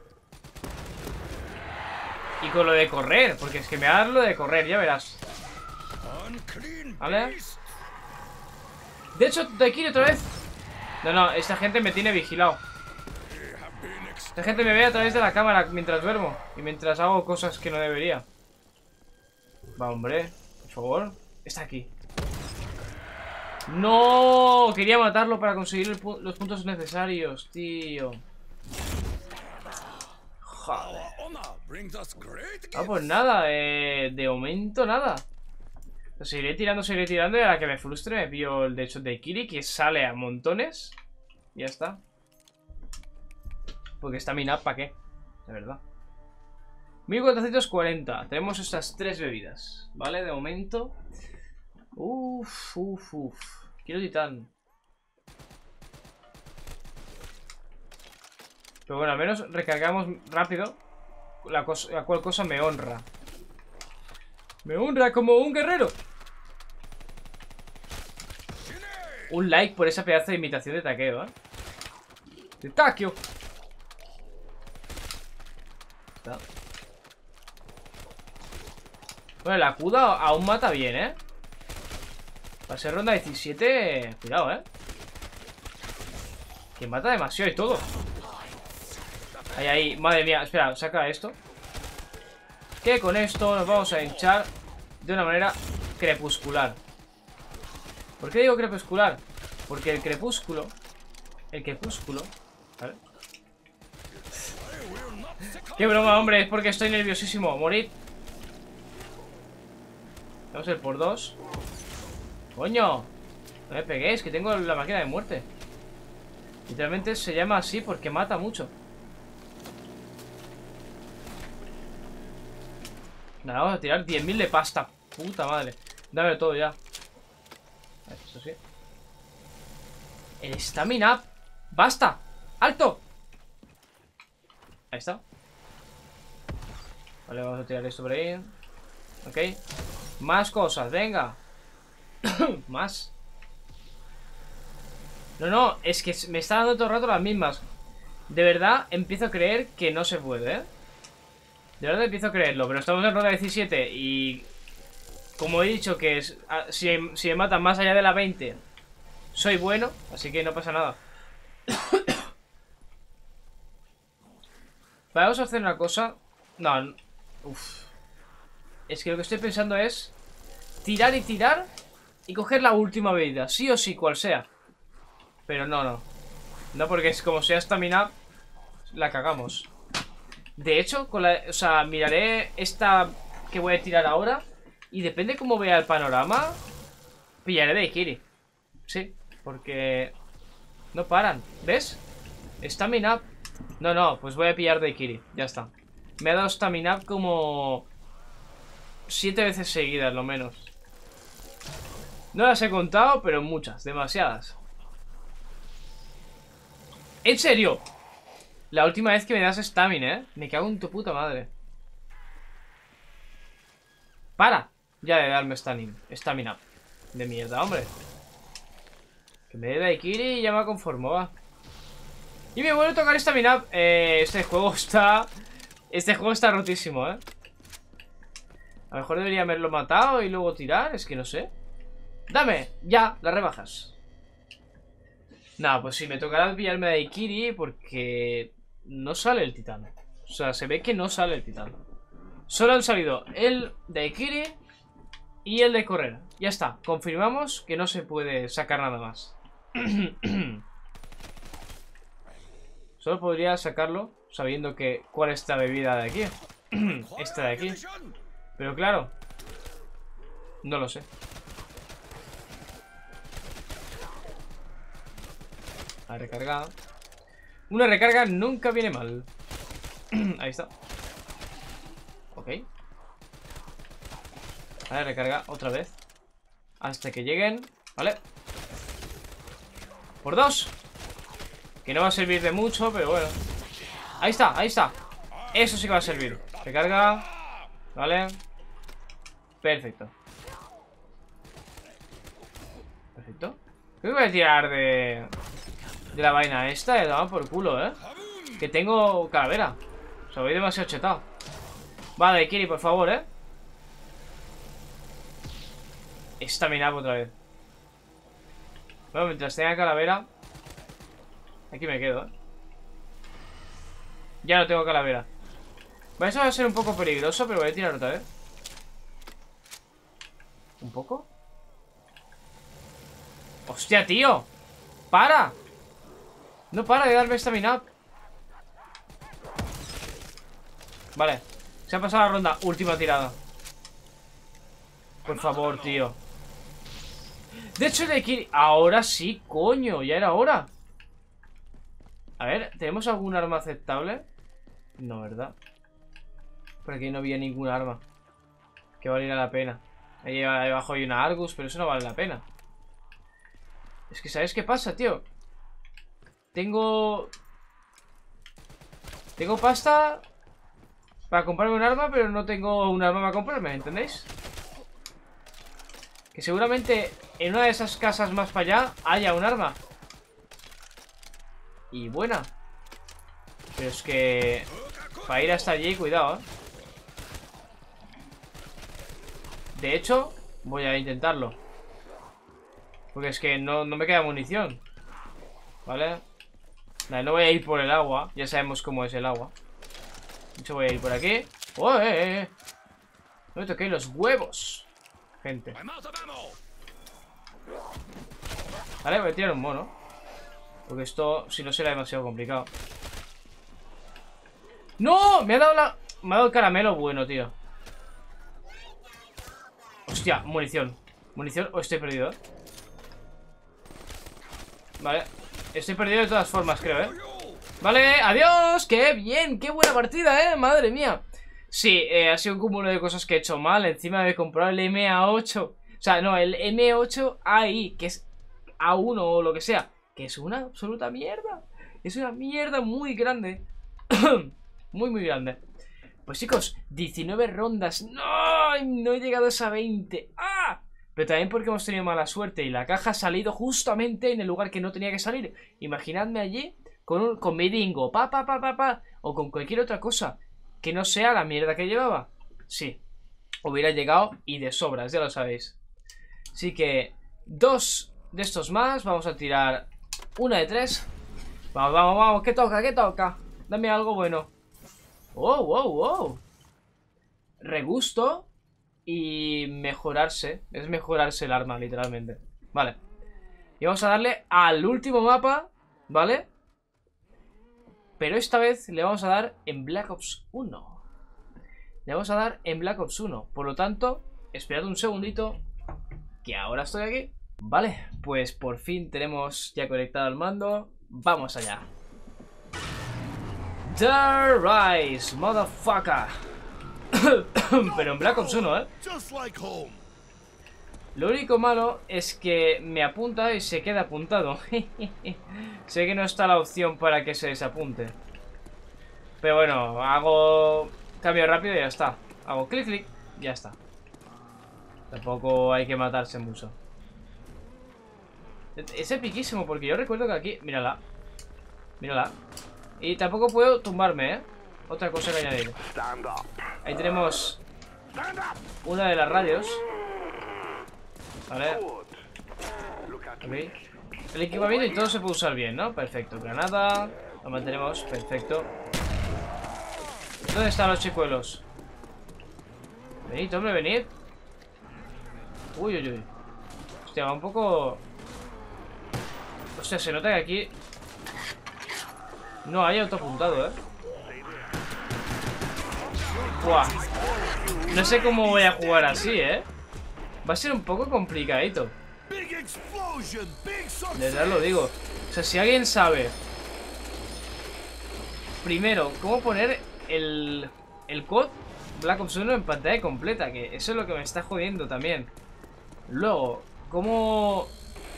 Y con lo de correr, porque es que me da lo de correr, ya verás. ¿Vale? De hecho, Daiquiri otra vez. No, no, esta gente me tiene vigilado. Esta gente me ve a través de la cámara mientras duermo y mientras hago cosas que no debería. Va, hombre, por favor. Está aquí. No, quería matarlo para conseguir el pu los puntos necesarios, tío. Joder. Ah, pues nada, eh, de momento nada. Seguiré tirando, seguiré tirando y a la que me frustre me pillo el de hecho de Daiquiri, que sale a montones. Y ya está. Porque está minap, ¿para qué? De verdad. mil cuatrocientos cuarenta. Tenemos estas tres bebidas, ¿vale? De momento. Uff, uff, uff. Quiero titán. Pero bueno, al menos recargamos rápido. La, cosa, la cual cosa me honra. Me honra como un guerrero. Un like por esa pedazo de imitación de Takeo, ¿eh? De Takeo. Está. Bueno, la Kuda aún mata bien, ¿eh? Va a ser ronda diecisiete. Cuidado, ¿eh? Que mata demasiado y todo. Ahí, ahí, madre mía, espera, saca esto. que con esto nos vamos a hinchar de una manera crepuscular. ¿Por qué digo crepuscular? Porque el crepúsculo El crepúsculo ¿vale? Qué broma, hombre, es porque estoy nerviosísimo. Morir. Vamos a ir por dos. Coño, no me peguéis, que tengo la máquina de muerte. Literalmente se llama así porque mata mucho. Nada, vamos a tirar diez mil de pasta. Puta madre. Dame todo ya. Eso sí. El stamina up. ¡Basta! ¡Alto! Ahí está. Vale, vamos a tirar esto por ahí. Ok. Más cosas, venga. Más. No, no, es que me está dando todo el rato las mismas. De verdad, empiezo a creer que no se puede, ¿eh? De verdad empiezo a creerlo. Pero estamos en ronda diecisiete y... como he dicho que es, si, si me matan más allá de la veinte, soy bueno, así que no pasa nada. Vamos a hacer una cosa. No, uff. Es que lo que estoy pensando es tirar y tirar y coger la última bebida, sí o sí, cual sea. Pero no, no. No, porque es como sea stamina, la cagamos. De hecho, con la, o sea, miraré esta que voy a tirar ahora y depende cómo vea el panorama, pillaré de Ikiri. Sí, porque no paran, ¿ves? Stamina. No, no, pues voy a pillar de Ikiri, ya está. Me ha dado stamina como siete veces seguidas, lo menos. No las he contado, pero muchas, demasiadas. ¿En serio? La última vez que me das stamina, ¿eh? Me cago en tu puta madre. Para ya de darme stamina. De mierda, hombre. Que me dé Daikiri y ya me conformo, va. Y me vuelve a tocar stamina. eh, Este juego está... Este juego está rotísimo, ¿eh? A lo mejor debería haberlo matado y luego tirar. Es que no sé. Dame, ya, las rebajas. Nada, pues sí, me tocará pillarme de Daikiri porque no sale el titán. O sea, se ve que no sale el titán. Solo han salido el de Daikiri y el de correr. Ya está, confirmamos que no se puede sacar nada más. Solo podría sacarlo sabiendo que cuál es esta bebida de aquí. Esta de aquí. Pero claro, no lo sé. La recarga. Una recarga nunca viene mal. Ahí está. Ok. Vale, recarga otra vez hasta que lleguen. Vale. Por dos. Que no va a servir de mucho, pero bueno. Ahí está, ahí está. Eso sí que va a servir. Recarga. Vale. Perfecto. Perfecto. Creo que voy a tirar de... De la vaina esta, le daba por culo, ¿eh? Que tengo calavera. O sea, voy demasiado chetado. Vale, Kiri, por favor, ¿eh? Stamina otra vez. Bueno, mientras tenga calavera, aquí me quedo, ¿eh? Ya no tengo calavera. Vale, eso va a ser un poco peligroso, pero voy a tirar otra vez. ¿Un poco? ¡Hostia, tío! ¡Para! No para de darme stamina. Vale, se ha pasado la ronda. Última tirada. Por favor, tío. De hecho, de aquí... Ahora sí, coño, ya era hora. A ver, ¿tenemos algún arma aceptable? No, ¿verdad? Por aquí no había ningún arma que valiera la pena. Ahí abajo hay una Argus, pero eso no vale la pena. Es que, ¿sabes qué pasa, tío? Tengo... Tengo pasta para comprarme un arma, pero no tengo un arma para comprarme, ¿entendéis? Que seguramente en una de esas casas más para allá haya un arma. Y buena. Pero es que... Para ir hasta allí, cuidado, ¿eh? De hecho, voy a intentarlo. Porque es que no, no me queda munición. ¿Vale? Vale, no voy a ir por el agua. Ya sabemos cómo es el agua. De hecho, voy a ir por aquí. ¡Oh, eh, eh! No me toquéis los huevos, gente. Vale, voy a tirar un mono, porque esto, si no, será demasiado complicado. ¡No! Me ha dado la... Me ha dado el caramelo bueno, tío. Hostia, munición. Munición, o estoy perdido, ¿eh? Vale. Estoy perdido de todas formas, creo, ¿eh? Vale, adiós. ¡Qué bien! ¡Qué buena partida, eh! ¡Madre mía! Sí, eh, ha sido un cúmulo de cosas que he hecho mal. Encima de comprar el M A ocho. O sea, no, el M ocho A I, que es A uno o lo que sea. Que es una absoluta mierda. Es una mierda muy grande. Muy, muy grande. Pues chicos, diecinueve rondas. ¡No! No he llegado a esa veinte. ¡Ah! Pero también porque hemos tenido mala suerte y la caja ha salido justamente en el lugar que no tenía que salir. Imaginadme allí con, un, con mi dingo, pa, pa, pa, pa, pa, o con cualquier otra cosa que no sea la mierda que llevaba. Sí, hubiera llegado y de sobras, ya lo sabéis. Así que dos de estos más. Vamos a tirar una de tres. Vamos, vamos, vamos, ¿qué toca? ¿Qué toca? Dame algo bueno. Oh, wow, wow. Regusto y mejorarse. Es mejorarse el arma, literalmente. Vale. Y vamos a darle al último mapa, ¿vale? Pero esta vez le vamos a dar en Black Ops uno. Le vamos a dar en Black Ops uno. Por lo tanto, esperad un segundito, que ahora estoy aquí. Vale, pues por fin tenemos ya conectado el mando. Vamos allá. The Rise, motherfucker. Pero en Black Ops uno, ¿eh? Lo único malo es que me apunta y se queda apuntado. Sé que no está la opción para que se desapunte. Pero bueno, hago cambio rápido y ya está. Hago clic, clic, ya está. Tampoco hay que matarse mucho. Es epiquísimo porque yo recuerdo que aquí... Mírala. Mírala. Y tampoco puedo tumbarme, ¿eh? Otra cosa que añadir. Ahí tenemos una de las radios. Vale. Okay. El equipamiento y todo se puede usar bien, ¿no? Perfecto. Granada. Lo mantenemos. Perfecto. ¿Dónde están los chicuelos? Venid, hombre, venid. Uy, uy, uy. Hostia, va un poco... Hostia, se nota que aquí no hay autoapuntado, ¿eh? Buah. No sé cómo voy a jugar así, ¿eh? Va a ser un poco complicadito. De verdad lo digo. O sea, si alguien sabe primero cómo poner el, el C O D Black Ops uno en pantalla completa, que eso es lo que me está jodiendo también. Luego, cómo...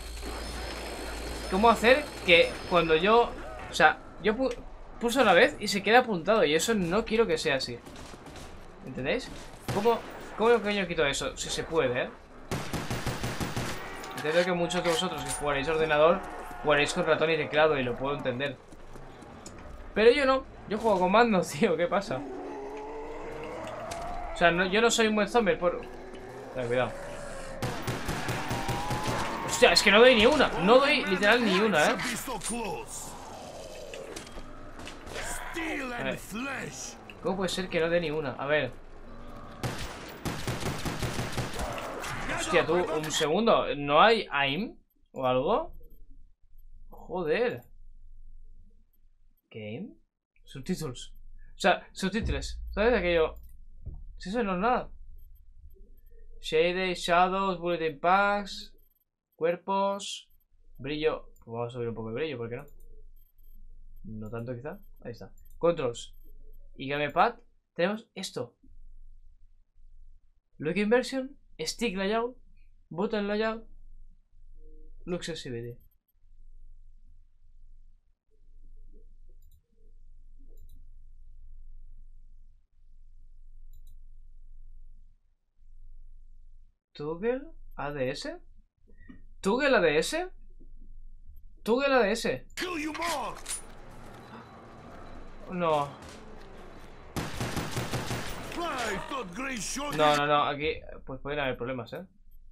Cómo hacer que cuando yo... O sea, yo pu pulso una vez y se queda apuntado. Y eso no quiero que sea así. ¿Entendéis? ¿Cómo, cómo coño quito eso? Si se puede, ¿eh? Entiendo que muchos de vosotros que jugaréis ordenador jugaréis con ratón y teclado y lo puedo entender. Pero yo no. Yo juego con mando, tío. ¿Qué pasa? O sea, no, yo no soy un buen zombie por... Ten cuidado. Hostia, es que no doy ni una. No doy literal ni una, ¿eh? A ver. ¿Cómo puede ser que no dé ni una? A ver. Hostia, tú, un segundo. ¿No hay aim o algo? Joder. Game. Subtítulos. O sea, subtítulos. ¿Sabes aquello? Si eso no es nada. Shade, shadows, bulletin packs. Cuerpos. Brillo. Pues vamos a subir un poco de brillo, ¿por qué no? No tanto quizá. Ahí está. Controls. Y gamepad. Tenemos esto. Look inversion. Stick layout. Button layout. Look accessibility. Toggle A D S. Toggle A D S. Toggle A D S. No. No, no, no. Aquí pues pueden haber problemas, ¿eh?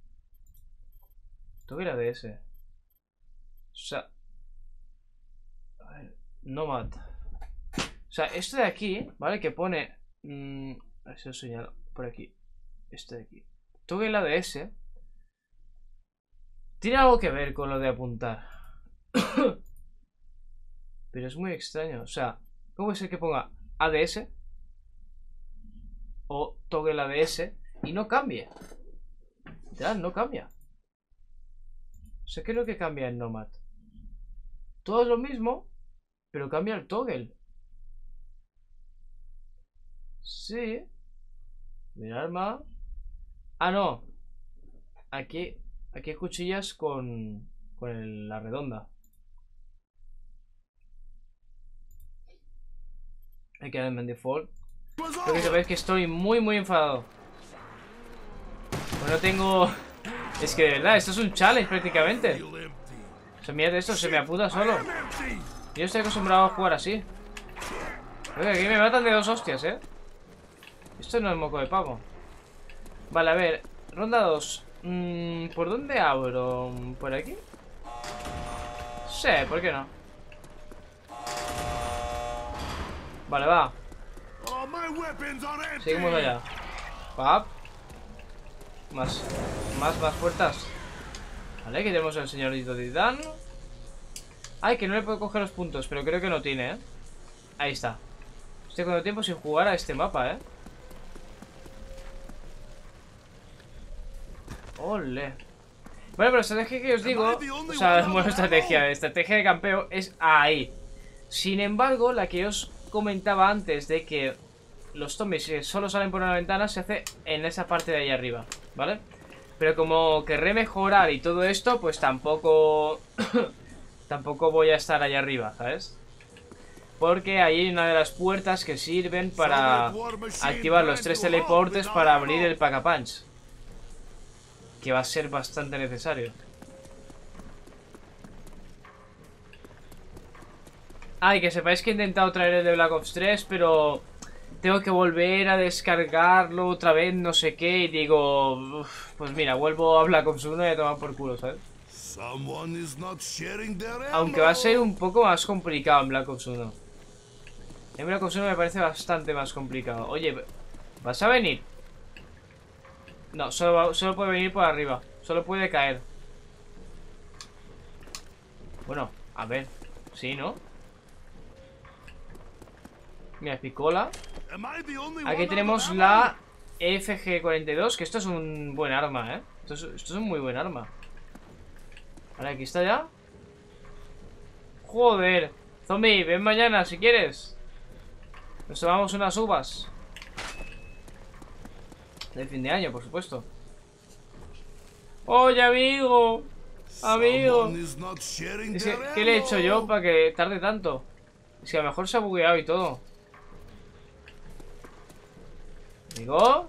Toggle A D S. O sea... A ver, Nomad. O sea, esto de aquí, ¿vale? Que pone... Mmm, a ver si lo señalo por aquí. Este de aquí. Toggle A D S. Tiene algo que ver con lo de apuntar. Pero es muy extraño. O sea, ¿cómo es el que ponga A D S? O toggle A D S y no cambie? Ya, no cambia. O sea, ¿qué es lo que cambia en Nomad? Todo es lo mismo, pero cambia el toggle. Sí. Mira, arma. Ah, no. Aquí, aquí hay cuchillas con, con el- la redonda. Hay que darme en default. Creo que sabéis que estoy muy, muy enfadado. Pues no tengo... Es que de verdad, esto es un challenge prácticamente. O sea, mira esto, se me apunta solo. Yo estoy acostumbrado a jugar así. Oye, aquí me matan de dos hostias, ¿eh? Esto no es moco de pavo. Vale, a ver. Ronda dos. Mm, ¿por dónde abro? ¿Por aquí? Sí, ¿por qué no? Vale, va. Seguimos allá. Pap. Más, más, más puertas. Vale, aquí tenemos al señorito Titán. Ay, que no le puedo coger los puntos, pero creo que no tiene, ¿eh? Ahí está. Estoy con el tiempo sin jugar a este mapa, ¿eh? Ole. Bueno, pero la estrategia que os digo, o sea, bueno, estrategia, estrategia de campeo es ahí. Sin embargo, la que os comentaba antes de que los zombies solo salen por una ventana se hace en esa parte de ahí arriba, ¿vale? Pero como querré mejorar y todo esto, pues tampoco... tampoco voy a estar allá arriba, ¿sabes? Porque ahí hay una de las puertas que sirven para activar los tres teleportes para abrir el Pack-a-Punch, que va a ser bastante necesario. Ah, y que sepáis que he intentado traer el de Black Ops tres, pero tengo que volver a descargarlo otra vez, no sé qué, y digo, uf, pues mira, vuelvo a Black Ops uno y a tomar por culo, ¿sabes? Aunque va a ser un poco más complicado en Black Ops uno. En Black Ops uno me parece bastante más complicado. Oye, ¿vas a venir? No, solo, va- solo puede venir por arriba. Solo puede caer. Bueno, a ver. Sí, ¿no? Mira, picola. Aquí tenemos la F G cuarenta y dos, que esto es un buen arma, ¿eh? Esto es, esto es un muy buen arma. Vale, aquí está ya. Joder. Zombie, ven mañana si quieres. Nos tomamos unas uvas. De fin de año, por supuesto. Oye, amigo. Amigo. Es que, ¿qué le he hecho yo para que tarde tanto? Es que a lo mejor se ha bugueado y todo. Amigo.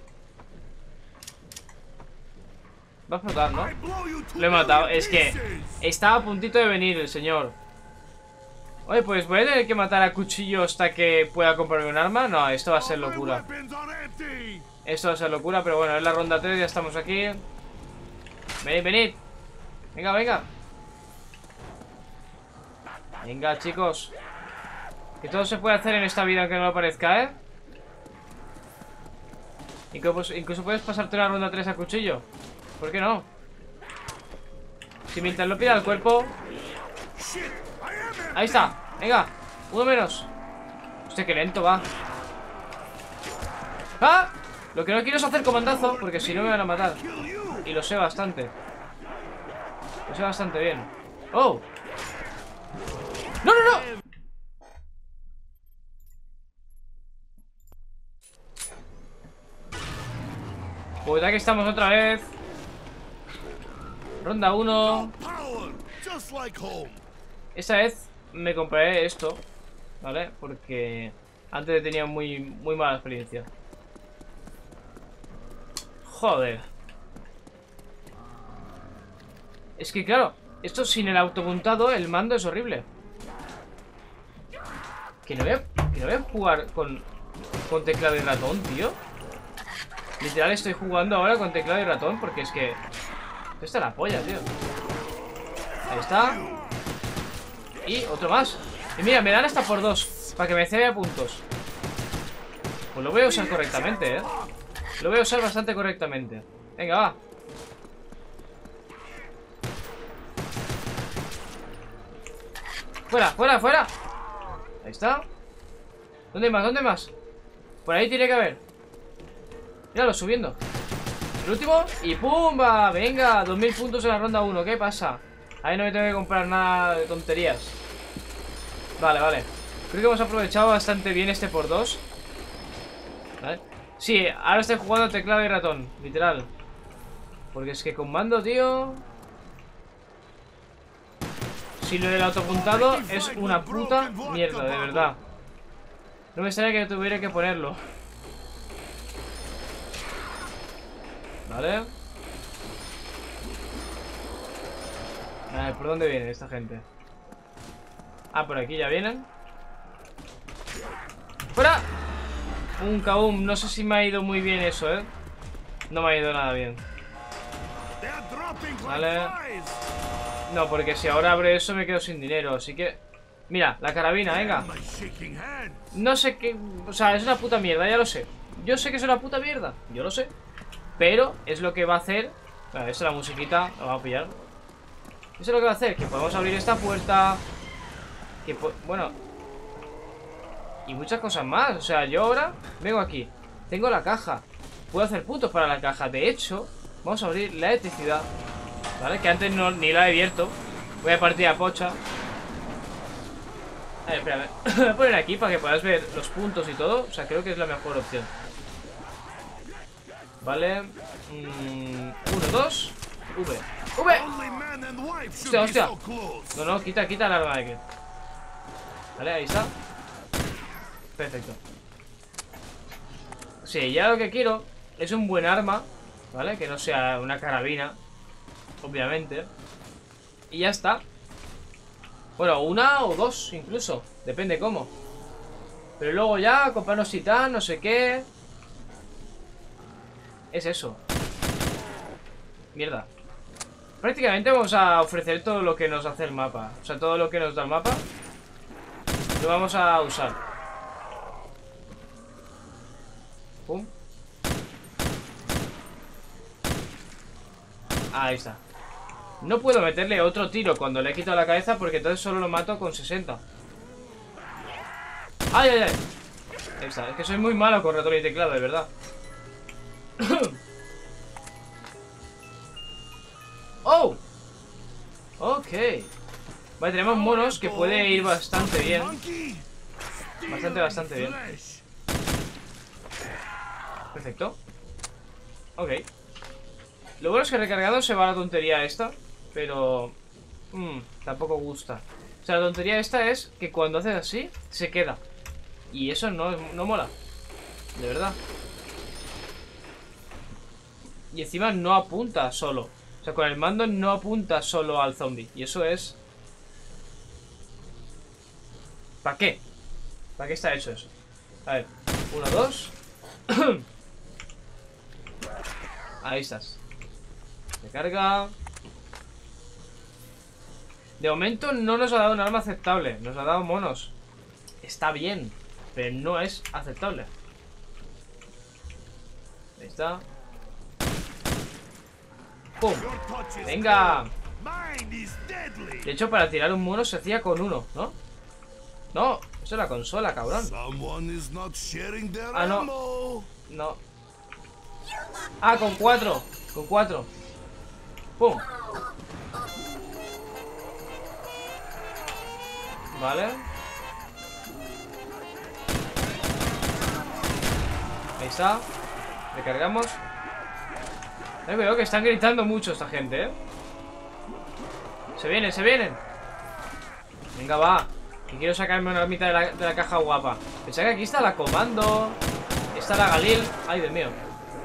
Va a explotar, ¿no? Lo he matado. Es que estaba a puntito de venir el señor. Oye, pues voy a tener que matar a cuchillo hasta que pueda comprarme un arma. No, esto va a ser locura. Esto va a ser locura, pero bueno, es la ronda tres, ya estamos aquí. Venid, venid. Venga, venga. Venga, chicos. Que todo se puede hacer en esta vida aunque no lo parezca, ¿eh? Incluso, incluso puedes pasarte una ronda tres a cuchillo. ¿Por qué no? Si mientras lo pida el cuerpo. Ahí está, venga. Uno menos. Hostia, qué lento va. ¡Ah! Lo que no quiero es hacer comandazo, porque si no me van a matar. Y lo sé bastante. Lo sé bastante bien. ¡Oh! ¡No, no, no! Pues ya que estamos otra vez. Ronda uno. Esta vez me compraré esto, ¿vale? Porque antes tenía muy, muy mala experiencia. Joder. Es que claro, esto sin el autopuntado, el mando es horrible. Que no voy a, que no voy a jugar con, con teclado y ratón, tío. Literal estoy jugando ahora con teclado y ratón porque es que... Esto está la polla, tío. Ahí está. Y otro más. Y mira, me dan hasta por dos para que me cede a puntos. Pues lo voy a usar correctamente, ¿eh? Lo voy a usar bastante correctamente. Venga, va. Fuera, fuera, fuera. Ahí está. ¿Dónde más? ¿Dónde más? Por ahí tiene que haber. Míralo, subiendo. El último y ¡pumba! Venga, dos mil puntos en la ronda uno. ¿Qué pasa? Ahí no me tengo que comprar nada de tonterías. Vale, vale. Creo que hemos aprovechado bastante bien este por dos. ¿Vale? Sí, ahora estoy jugando teclado y ratón, literal. Porque es que con mando, tío... Si lo del autopuntado es una puta mierda, de verdad. No me extraña que tuviera que ponerlo. Vale. A ver, ¿por dónde viene esta gente? Ah, por aquí ya vienen. ¡Fuera! Un kaboom. No sé si me ha ido muy bien eso, ¿eh? No me ha ido nada bien. Vale. No, porque si ahora abro eso me quedo sin dinero. Así que... Mira, la carabina, venga. No sé qué... O sea, es una puta mierda, ya lo sé. Yo sé que es una puta mierda. Yo lo sé. Pero es lo que va a hacer... Bueno, esa es la musiquita. La vamos a pillar. Eso es lo que va a hacer. Que podemos abrir esta puerta. Que po... Bueno... Y muchas cosas más. O sea, yo ahora vengo aquí. Tengo la caja. Puedo hacer puntos para la caja. De hecho, vamos a abrir la electricidad. ¿Vale? Que antes no, ni la he abierto. Voy a partir a pocha. A ver, espérame. Voy a poner aquí para que podáis ver los puntos y todo. O sea, creo que es la mejor opción. Vale. Mm, uno, dos. V. V. Hostia, hostia. No, no, quita, quita el arma de aquí. Vale, ahí está. Perfecto. Sí, ya lo que quiero es un buen arma. ¿Vale? Que no sea una carabina. Obviamente. Y ya está. Bueno, una o dos incluso. Depende cómo. Pero luego ya comprarnos titán, no sé qué. Es eso. Mierda. Prácticamente vamos a ofrecer todo lo que nos hace el mapa. O sea, todo lo que nos da el mapa lo vamos a usar. Pum. Ahí está. No puedo meterle otro tiro cuando le he quitado la cabeza, porque entonces solo lo mato con sesenta. ¡Ay, ay, ay! Ahí está. Es que soy muy malo con ratón y teclado, de verdad. ¡Oh! Ok. Vale, tenemos monos que puede ir bastante bien. Bastante, bastante bien. Perfecto. Ok. Lo bueno es que recargado se va la tontería esta. Pero... Mmm, tampoco gusta. O sea, la tontería esta es que cuando haces así, se queda. Y eso no, no mola. De verdad. Y encima no apunta solo. O sea, con el mando no apunta solo al zombie. Y eso es... ¿Para qué? ¿Para qué está hecho eso? A ver, uno, dos. Ahí estás. Recarga. De momento no nos ha dado un arma aceptable. Nos ha dado monos. Está bien, pero no es aceptable. Ahí está. ¡Pum! ¡Venga! De hecho, para tirar un mono se hacía con uno, ¿no? No, eso es la consola, cabrón. Ah, no. No. Ah, con cuatro. Con cuatro. ¡Pum! Vale. Ahí está. Recargamos. Eh, veo que están gritando mucho esta gente, ¿eh? Se vienen, se vienen. Venga, va. Que quiero sacarme una mitad de la, de la caja guapa. Pensaba que aquí está la comando. Está la Galil. Ay, Dios mío.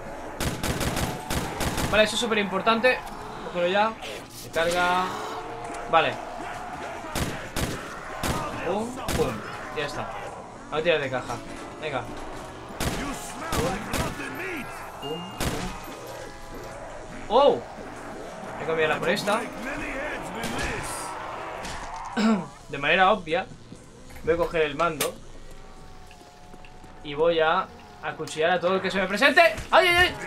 Vale, eso es súper importante. Cógelo ya. Recarga. Vale. Pum, pum. Ya está. Vamos a tirar de caja. Venga. Pum, pum. ¡Oh! Voy a cambiarla por esta. De manera obvia voy a coger el mando y voy a acuchillar a todo el que se me presente. ¡Ay, ay, ay!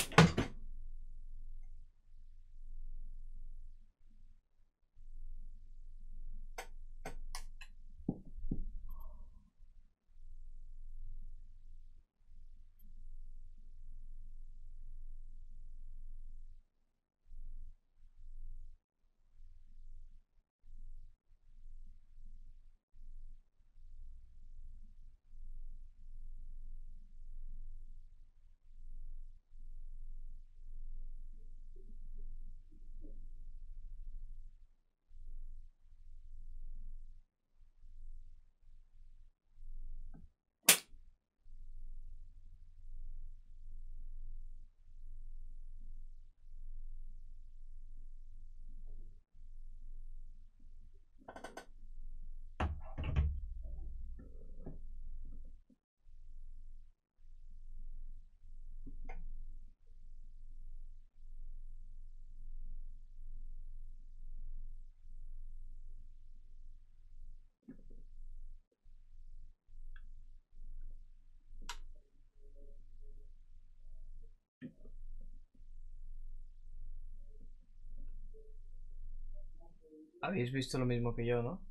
Habéis visto lo mismo que yo, ¿no?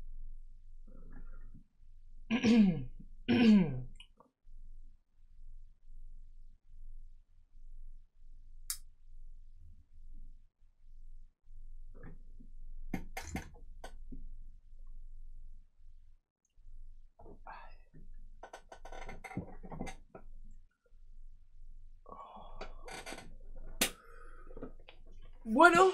Bueno,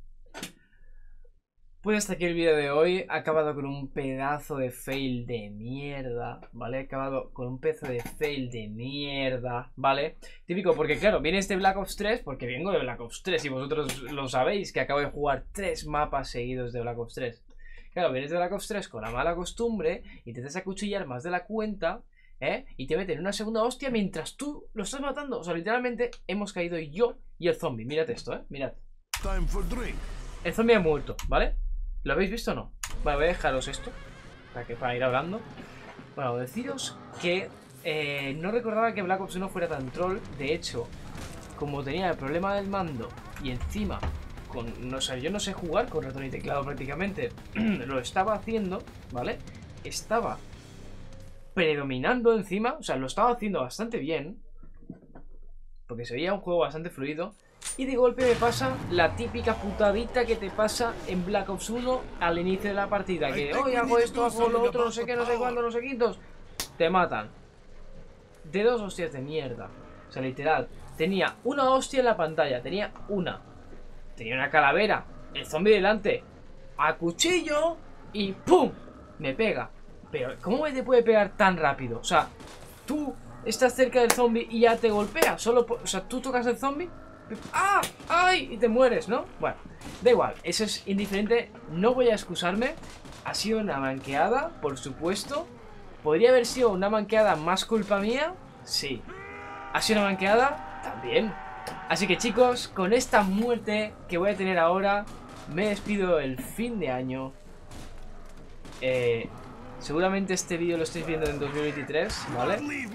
pues hasta aquí el vídeo de hoy. Ha acabado con un pedazo de fail de mierda, ¿vale? Ha acabado con un pedazo de fail de mierda, ¿vale? Típico, porque claro, viene este Black Ops tres, porque vengo de Black Ops tres y vosotros lo sabéis, que acabo de jugar tres mapas seguidos de Black Ops tres. Claro, vienes de Black Ops tres con la mala costumbre, intentas acuchillar más de la cuenta, ¿eh? Y te meten una segunda hostia mientras tú lo estás matando. O sea, literalmente hemos caído yo y el zombie. Mirad esto, ¿eh? Mirad. El zombie ha muerto, ¿vale? ¿Lo habéis visto o no? Vale, voy a dejaros esto para, que, para ir hablando. Bueno, deciros que eh, no recordaba que Black Ops uno fuera tan troll. De hecho, como tenía el problema del mando y encima con, no sé, yo no sé jugar con ratón y teclado prácticamente, lo estaba haciendo, ¿vale? Estaba predominando encima, o sea, lo estaba haciendo bastante bien, porque se veía un juego bastante fluido. Y de golpe me pasa la típica putadita que te pasa en Black Ops uno al inicio de la partida. Que hoy hago esto, hago lo otro, no sé qué, no sé cuándo, no sé quintos. Te matan. De dos hostias de mierda. O sea, literal. Tenía una hostia en la pantalla. Tenía una. Tenía una calavera. El zombie delante. A cuchillo. Y ¡pum! Me pega. Pero ¿cómo te puede pegar tan rápido? O sea, tú estás cerca del zombie y ya te golpea. Solo por, o sea, tú tocas el zombie. ¡Ah! ¡Ay! Y te mueres, ¿no? Bueno, da igual, eso es indiferente. No voy a excusarme. Ha sido una manqueada, por supuesto. ¿Podría haber sido una manqueada más culpa mía? Sí. ¿Ha sido una manqueada? También. Así que chicos, con esta muerte que voy a tener ahora, me despido el fin de año. Eh... Seguramente este vídeo lo estáis viendo en dos mil veintitrés, ¿vale?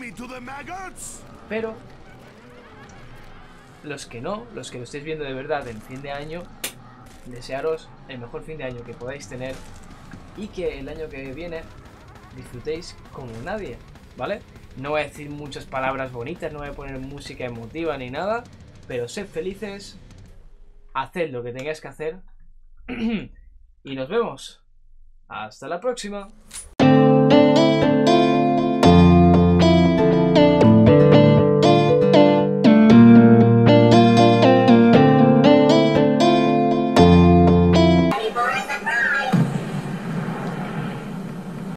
Pero los que no, los que lo estáis viendo de verdad en fin de año, desearos el mejor fin de año que podáis tener y que el año que viene disfrutéis como nadie, ¿vale? No voy a decir muchas palabras bonitas, no voy a poner música emotiva ni nada, pero sed felices, haced lo que tengáis que hacer y nos vemos. Hasta la próxima.